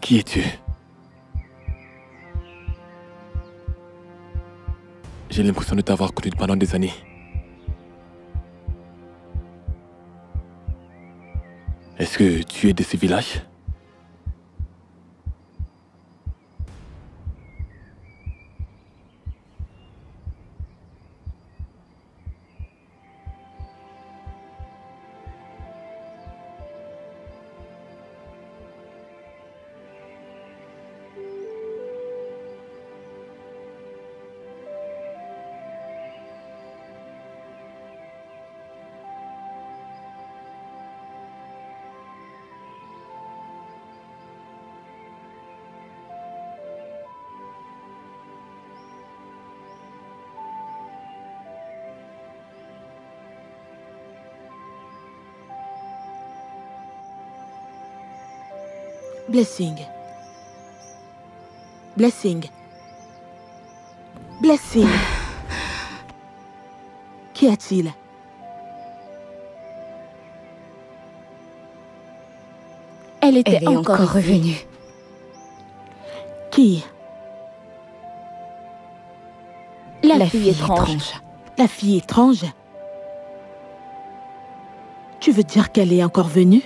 Qui es-tu? J'ai l'impression de t'avoir connu pendant des années. Est-ce que tu es de ce village? Blessing. Blessing. Blessing. Qu'y a-t-il? Elle était encore revenue. Qui? La fille étrange. La fille étrange? Tu veux dire qu'elle est encore venue?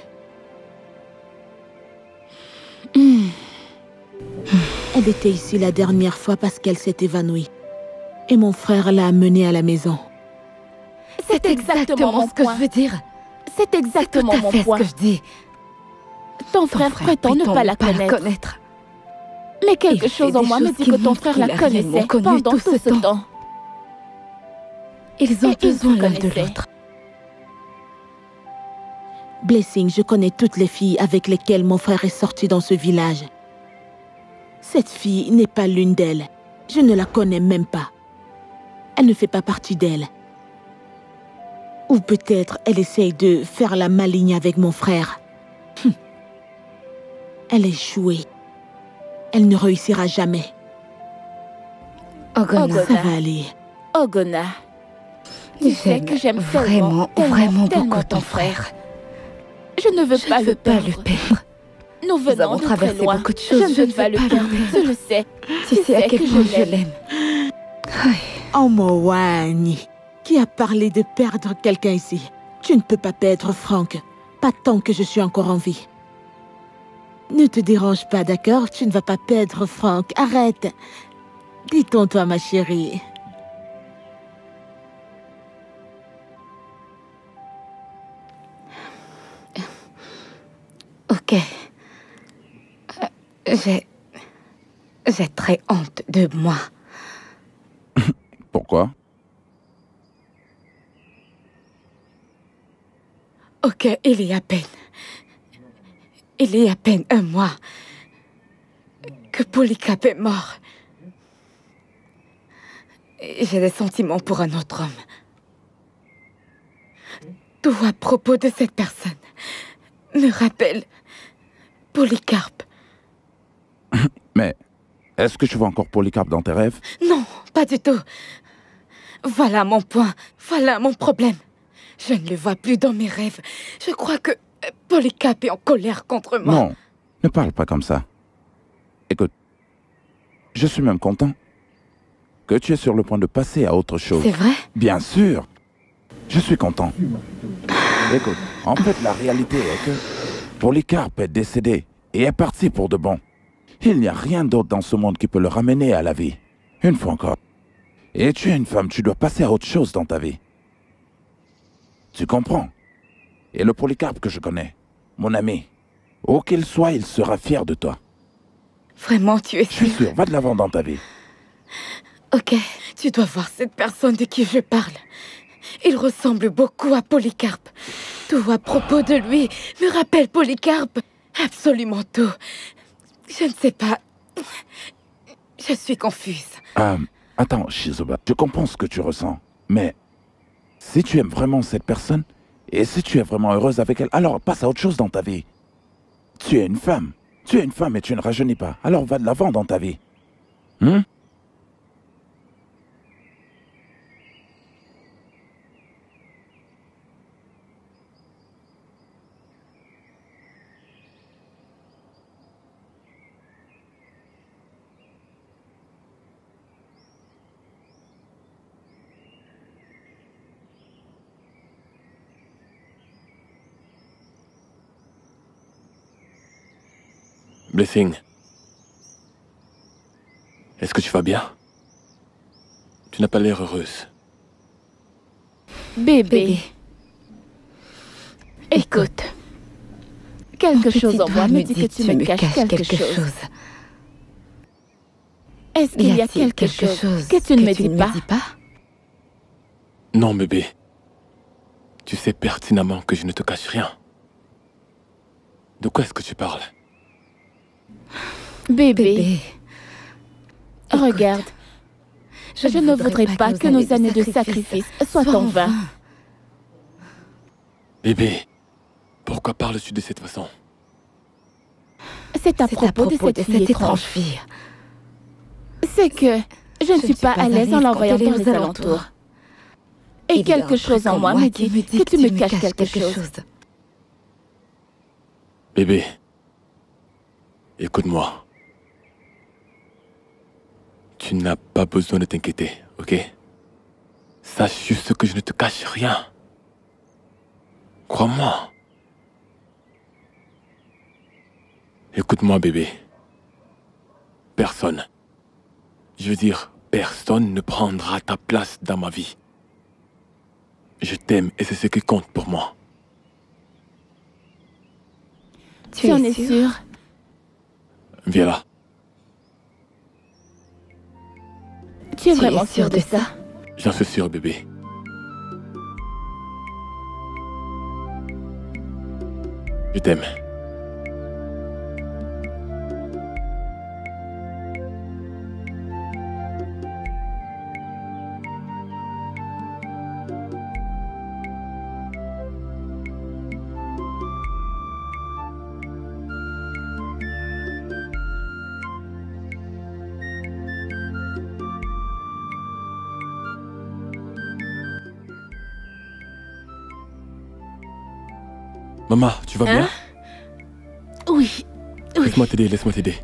Elle était ici la dernière fois parce qu'elle s'est évanouie. Et mon frère l'a amenée à la maison. C'est exactement ce que je veux dire. C'est exactement mon point. Ce que je dis. Ton frère prétend ne pas la connaître. Mais quelque chose en moi me dit que ton frère la connaissait pendant tout ce temps. Ils ont besoin l'un de l'autre. Blessing, je connais toutes les filles avec lesquelles mon frère est sorti dans ce village. Cette fille n'est pas l'une d'elles. Je ne la connais même pas. Elle ne fait pas partie d'elle. Ou peut-être elle essaye de faire la maligne avec mon frère. Elle est échouée. Elle ne réussira jamais. Ogona. Ça va aller. Ogona. Tu sais que j'aime vraiment beaucoup ton frère. Je ne veux pas le perdre. Nous venons de très loin. Beaucoup de choses. Je ne veux pas le perdre. Je le sais. Tu sais à quel point je l'aime. Oh Moani, qui a parlé de perdre quelqu'un ici? Tu ne peux pas perdre Franck. Pas tant que je suis encore en vie. Ne te dérange pas, d'accord? Tu ne vas pas perdre Franck. Arrête. Détends-toi, ma chérie. Ok. J'ai très honte de moi. Pourquoi? Ok, il y a à peine un mois que Polycarpe est mort. J'ai des sentiments pour un autre homme. Tout à propos de cette personne me rappelle Polycarpe. Mais est-ce que tu vois encore Polycarpe dans tes rêves? Non, pas du tout. Voilà mon point. Voilà mon problème. Je ne le vois plus dans mes rêves. Je crois que Polycarpe est en colère contre moi. Non, ne parle pas comme ça. Écoute, je suis même content que tu es sur le point de passer à autre chose. C'est vrai? Bien sûr. Je suis content. Écoute, en fait, la réalité est que Polycarpe est décédé et est parti pour de bon. Il n'y a rien d'autre dans ce monde qui peut le ramener à la vie. Une fois encore. Et tu es une femme, tu dois passer à autre chose dans ta vie. Tu comprends? Et le Polycarpe que je connais, mon ami, où qu'il soit, il sera fier de toi. Vraiment, tu es sûr? Je suis sûr, va de l'avant dans ta vie. Ok, tu dois voir cette personne de qui je parle. Il ressemble beaucoup à Polycarpe. Tout à propos de lui me rappelle Polycarpe. Absolument tout. Je ne sais pas. Je suis confuse. Attends, Shizuba, je comprends ce que tu ressens. Mais si tu aimes vraiment cette personne, et si tu es vraiment heureuse avec elle, alors passe à autre chose dans ta vie. Tu es une femme. Tu es une femme et tu ne rajeunis pas. Alors va de l'avant dans ta vie. Blessing. Est-ce que tu vas bien? Tu n'as pas l'air heureuse. Bébé. Écoute. Quelque chose en moi me dit que tu me caches quelque chose. Est-ce qu'il y a quelque chose que tu ne me dis pas? Non, bébé. Tu sais pertinemment que je ne te cache rien. De quoi est-ce que tu parles? Bébé. Regarde. Je ne voudrais pas que nos années de sacrifice soient en vain. Bébé, pourquoi parles-tu de cette façon? C'est à propos de cette étrange fille. C'est que je ne suis pas à l'aise en l'envoyant dans les alentours. Et quelque chose en moi me dit que tu me caches quelque chose. Bébé, écoute-moi. Tu n'as pas besoin de t'inquiéter, ok? Sache juste que je ne te cache rien. Crois-moi. Écoute-moi, bébé. Personne, je veux dire, personne ne prendra ta place dans ma vie. Je t'aime et c'est ce qui compte pour moi. Tu en es sûr? Viens là. Tu es vraiment sûr de ça? J'en suis sûr, bébé. Je t'aime. Maman, tu vas bien? Oui. Laisse-moi t'aider, laisse-moi t'aider.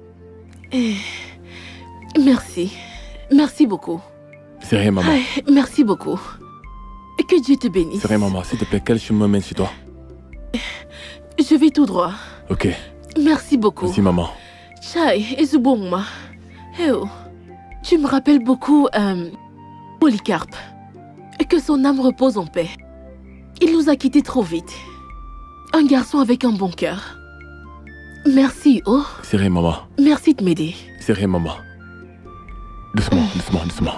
Merci. Merci beaucoup. C'est rien, maman. Merci beaucoup. Que Dieu te bénisse. C'est rien, maman. S'il te plaît, quel chemin mène chez toi? Je vais tout droit. Ok. Merci beaucoup. Merci, maman. Chai, Ezubongma. Oh, tu me rappelles beaucoup Polycarpe. Que son âme repose en paix. Il nous a quittés trop vite. Un garçon avec un bon cœur. Merci, oh. C'est rien, maman. Merci de m'aider. C'est rien, maman. Doucement, doucement, doucement.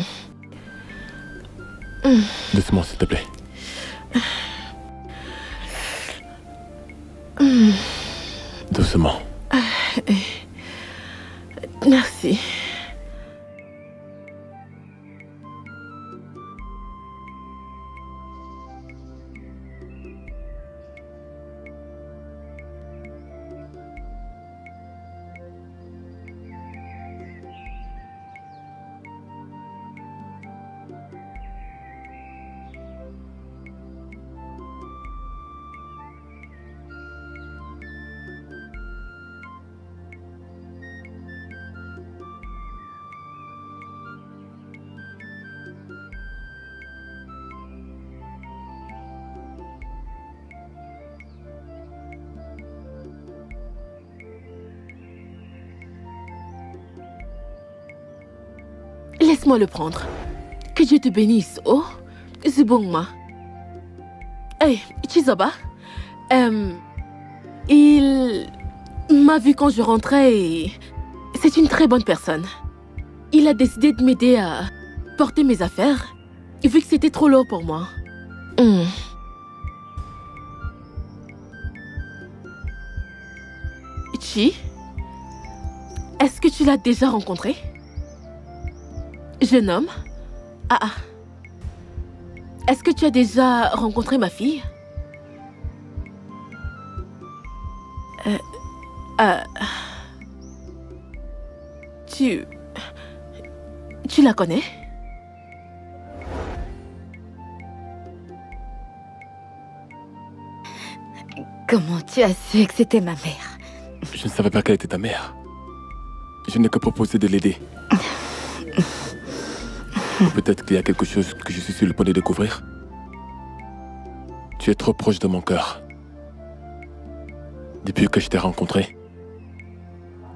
Doucement, s'il te plaît. Doucement. Merci. Laisse-moi le prendre. Que Dieu te bénisse, oh. Zibongma. Hey, Chizoba. Il m'a vu quand je rentrais et c'est une très bonne personne. Il a décidé de m'aider à porter mes affaires, vu que c'était trop lourd pour moi. Chi, est-ce que tu l'as déjà rencontré? Jeune homme? Est-ce que tu as déjà rencontré ma fille? Tu la connais? Comment tu as su que c'était ma mère? Je ne savais pas qu'elle était ta mère. Je n'ai que proposé de l'aider. Ou peut-être qu'il y a quelque chose que je suis sur le point de découvrir. Tu es trop proche de mon cœur. Depuis que je t'ai rencontré,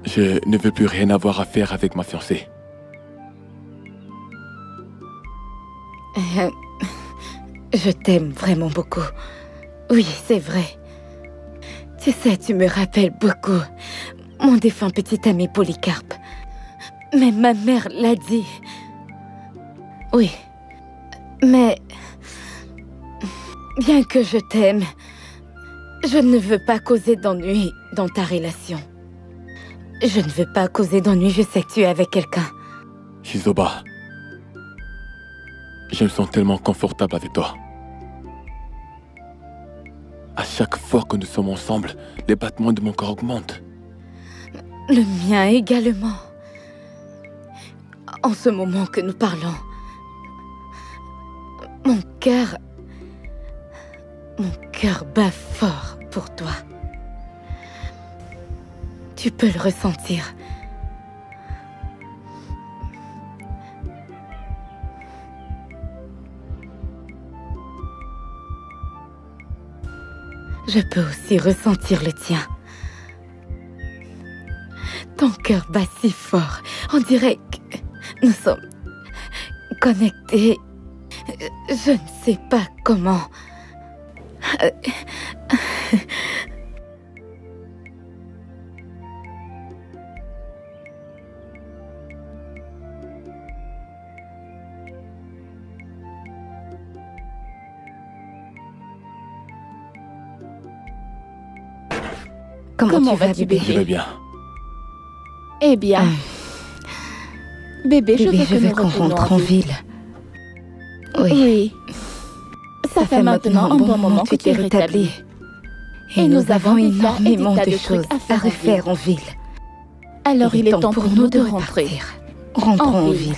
Je ne veux plus rien avoir à faire avec ma fiancée. Je t'aime vraiment beaucoup. Oui, c'est vrai. Tu sais, tu me rappelles beaucoup mon défunt petit ami Polycarpe. Mais ma mère l'a dit. Oui. Mais bien que je t'aime, je ne veux pas causer d'ennui dans ta relation. Je ne veux pas causer d'ennui, je sais que tu es avec quelqu'un. Shizoba, je me sens tellement confortable avec toi. À chaque fois que nous sommes ensemble, les battements de mon corps augmentent. Le mien également. En ce moment que nous parlons, mon cœur bat fort pour toi. Tu peux le ressentir. Je peux aussi ressentir le tien. Ton cœur bat si fort. On dirait que nous sommes connectés. Je ne sais pas comment. Comment vas-tu, bébé? Je vais bien. Eh bien, bébé, je veux qu'on rentre en ville. Oui. Ça fait maintenant un bon moment que tu es rétabli. Et nous avons énormément de choses à refaire en ville. Alors il est temps pour nous de rentrer. Rentrons en ville.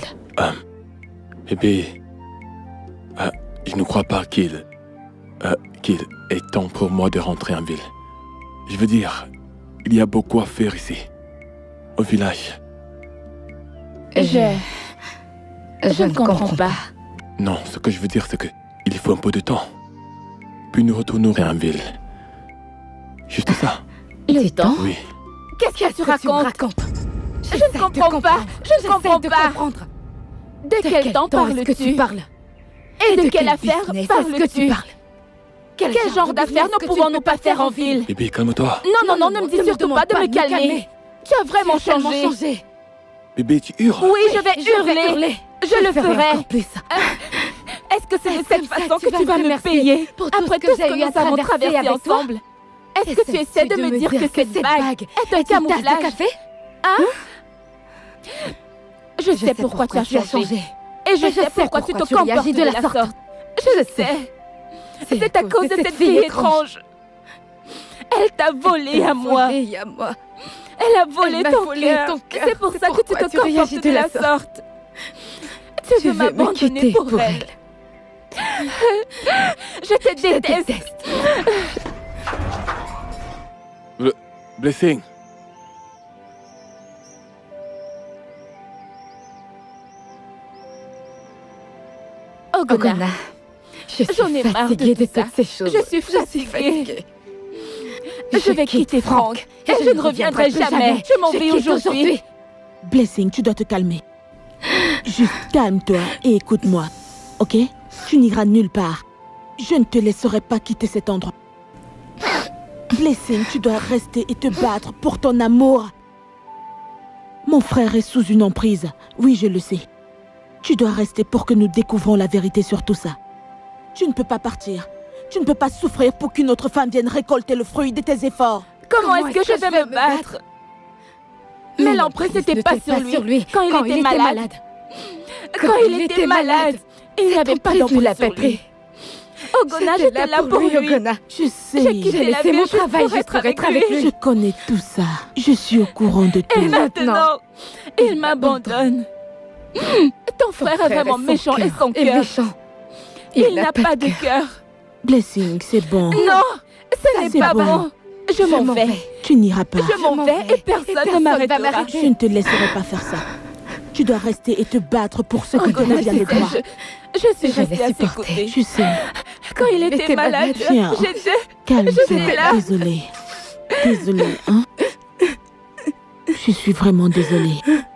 Bébé, je ne crois pas qu'il est temps pour moi de rentrer en ville. Je veux dire, il y a beaucoup à faire ici, au village. Je ne comprends pas. Non, ce que je veux dire, c'est qu'il faut un peu de temps. Puis nous retournerons en ville. Juste ça. Le temps? Oui. Qu'est-ce que tu racontes? Je ne comprends pas. Je ne comprends pas. De quel temps parles-tu? Et de quelle affaire parles-tu? Quel genre d'affaires ne pouvons-nous pas faire en ville? Bébé, calme-toi. Non, ne me dis surtout pas de me calmer. Tu as vraiment changé. Bébé, tu hurles. Oui, je vais hurler. Je le ferai. Est-ce que c'est de cette façon que tu vas me payer après tout ce que nous avons traversé ensemble? Est-ce que tu essaies de me dire que cette bague est un camouflage? Hein? Je sais pourquoi tu as changé. Et je sais pourquoi tu te comportes de la sorte. Je sais. C'est à cause de cette fille étrange. Elle t'a volé à moi. Elle a volé ton cœur. C'est pour ça que tu te comportes de la sorte. Tu veux m'abandonner pour elle. Je te déteste. Blessing. Ogona, j'en ai marre de toutes ces choses. Je suis fatiguée. Je vais quitter Franck et je ne reviendrai jamais. Je m'en vais aujourd'hui. Blessing, tu dois te calmer. Juste calme-toi et écoute-moi, ok? Tu n'iras nulle part. Je ne te laisserai pas quitter cet endroit. Blessing, tu dois rester et te battre pour ton amour. Mon frère est sous une emprise. Oui, je le sais. Tu dois rester pour que nous découvrons la vérité sur tout ça. Tu ne peux pas partir. Tu ne peux pas souffrir pour qu'une autre femme vienne récolter le fruit de tes efforts. Comment est-ce que je vais me battre? Mais l'emprise n'était pas sur lui quand il était malade. Quand il était malade, il n'avait pas d'emprise sur lui. Ogona, j'étais là pour lui. Je sais. J'ai quitté la mon travail juste pour être avec lui. Je connais tout ça. Je suis au courant de tout. Et maintenant, il m'abandonne. Ton frère est vraiment méchant et son cœur. Il n'a pas de cœur. Blessing, c'est bon. Non, ce n'est pas bon. Je m'en vais. Tu n'iras pas. Je m'en vais et personne ne m'arrêtera. Je ne te laisserai pas faire ça. Tu dois rester et te battre pour ce que tu deviens de droit. Je suis restée à ses côtés. Je sais. Quand il était malade, j'étais calme-toi. Désolée. Désolée, hein? Je suis vraiment désolée.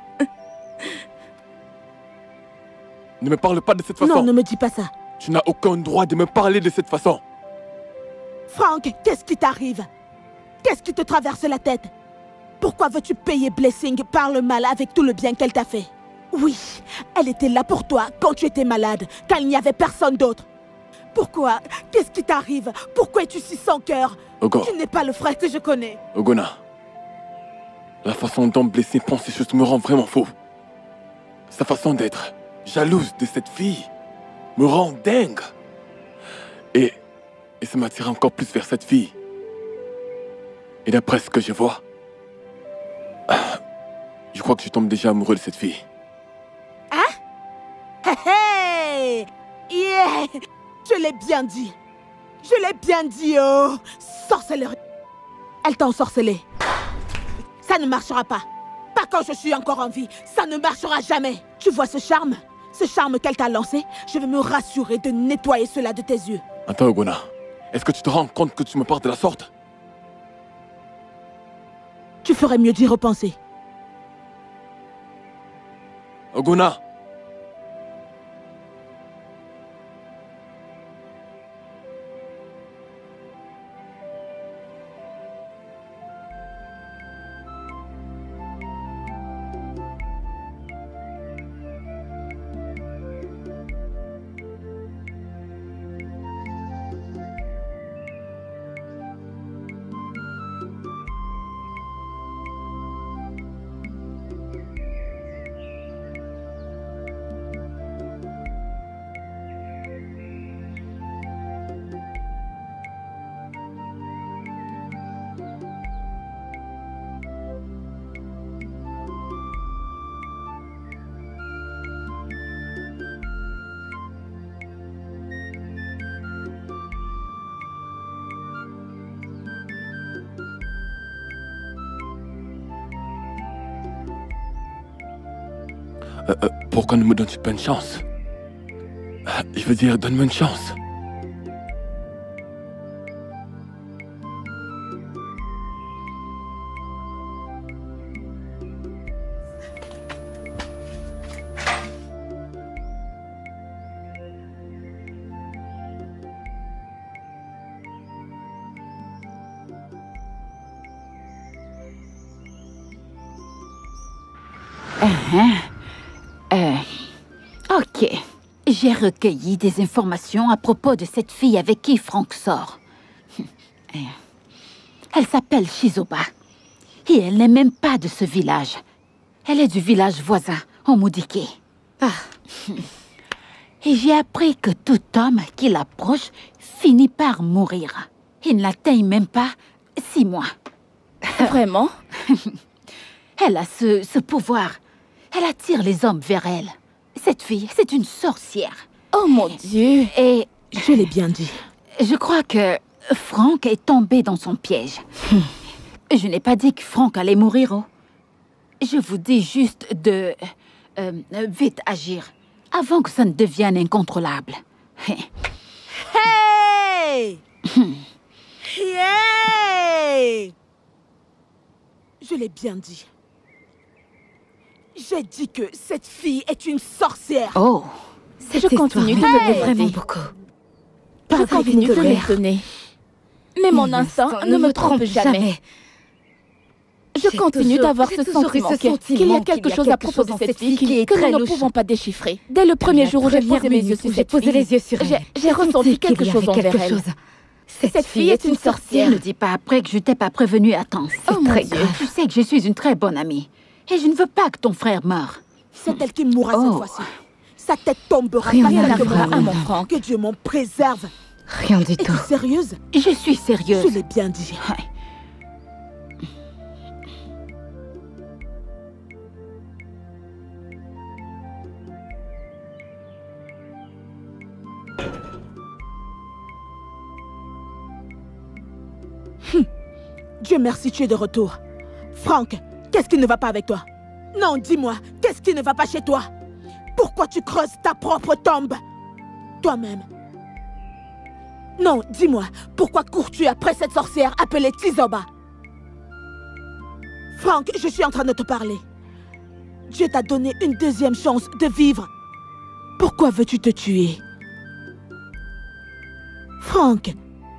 Ne me parle pas de cette façon. Non, ne me dis pas ça. Tu n'as aucun droit de me parler de cette façon. Franck, qu'est-ce qui t'arrive? Qu'est-ce qui te traverse la tête? Pourquoi veux-tu payer Blessing par le mal avec tout le bien qu'elle t'a fait? Oui, elle était là pour toi quand tu étais malade, quand il n'y avait personne d'autre. Pourquoi? Qu'est-ce qui t'arrive? Pourquoi es-tu si sans cœur? Ogo. Tu n'es pas le frère que je connais. Ogona, la façon dont Blessing pense ces choses me rend vraiment fou. Sa façon d'être jalouse de cette fille me rend dingue. Et ça m'attire encore plus vers cette fille. Et d'après ce que je vois, je crois que je tombe déjà amoureux de cette fille. Hein? Hey! Yeah! Je l'ai bien dit. Je l'ai bien dit, oh! Sorcellerie. Elle t'a ensorcelé. Ça ne marchera pas. Pas quand je suis encore en vie. Ça ne marchera jamais. Tu vois ce charme? Ce charme qu'elle t'a lancé? Je vais me rassurer de nettoyer cela de tes yeux. Attends, Ogona. Est-ce que tu te rends compte que tu me parles de la sorte? Tu ferais mieux d'y repenser. Ogona! Pourquoi ne me donnes-tu pas une chance? Je veux dire, donne-moi une chance. Ok. J'ai recueilli des informations à propos de cette fille avec qui Franck sort. Elle s'appelle Shizoba. Et elle n'est même pas de ce village. Elle est du village voisin, en Mudike. Et j'ai appris que tout homme qui l'approche finit par mourir. Il ne l'atteigne même pas 6 mois. Vraiment? Elle a ce pouvoir. Elle attire les hommes vers elle. Cette fille, c'est une sorcière. Oh mon Dieu! Et je l'ai bien dit. Je crois que Franck est tombé dans son piège. Je n'ai pas dit que Franck allait mourir. Oh. Je vous dis juste de vite agir avant que ça ne devienne incontrôlable. Hey! Hey! Je l'ai bien dit. J'ai dit que cette fille est une sorcière. Oh, je continue de me vraiment beaucoup. Je continue de m'étonner. Mais mon instinct ne me trompe jamais. Je continue d'avoir ce sentiment qu'il y a quelque chose à propos de cette fille que nous ne pouvons pas déchiffrer. Dès le premier jour où j'ai posé mes yeux sur cette fille, j'ai ressenti quelque chose envers elle. Cette fille est une sorcière. Ne dis pas après que je t'ai pas prévenu à temps. Oh mon Dieu. Tu sais que je suis une très bonne amie. Et je ne veux pas que ton frère meure. C'est elle qui mourra cette fois-ci. Sa tête tombera. Rien n'arrivera à mon Franck. Que Dieu m'en préserve. Rien du tout. Es-tu sérieuse? Je suis sérieuse. Je l'ai bien dit. Dieu merci, tu es de retour. Franck, qu'est-ce qui ne va pas avec toi? Non, dis-moi, qu'est-ce qui ne va pas chez toi? Pourquoi tu creuses ta propre tombe? Toi-même. Non, dis-moi, pourquoi cours-tu après cette sorcière appelée Tizoba? Franck, je suis en train de te parler. Dieu t'a donné une deuxième chance de vivre. Pourquoi veux-tu te tuer? Franck.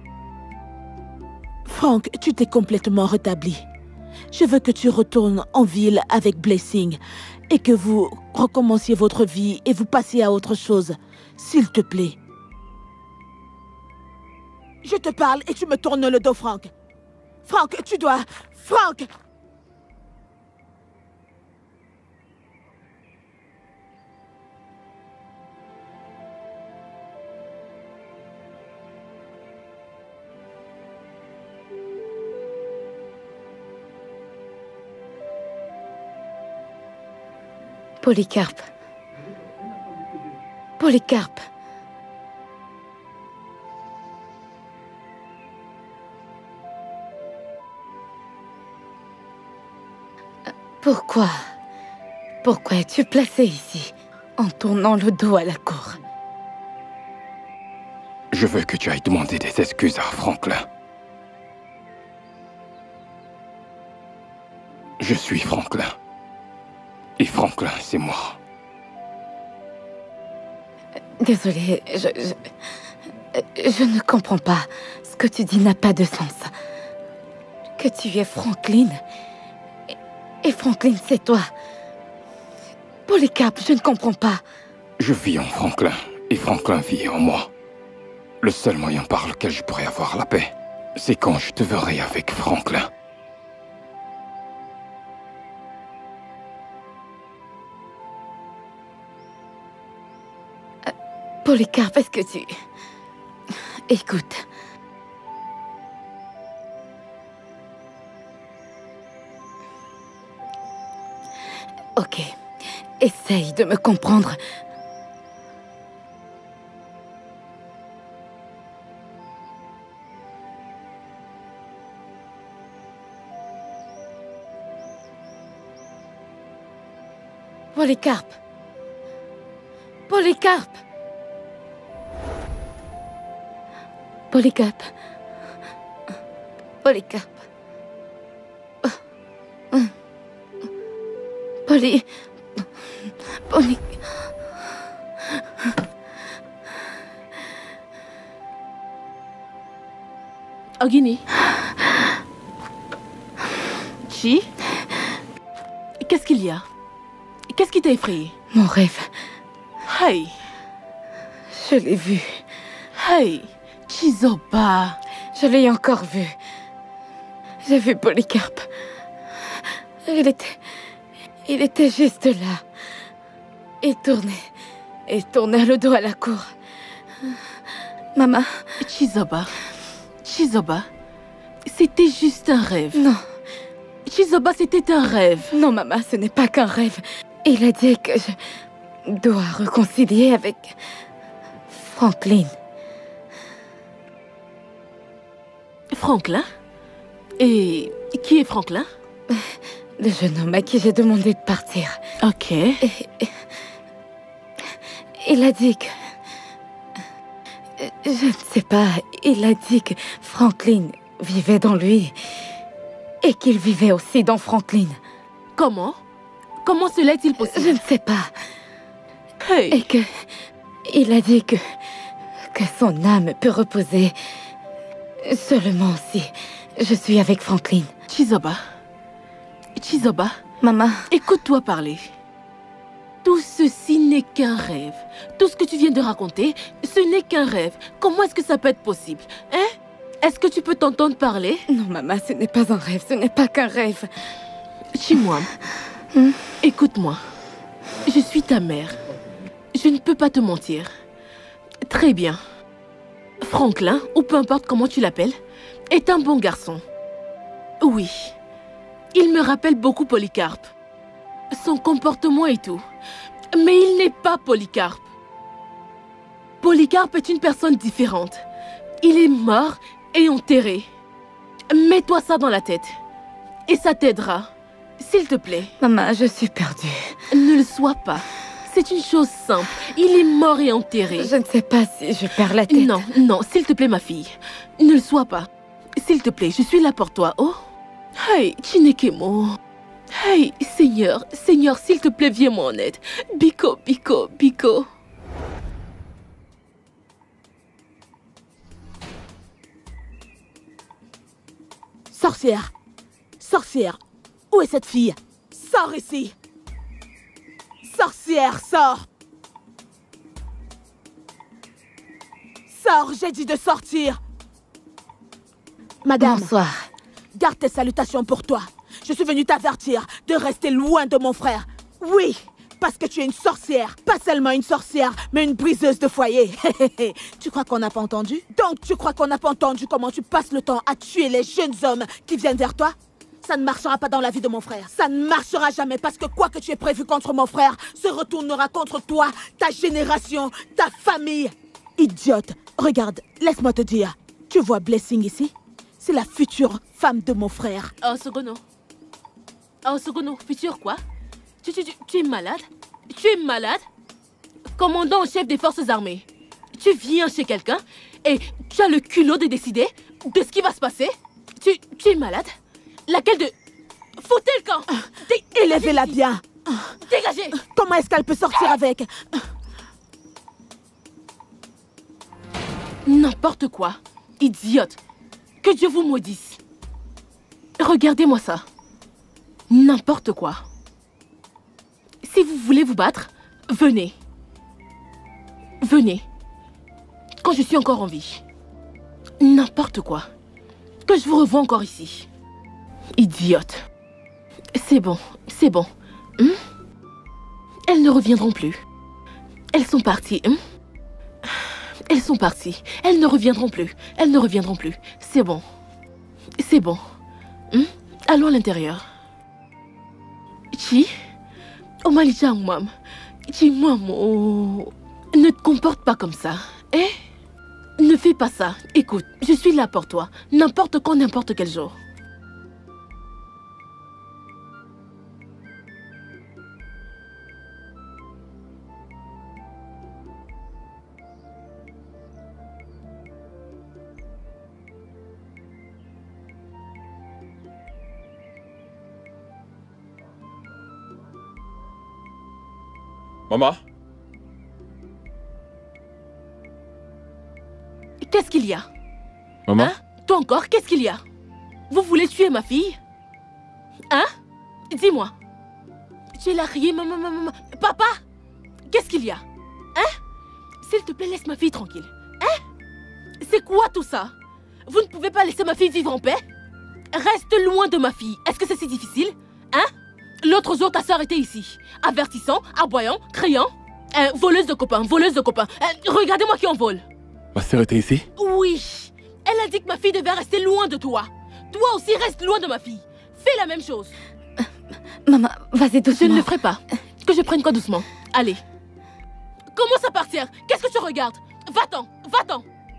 Franck, tu t'es complètement rétabli. Je veux que tu retournes en ville avec Blessing et que vous recommenciez votre vie et vous passiez à autre chose, s'il te plaît. Je te parle et tu me tournes le dos, Franck. Franck, tu dois... Franck! Polycarpe. Polycarpe. Pourquoi? Pourquoi es-tu placé ici, en tournant le dos à la cour? Je veux que tu ailles demander des excuses à Franklin. Je suis Franklin. Et Franklin, c'est moi. Désolée, je ne comprends pas. Ce que tu dis n'a pas de sens. Que tu es Franklin. Et Franklin, c'est toi. Polycarpe, je ne comprends pas. Je vis en Franklin. Et Franklin vit en moi. Le seul moyen par lequel je pourrais avoir la paix, c'est quand je te verrai avec Franklin. Polycarpe, est-ce que tu... Écoute. Ok. Essaye de me comprendre. Polycarpe. Polycarpe. Polycarpe. Polycarpe. Poly... Ogini. Chi? Qu'est-ce qu'il y a? Qu'est-ce qui t'a effrayé? Mon rêve. Hey. Je l'ai vu. Hey. Chizoba. Je l'ai encore vu. J'ai vu Polycarpe. Il était juste là. Il tournait le dos à la cour. Maman. Chizoba. Chizoba. C'était juste un rêve. Non. Chizoba, c'était un rêve. Non, maman, ce n'est pas qu'un rêve. Il a dit que je dois réconcilier avec Franklin. Franklin? Et qui est Franklin? Le jeune homme à qui j'ai demandé de partir. Ok. Il a dit que... Je ne sais pas. Il a dit que Franklin vivait dans lui. Et qu'il vivait aussi dans Franklin. Comment? Comment cela est-il possible? Je ne sais pas. Hey. Et que... Il a dit que son âme peut reposer seulement si je suis avec Franklin. Chizoba. Chizoba. Maman. Écoute-toi parler. Tout ceci n'est qu'un rêve. Tout ce que tu viens de raconter, ce n'est qu'un rêve. Comment est-ce que ça peut être possible? Hein? Est-ce que tu peux t'entendre parler? Non, maman, ce n'est pas un rêve. Ce n'est pas qu'un rêve. Chimoine, écoute-moi. Je suis ta mère. Je ne peux pas te mentir. Très bien. Franklin, ou peu importe comment tu l'appelles, est un bon garçon. Oui. Il me rappelle beaucoup Polycarpe. Son comportement et tout. Mais il n'est pas Polycarpe. Polycarpe est une personne différente. Il est mort et enterré. Mets-toi ça dans la tête. Et ça t'aidera. S'il te plaît. Maman, je suis perdue. Ne le sois pas. C'est une chose simple. Il est mort et enterré. Je ne sais pas si je perds la tête. Non, non, s'il te plaît, ma fille. Ne le sois pas. S'il te plaît, je suis là pour toi, oh. Hey, Chinekemo. Hey, Seigneur, Seigneur, s'il te plaît, viens m'en aide. Biko, Biko, Biko. Sorcière! Sorcière! Où est cette fille? Sors ici! Sorcière, sors! Sors, j'ai dit de sortir! Madame. Bonsoir. Garde tes salutations pour toi. Je suis venue t'avertir de rester loin de mon frère. Oui, parce que tu es une sorcière. Pas seulement une sorcière, mais une briseuse de foyer. Tu crois qu'on n'a pas entendu? Donc tu crois qu'on n'a pas entendu comment tu passes le temps à tuer les jeunes hommes qui viennent vers toi? Ça ne marchera pas dans la vie de mon frère. Ça ne marchera jamais parce que quoi que tu aies prévu contre mon frère se retournera contre toi, ta génération, ta famille. Idiote, regarde, laisse-moi te dire. Tu vois Blessing ici? C'est la future femme de mon frère. Oh, Sogono. Oh, Sogono, futur quoi? Tu es malade? Tu es malade? Commandant en chef des forces armées. Tu viens chez quelqu'un et tu as le culot de décider de ce qui va se passer? Tu es malade? Laquelle de... Foutez le camp! Élevez-la bien! Dégagez! Comment est-ce qu'elle peut sortir avec? N'importe quoi. Idiote. Que Dieu vous maudisse. Regardez-moi ça. N'importe quoi. Si vous voulez vous battre, venez. Venez. Quand je suis encore en vie. N'importe quoi. Que je vous revoie encore ici. Idiote. C'est bon, c'est bon. Elles ne reviendront plus. Elles sont parties. Elles sont parties. Elles ne reviendront plus. Elles ne reviendront plus. C'est bon. C'est bon. Allons à l'intérieur. Chi, Omalichangmam. Chi, maman. Ne te comporte pas comme ça. Eh? Ne fais pas ça. Écoute, je suis là pour toi. N'importe quand, n'importe quel jour. Maman? Qu'est-ce qu'il y a? Maman? Hein? Toi encore, qu'est-ce qu'il y a? Vous voulez tuer ma fille? Hein? Dis-moi. Tu es là, rier, maman. Papa? Qu'est-ce qu'il y a? Hein? S'il te plaît, laisse ma fille tranquille. Hein? C'est quoi tout ça? Vous ne pouvez pas laisser ma fille vivre en paix? Reste loin de ma fille. Est-ce que c'est si difficile? Hein? L'autre jour, ta soeur était ici. Avertissant, aboyant, criant. Voleuse de copains, voleuse de copains. Regardez-moi qui en vole. Ma sœur était ici? Oui. Elle a dit que ma fille devait rester loin de toi. Toi aussi, reste loin de ma fille. Fais la même chose. Maman, vas-y doucement. Je ne le ferai pas. Que je prenne quoi doucement? Allez. Commence à partir. Qu'est-ce que tu regardes? Va-t'en, va-t'en.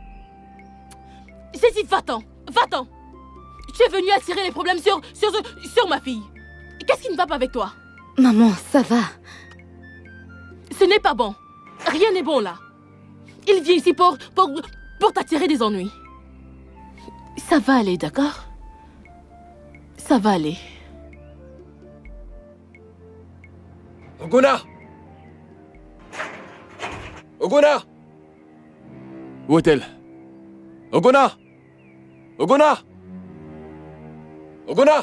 J'ai dit va-t'en, va-t'en. Tu es venu attirer les problèmes sur ma fille. Qu'est-ce qui ne va pas avec toi? Maman, ça va. Ce n'est pas bon. Rien n'est bon là. Il vient ici pour t'attirer des ennuis. Ça va aller, d'accord? Ça va aller. Ogona! Ogona! Où est-elle? Ogona! Ogona! Ogona!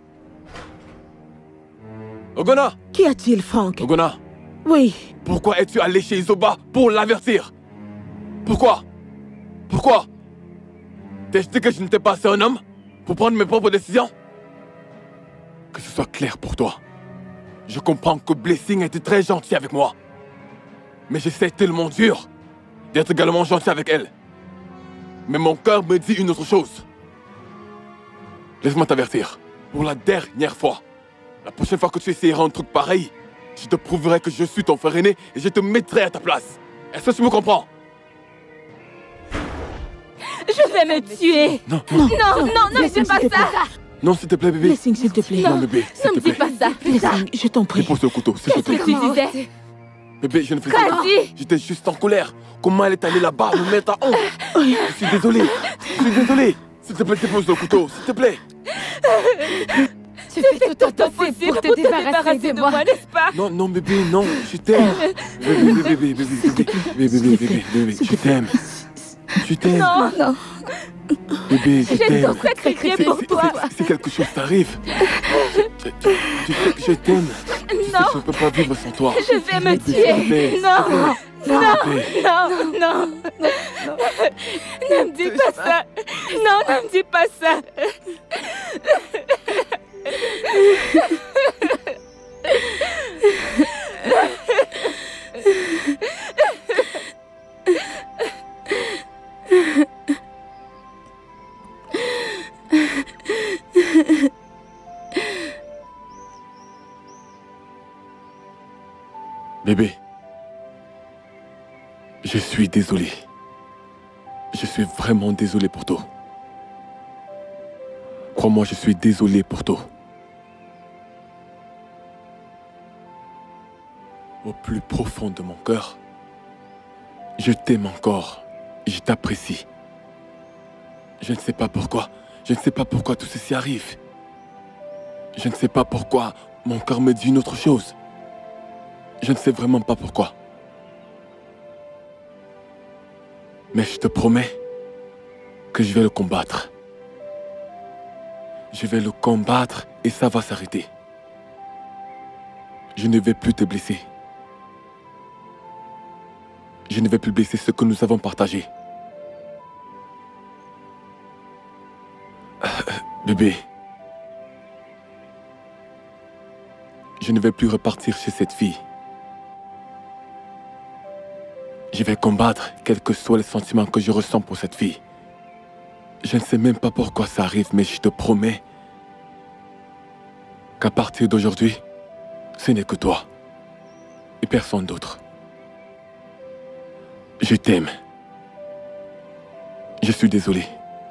Ogona! Qu'y a-t-il, Franck? Ogona! Oui. Pourquoi es-tu allé chez Isoba pour l'avertir? Pourquoi? Pourquoi? T'as dit que je n'étais pas assez un homme pour prendre mes propres décisions? Que ce soit clair pour toi. Je comprends que Blessing était très gentil avec moi. Mais j'essaie tellement dur d'être également gentil avec elle. Mais mon cœur me dit une autre chose. Laisse-moi t'avertir. Pour la dernière fois. La prochaine fois que tu essayeras un truc pareil, je te prouverai que je suis ton frère aîné et je te mettrai à ta place. Est-ce que tu me comprends? Je vais me tuer. Non, ne fais pas ça. Non, s'il te plaît, bébé. Blessing, s'il te plaît. Non, bébé, s'il Ne te me dis plaît. pas ça. Blessing, je t'en prie. Dépose le couteau, s'il te Qu'est-ce plaît. que tu disais? Bébé, je ne faisais pas. Vas-y. J'étais juste en colère. Comment elle est allée là-bas me mettre à honte? Je suis désolé. Je suis désolé. S'il te plaît, dépose le couteau, s'il te plaît. Tu fais tout ton possible pour te débarrasser de moi, n'est-ce pas? Non, non, bébé, non, je t'aime. Bébé, je t'aime. Je t'aime. Non, non. Bébé, je J'ai t'aime. tout sacrifié pour toi. Si quelque chose t'arrive, tu sais que je t'aime. Tu sais que je ne peux pas vivre sans toi. Je vais me tuer. Non, non. Ne me dis pas ça. Non, ne me dis pas ça. Bébé, je suis désolé. Je suis vraiment désolé pour tout. Crois-moi, je suis désolé pour tout. Au plus profond de mon cœur, je t'aime encore et je t'apprécie. Je ne sais pas pourquoi. Je ne sais pas pourquoi tout ceci arrive. Je ne sais pas pourquoi mon cœur me dit une autre chose. Je ne sais vraiment pas pourquoi. Mais je te promets que je vais le combattre. Je vais le combattre et ça va s'arrêter. Je ne vais plus te blesser. Je ne vais plus blesser ce que nous avons partagé. Bébé, je ne vais plus repartir chez cette fille. Je vais combattre quel que soit le sentiment que je ressens pour cette fille. Je ne sais même pas pourquoi ça arrive, mais je te promets qu'à partir d'aujourd'hui, ce n'est que toi et personne d'autre. Je t'aime. Je suis désolé.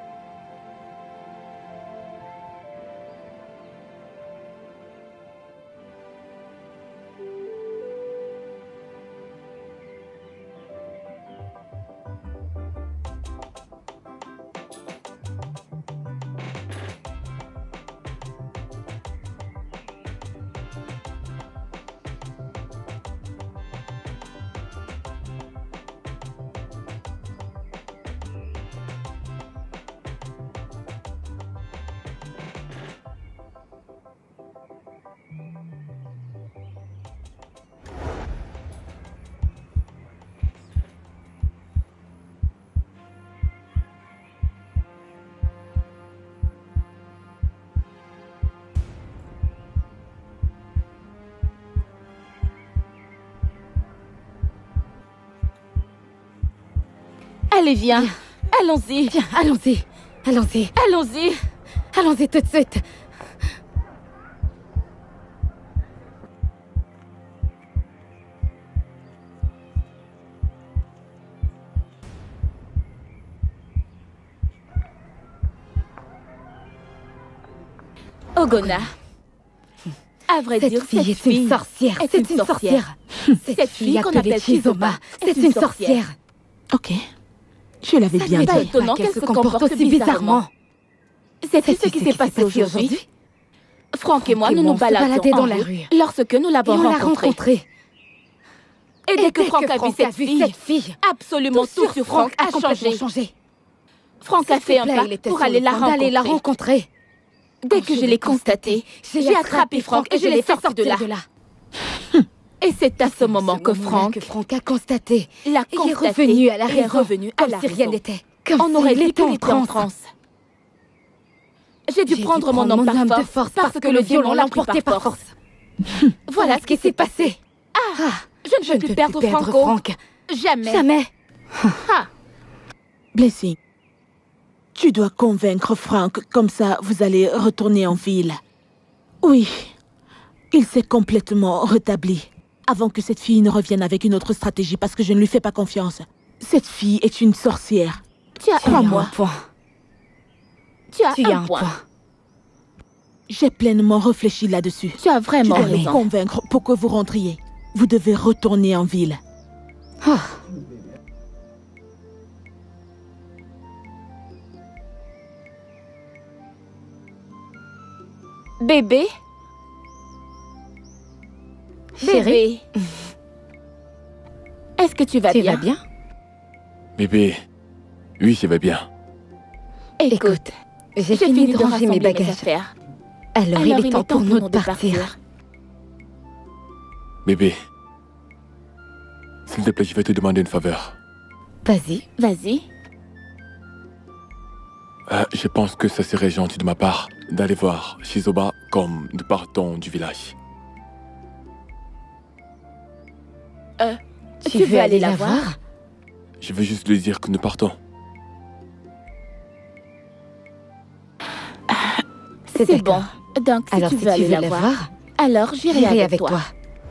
Allez, viens. Allons-y. Viens, allons-y. Allons-y. Allons-y. Allons-y tout de suite. Ogona. À vrai dire, cette fille est une sorcière. C'est une sorcière. Cette fille qu'on appelle Chizoma, c'est une sorcière. Ok. Je l'avais bien n'est pas dit. étonnant qu'elle se comporte aussi bizarrement. Sais-tu ce qui s'est passé aujourd'hui? Franck et moi, nous nous baladions dans la rue lorsque nous l'avons rencontrée. Et dès que Franck a vu cette fille, absolument tout sur Franck a changé. Franck a fait un pas pour aller la rencontrer. Dès que je l'ai constaté, j'ai attrapé Franck et je l'ai sorti de là. Et c'est à ce moment que Franck a constaté. Il est revenu à la raison, comme si rien n'était. On aurait dit qu'il était en transe. J'ai dû prendre mon homme par force parce que le violon l'a emporté par force. Voilà ce qui s'est passé. Je ne peux plus perdre Franco. Jamais. Blessing, tu dois convaincre Franck, comme ça vous allez retourner en ville. Oui, il s'est complètement rétabli. Avant que cette fille ne revienne avec une autre stratégie, parce que je ne lui fais pas confiance. Cette fille est une sorcière. Tu as un point. Tu as un point. J'ai pleinement réfléchi là-dessus. Tu as vraiment raison. Je dois me convaincre pour que vous rentriez. Vous devez retourner en ville. Bébé? Chérie. Est-ce que tu vas bien? Tu vas bien? Bébé, oui, je vais bien. Écoute, j'ai fini de ranger mes rassembler bagages. affaires. Alors il est temps pour nous de partir. Bébé, s'il te plaît, je vais te demander une faveur. Vas-y. Vas-y. Je pense que ça serait gentil de ma part d'aller voir Shizoba comme nous partons du village. Tu veux aller la voir? Je veux juste lui dire que nous partons. C'est bon. Donc, si Alors tu si veux tu aller veux la voir, alors j'irai avec toi.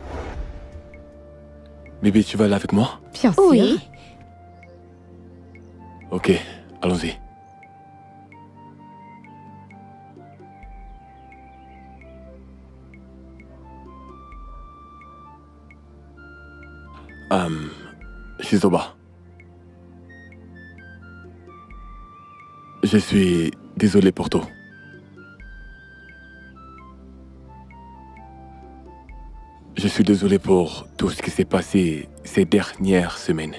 Bébé, tu vas aller avec moi? Bien sûr. Oui. Ok, allons-y. Shizoba. Je suis désolé pour tout. Je suis désolé pour tout ce qui s'est passé ces dernières semaines.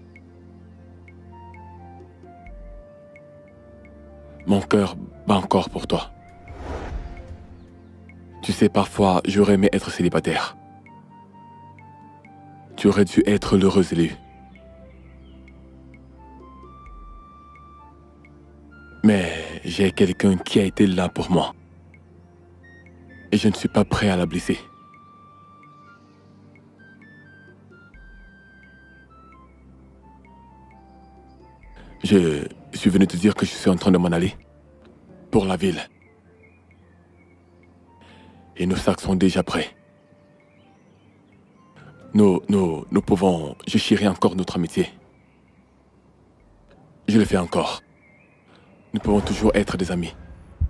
Mon cœur bat encore pour toi. Tu sais, parfois, j'aurais aimé être célibataire. Tu aurais dû être l'heureuse élue. Mais j'ai quelqu'un qui a été là pour moi. Et je ne suis pas prêt à la blesser. Je suis venu te dire que je suis en train de m'en aller. Pour la ville. Et nos sacs sont déjà prêts. Nous pouvons chérir encore notre amitié. Je le fais encore. Nous pouvons toujours être des amis.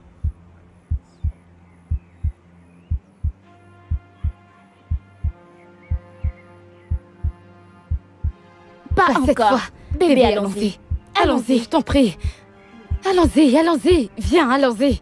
Pas Cette encore. fois. Bébé, allons-y. Allons-y, je t'en prie. Allons-y, allons-y. Viens, allons-y.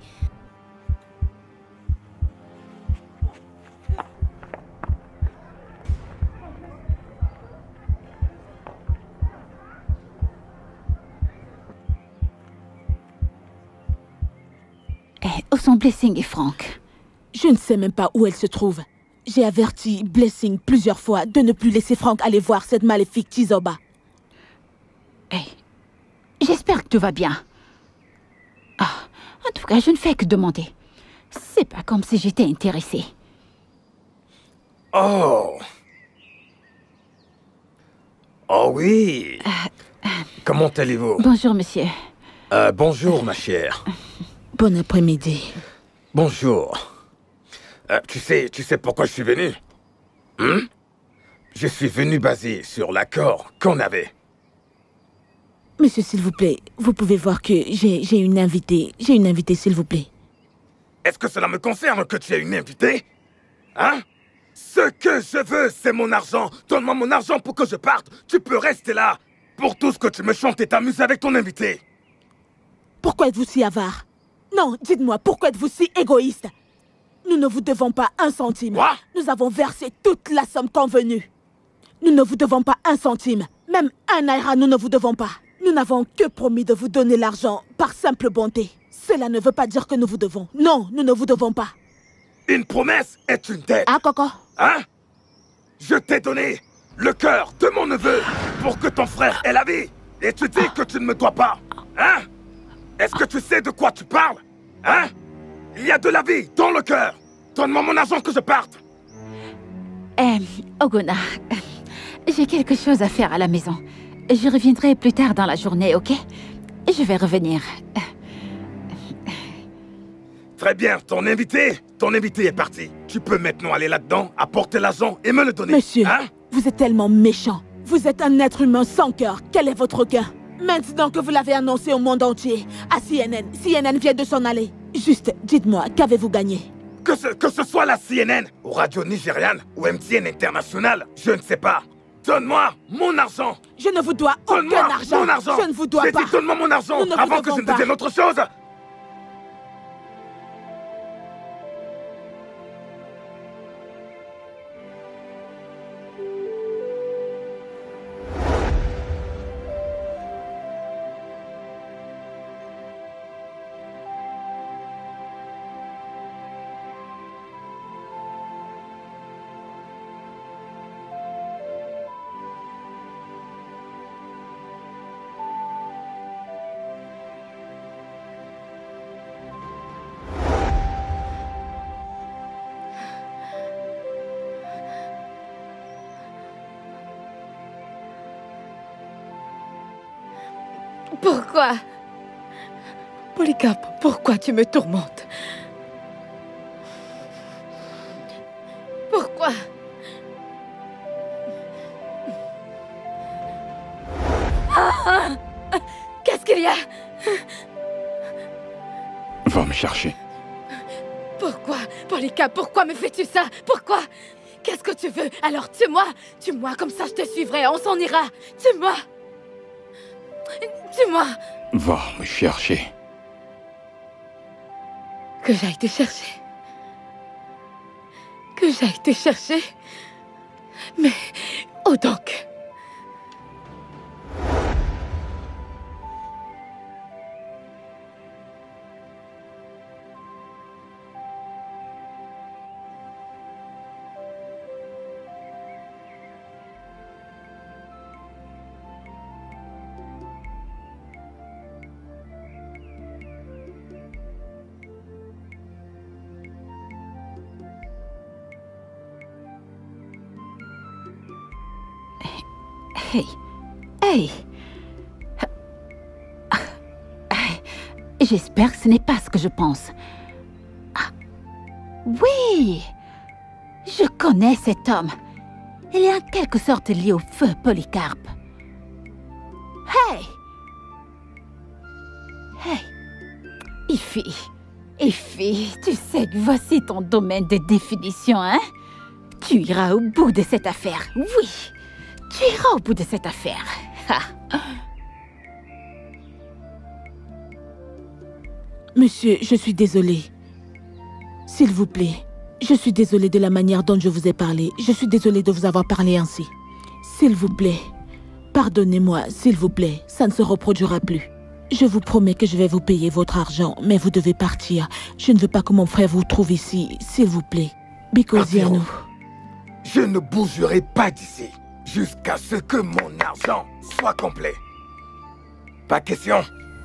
Où sont Blessing et Frank? Je ne sais même pas où elle se trouve. J'ai averti Blessing plusieurs fois de ne plus laisser Frank aller voir cette maléfique Shizoba. J'espère que tout va bien. Ah, en tout cas, je ne fais que demander. C'est pas comme si j'étais intéressée. Oh. Oh oui. Comment allez-vous? Bonjour, monsieur. Bonjour, ma chère. Bon après-midi. Bonjour. Tu sais pourquoi je suis venu? Je suis venu basé sur l'accord qu'on avait. Monsieur, s'il vous plaît, vous pouvez voir que j'ai une invitée. J'ai une invitée, s'il vous plaît. Est-ce que cela me concerne que tu aies une invitée? Hein? Ce que je veux, c'est mon argent. Donne-moi mon argent pour que je parte. Tu peux rester là. Pour tout ce que tu me chantes et t'amuses avec ton invité. Pourquoi êtes-vous si avare? Non, dites-moi, pourquoi êtes-vous si égoïste? Nous ne vous devons pas un centime. Quoi? Nous avons versé toute la somme convenue. Nous ne vous devons pas un centime. Même un naira, nous ne vous devons pas. Nous n'avons que promis de vous donner l'argent par simple bonté. Cela ne veut pas dire que nous vous devons. Non, nous ne vous devons pas. Une promesse est une dette. Ah, Coco? Hein? Je t'ai donné le cœur de mon neveu pour que ton frère ait la vie. Et tu dis que tu ne me dois pas. Hein? Est-ce que tu sais de quoi tu parles? Hein? Il y a de la vie dans le cœur. Donne-moi mon argent que je parte. Ogona, j'ai quelque chose à faire à la maison. Je reviendrai plus tard dans la journée, ok? Je vais revenir. Très bien, ton invité est parti. Tu peux maintenant aller là-dedans, apporter l'argent et me le donner. Monsieur, hein? vous êtes tellement méchant. Vous êtes un être humain sans cœur. Quel est votre gain? Maintenant que vous l'avez annoncé au monde entier, à CNN vient de s'en aller. Juste, dites-moi, qu'avez-vous gagné? Que ce soit la CNN, ou Radio Nigériane, ou MTN International, je ne sais pas. Donne-moi mon argent. Je ne vous dois aucun argent. Mon argent. Je ne vous dois pas. J'ai dit donne-moi mon argent avant que je ne devienne autre chose. Pourquoi? Polycarpe, pourquoi tu me tourmentes? Pourquoi? Ah! Qu'est-ce qu'il y a? Va me chercher. Pourquoi? Polycarpe, pourquoi me fais-tu ça? Pourquoi? Qu'est-ce que tu veux? Alors tue-moi! Tue-moi, comme ça je te suivrai, on s'en ira! Tue-moi! Tue-moi! Va me chercher. Que j'aille te chercher? Que j'aille te chercher? Mais... oh donc! Hey! J'espère que ce n'est pas ce que je pense. Oui! Je connais cet homme. Il est en quelque sorte lié au feu Polycarpe. Hey! Ify, tu sais que voici ton domaine de définition, hein? Tu iras au bout de cette affaire, oui! Tu iras au bout de cette affaire. Monsieur, je suis désolée. S'il vous plaît, je suis désolée de la manière dont je vous ai parlé. Je suis désolée de vous avoir parlé ainsi. S'il vous plaît, pardonnez-moi, s'il vous plaît. Ça ne se reproduira plus. Je vous promets que je vais vous payer votre argent, mais vous devez partir. Je ne veux pas que mon frère vous trouve ici, s'il vous plaît. Bikoziano. Je ne bougerai pas d'ici jusqu'à ce que mon argent soit complet. Pas question.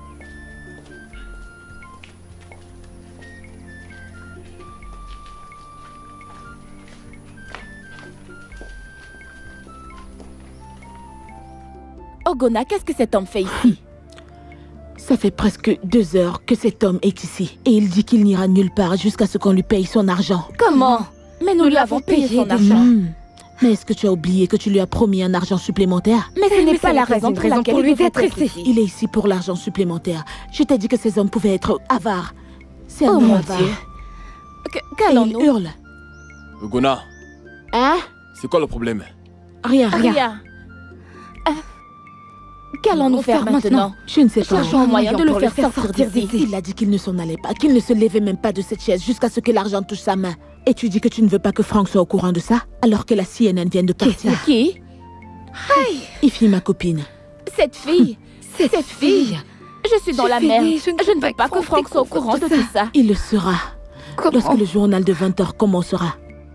Ogona, qu'est-ce que cet homme fait ici? Ça fait presque 2 heures que cet homme est ici. Et il dit qu'il n'ira nulle part jusqu'à ce qu'on lui paye son argent. Comment? Mais nous lui avons payé son argent. Mais est-ce que tu as oublié que tu lui as promis un argent supplémentaire? Mais ce n'est pas la raison pour laquelle lui d'être ici. Il est ici pour l'argent supplémentaire. Je t'ai dit que ces hommes pouvaient être avares. C'est un homme avare. Qu'allons-nous? Il hurle. Ogona. Hein? C'est quoi le problème? Rien. Qu'allons-nous faire maintenant? Je ne sais pas. Cherchons un moyen de le faire sortir d'ici. Il a dit qu'il ne s'en allait pas, qu'il ne se levait même pas de cette chaise jusqu'à ce que l'argent touche sa main. Et tu dis que tu ne veux pas que Franck soit au courant de ça, alors que la CNN vient de partir. Qui? Ify, ma copine. Cette fille. Je suis dans la merde. Je ne veux pas que Franck soit au courant de tout ça. Il le sera. Lorsque le journal de 20h commencera.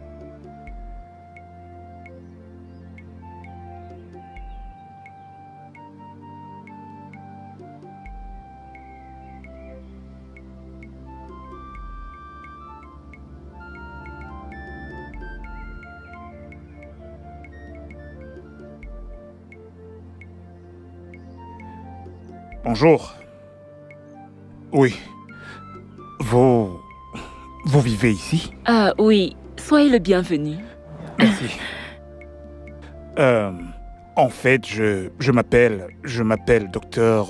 Bonjour. Oui. Vous vivez ici? Ah oui, soyez le bienvenu. Merci. En fait, je m'appelle docteur...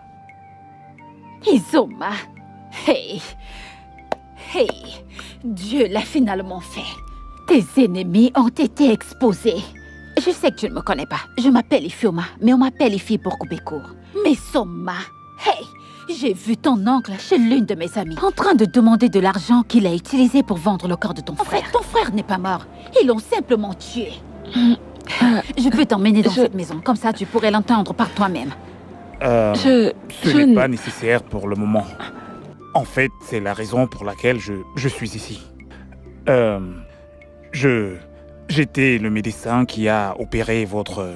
Izoma. Hey, Dieu l'a finalement fait. Tes ennemis ont été exposés. Je sais que tu ne me connais pas. Je m'appelle Ifyoma, mais on m'appelle Ify pour couper court. Mais Soma, j'ai vu ton oncle chez l'une de mes amies en train de demander de l'argent qu'il a utilisé pour vendre le corps de ton frère. En fait, ton frère n'est pas mort. Ils l'ont simplement tué. Je peux t'emmener dans cette maison. Comme ça, tu pourrais l'entendre par toi-même. Ce n'est pas nécessaire pour le moment. En fait, c'est la raison pour laquelle je suis ici. J'étais le médecin qui a opéré votre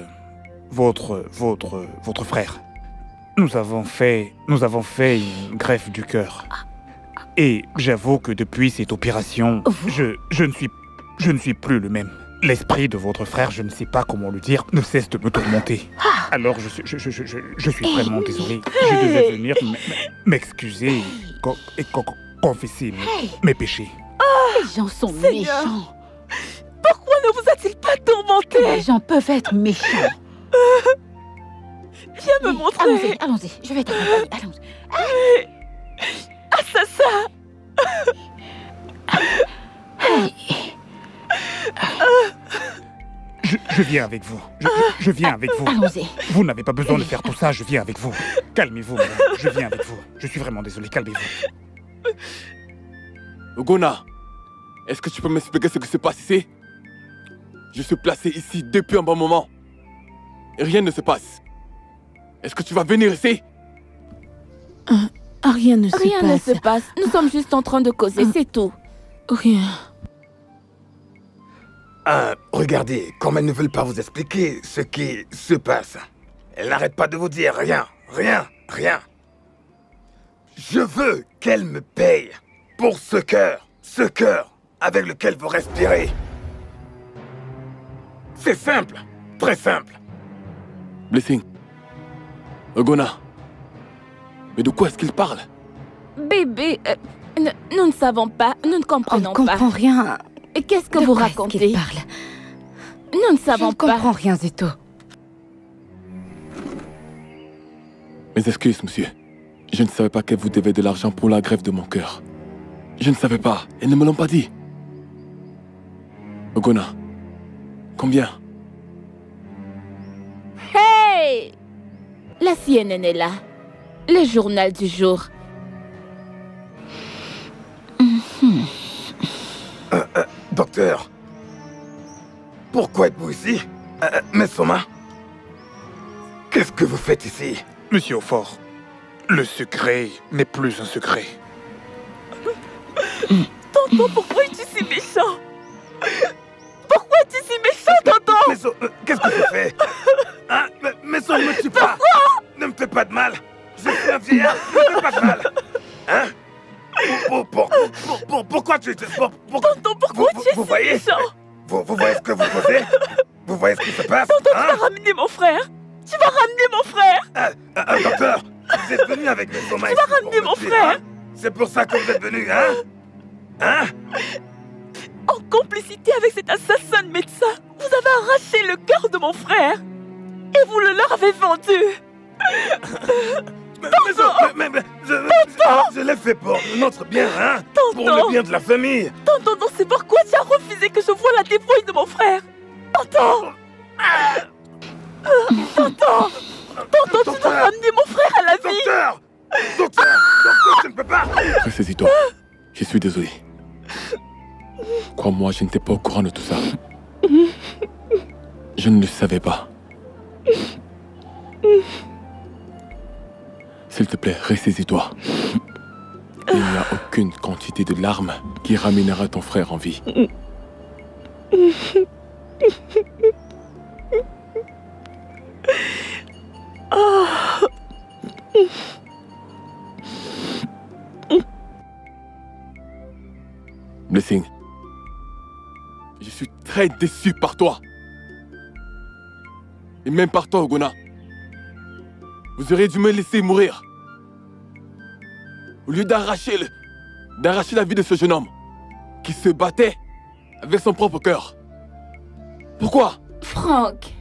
frère. Nous avons fait une greffe du cœur. Et j'avoue que depuis cette opération, je ne suis plus le même. L'esprit de votre frère, je ne sais pas comment le dire, ne cesse de me tourmenter. Alors, je suis vraiment désolé. Je devais venir m'excuser et confesser mes péchés. Les gens sont méchants. Pourquoi ne vous a-t-il pas tourmenté? Les gens peuvent être méchants. Viens me montrer. Allons-y, je vais t'accompagner. Allons-y. Assassin. Je viens avec vous. Je viens avec vous. Allons-y. Vous n'avez pas besoin de faire tout ça, je viens avec vous. Calmez-vous, madame. Je viens avec vous. Je suis vraiment désolé, calmez-vous. Ogona, est-ce que tu peux m'expliquer ce qui se passe ici? Je suis placé ici depuis un bon moment. Et rien ne se passe. Est-ce que tu vas venir ici? Rien ne se passe. Rien ne se passe. Nous sommes juste en train de causer, c'est tout. Rien. Regardez, comme elles ne veulent pas vous expliquer ce qui se passe. Elles n'arrêtent pas de vous dire rien, rien, rien. Je veux qu'elles me payent pour ce cœur avec lequel vous respirez. C'est simple, très simple. Blessing. Ogona. Mais de quoi est-ce qu'il parle? Bébé, nous ne savons pas, nous ne comprenons pas. On ne comprend rien. Qu'est-ce que vous racontez? Nous ne savons pas. Je ne comprends rien du tout. Mes excuses, monsieur. Je ne savais pas qu'elle vous devait de l'argent pour la greffe de mon cœur. Je ne savais pas. Elles ne me l'ont pas dit. Ogona, combien? Hey! La CNN est là. Le journal du jour. Docteur, pourquoi êtes-vous ici? Miss Soma, qu'est-ce que vous faites ici? Monsieur Aufort, le secret n'est plus un secret. Tonton, pourquoi es-tu si méchant? Pourquoi es-tu si méchant, tonton? Qu'est-ce que tu fais? Mais ne me tue pas. Ne me fais pas de mal. Je suis un vieillard, ne me fais pas de mal. Hein? Pourquoi tu... Tonton, pourquoi tu es si méchant? Vous voyez ce que vous posez? Vous voyez ce qui se passe? Tonton, tu vas ramener mon frère. Tu vas ramener mon frère. Docteur, vous êtes venu avec mes hommes. Tu vas ramener mon frère. C'est pour ça que vous êtes venu, hein? Hein? En complicité avec cet assassin de médecin, vous avez arraché le cœur de mon frère. Et vous le leur avez vendu. Je l'ai fait pour notre bien, hein? Tonton. Pour le bien de la famille. Tonton, non, c'est pourquoi tu as refusé que je voie la dépouille de mon frère. Tonton. Tonton. Tonton, tu dois ramener mon frère à la vie. Docteur, je ne peux pas. Ressaisis-toi. Je suis désolé. Crois-moi, je n'étais pas au courant de tout ça. Je ne le savais pas. S'il te plaît, ressaisis-toi. Il n'y a aucune quantité de larmes qui ramènera ton frère en vie. Blessing, je suis très déçu par toi. Et même par toi, Ogona. Vous auriez dû me laisser mourir. Au lieu d'arracher la vie de ce jeune homme qui se battait avec son propre cœur. Pourquoi? Franck.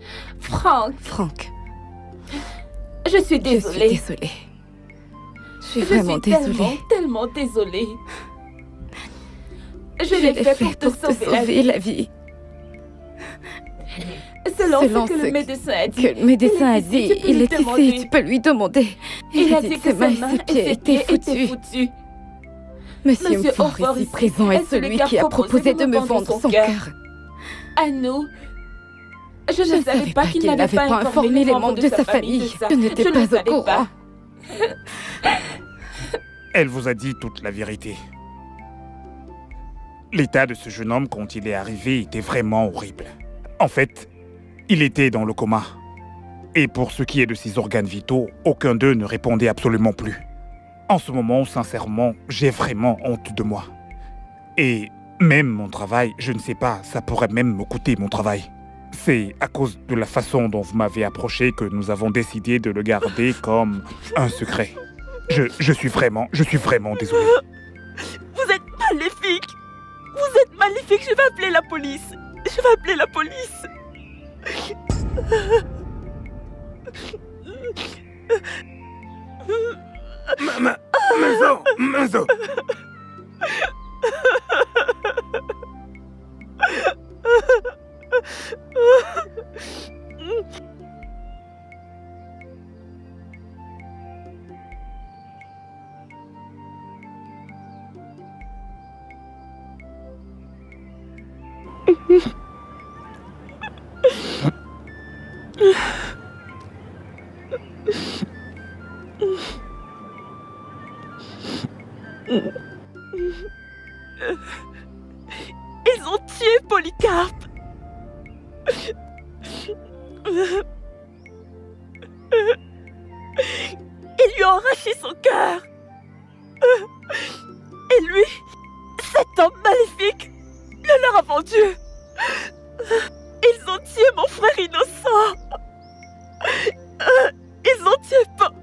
Je suis désolée. Je suis vraiment désolée. Tellement désolée. Je l'ai fait pour te sauver la vie. Selon ce que le médecin a dit. Il est ici, tu peux lui demander. Il a dit que ses mains et ses pieds étaient foutus. Monsieur Aufort ici présent est celui qui a proposé de me vendre son cœur. À nous. Je ne savais pas qu'il n'avait pas informé les membres de sa famille. Je n'étais pas au courant. Elle vous a dit toute la vérité. L'état de ce jeune homme quand il est arrivé était vraiment horrible. En fait, il était dans le coma. Et pour ce qui est de ses organes vitaux, aucun d'eux ne répondait absolument plus. En ce moment, sincèrement, j'ai vraiment honte de moi. Et même mon travail, je ne sais pas, ça pourrait même me coûter mon travail. C'est à cause de la façon dont vous m'avez approché que nous avons décidé de le garder comme un secret. Je suis vraiment désolé. Vous êtes maléfique. Vous êtes maléfique. Je vais appeler la police. Je vais appeler la police. Menzo. Ils ont tué Polycarpe. Ils lui ont arraché son cœur. Et lui, cet homme maléfique, le leur a vendu. Ils ont tué mon frère innocent. Ils ont tué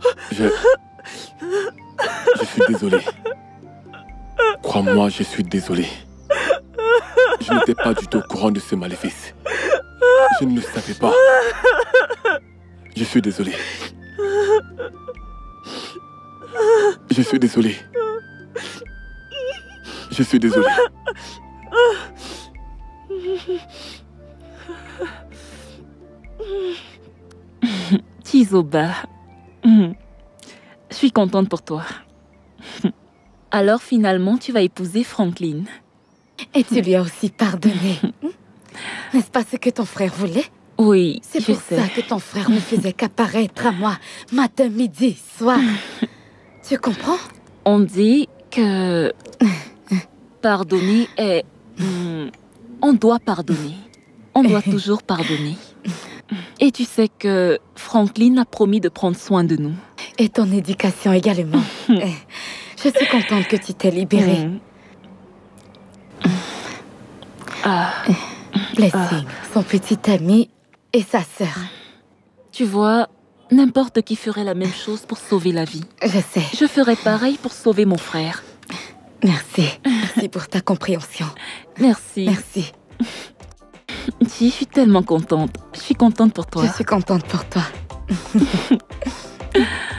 Je suis désolé. Crois-moi, je suis désolé. Je n'étais pas du tout au courant de ce maléfice. Je ne le savais pas. Je suis désolé. Je suis désolé. Je suis désolé. Tizoba, je suis contente pour toi. Alors finalement, tu vas épouser Franklin. Et tu lui as aussi pardonné. N'est-ce pas ce que ton frère voulait? Oui, c'est pour ça que ton frère ne faisait qu'apparaître à moi, matin, midi, soir. Tu comprends? On dit que pardonner est... On doit pardonner. On doit toujours pardonner. Et tu sais que Franklin a promis de prendre soin de nous. Et ton éducation également. Je suis contente que tu t'es libérée. Blessing, son petit ami et sa sœur. Tu vois, n'importe qui ferait la même chose pour sauver la vie. Je sais. Je ferais pareil pour sauver mon frère. Merci. Merci pour ta compréhension. Merci. Merci. Je suis tellement contente. Je suis contente pour toi. Je suis contente pour toi.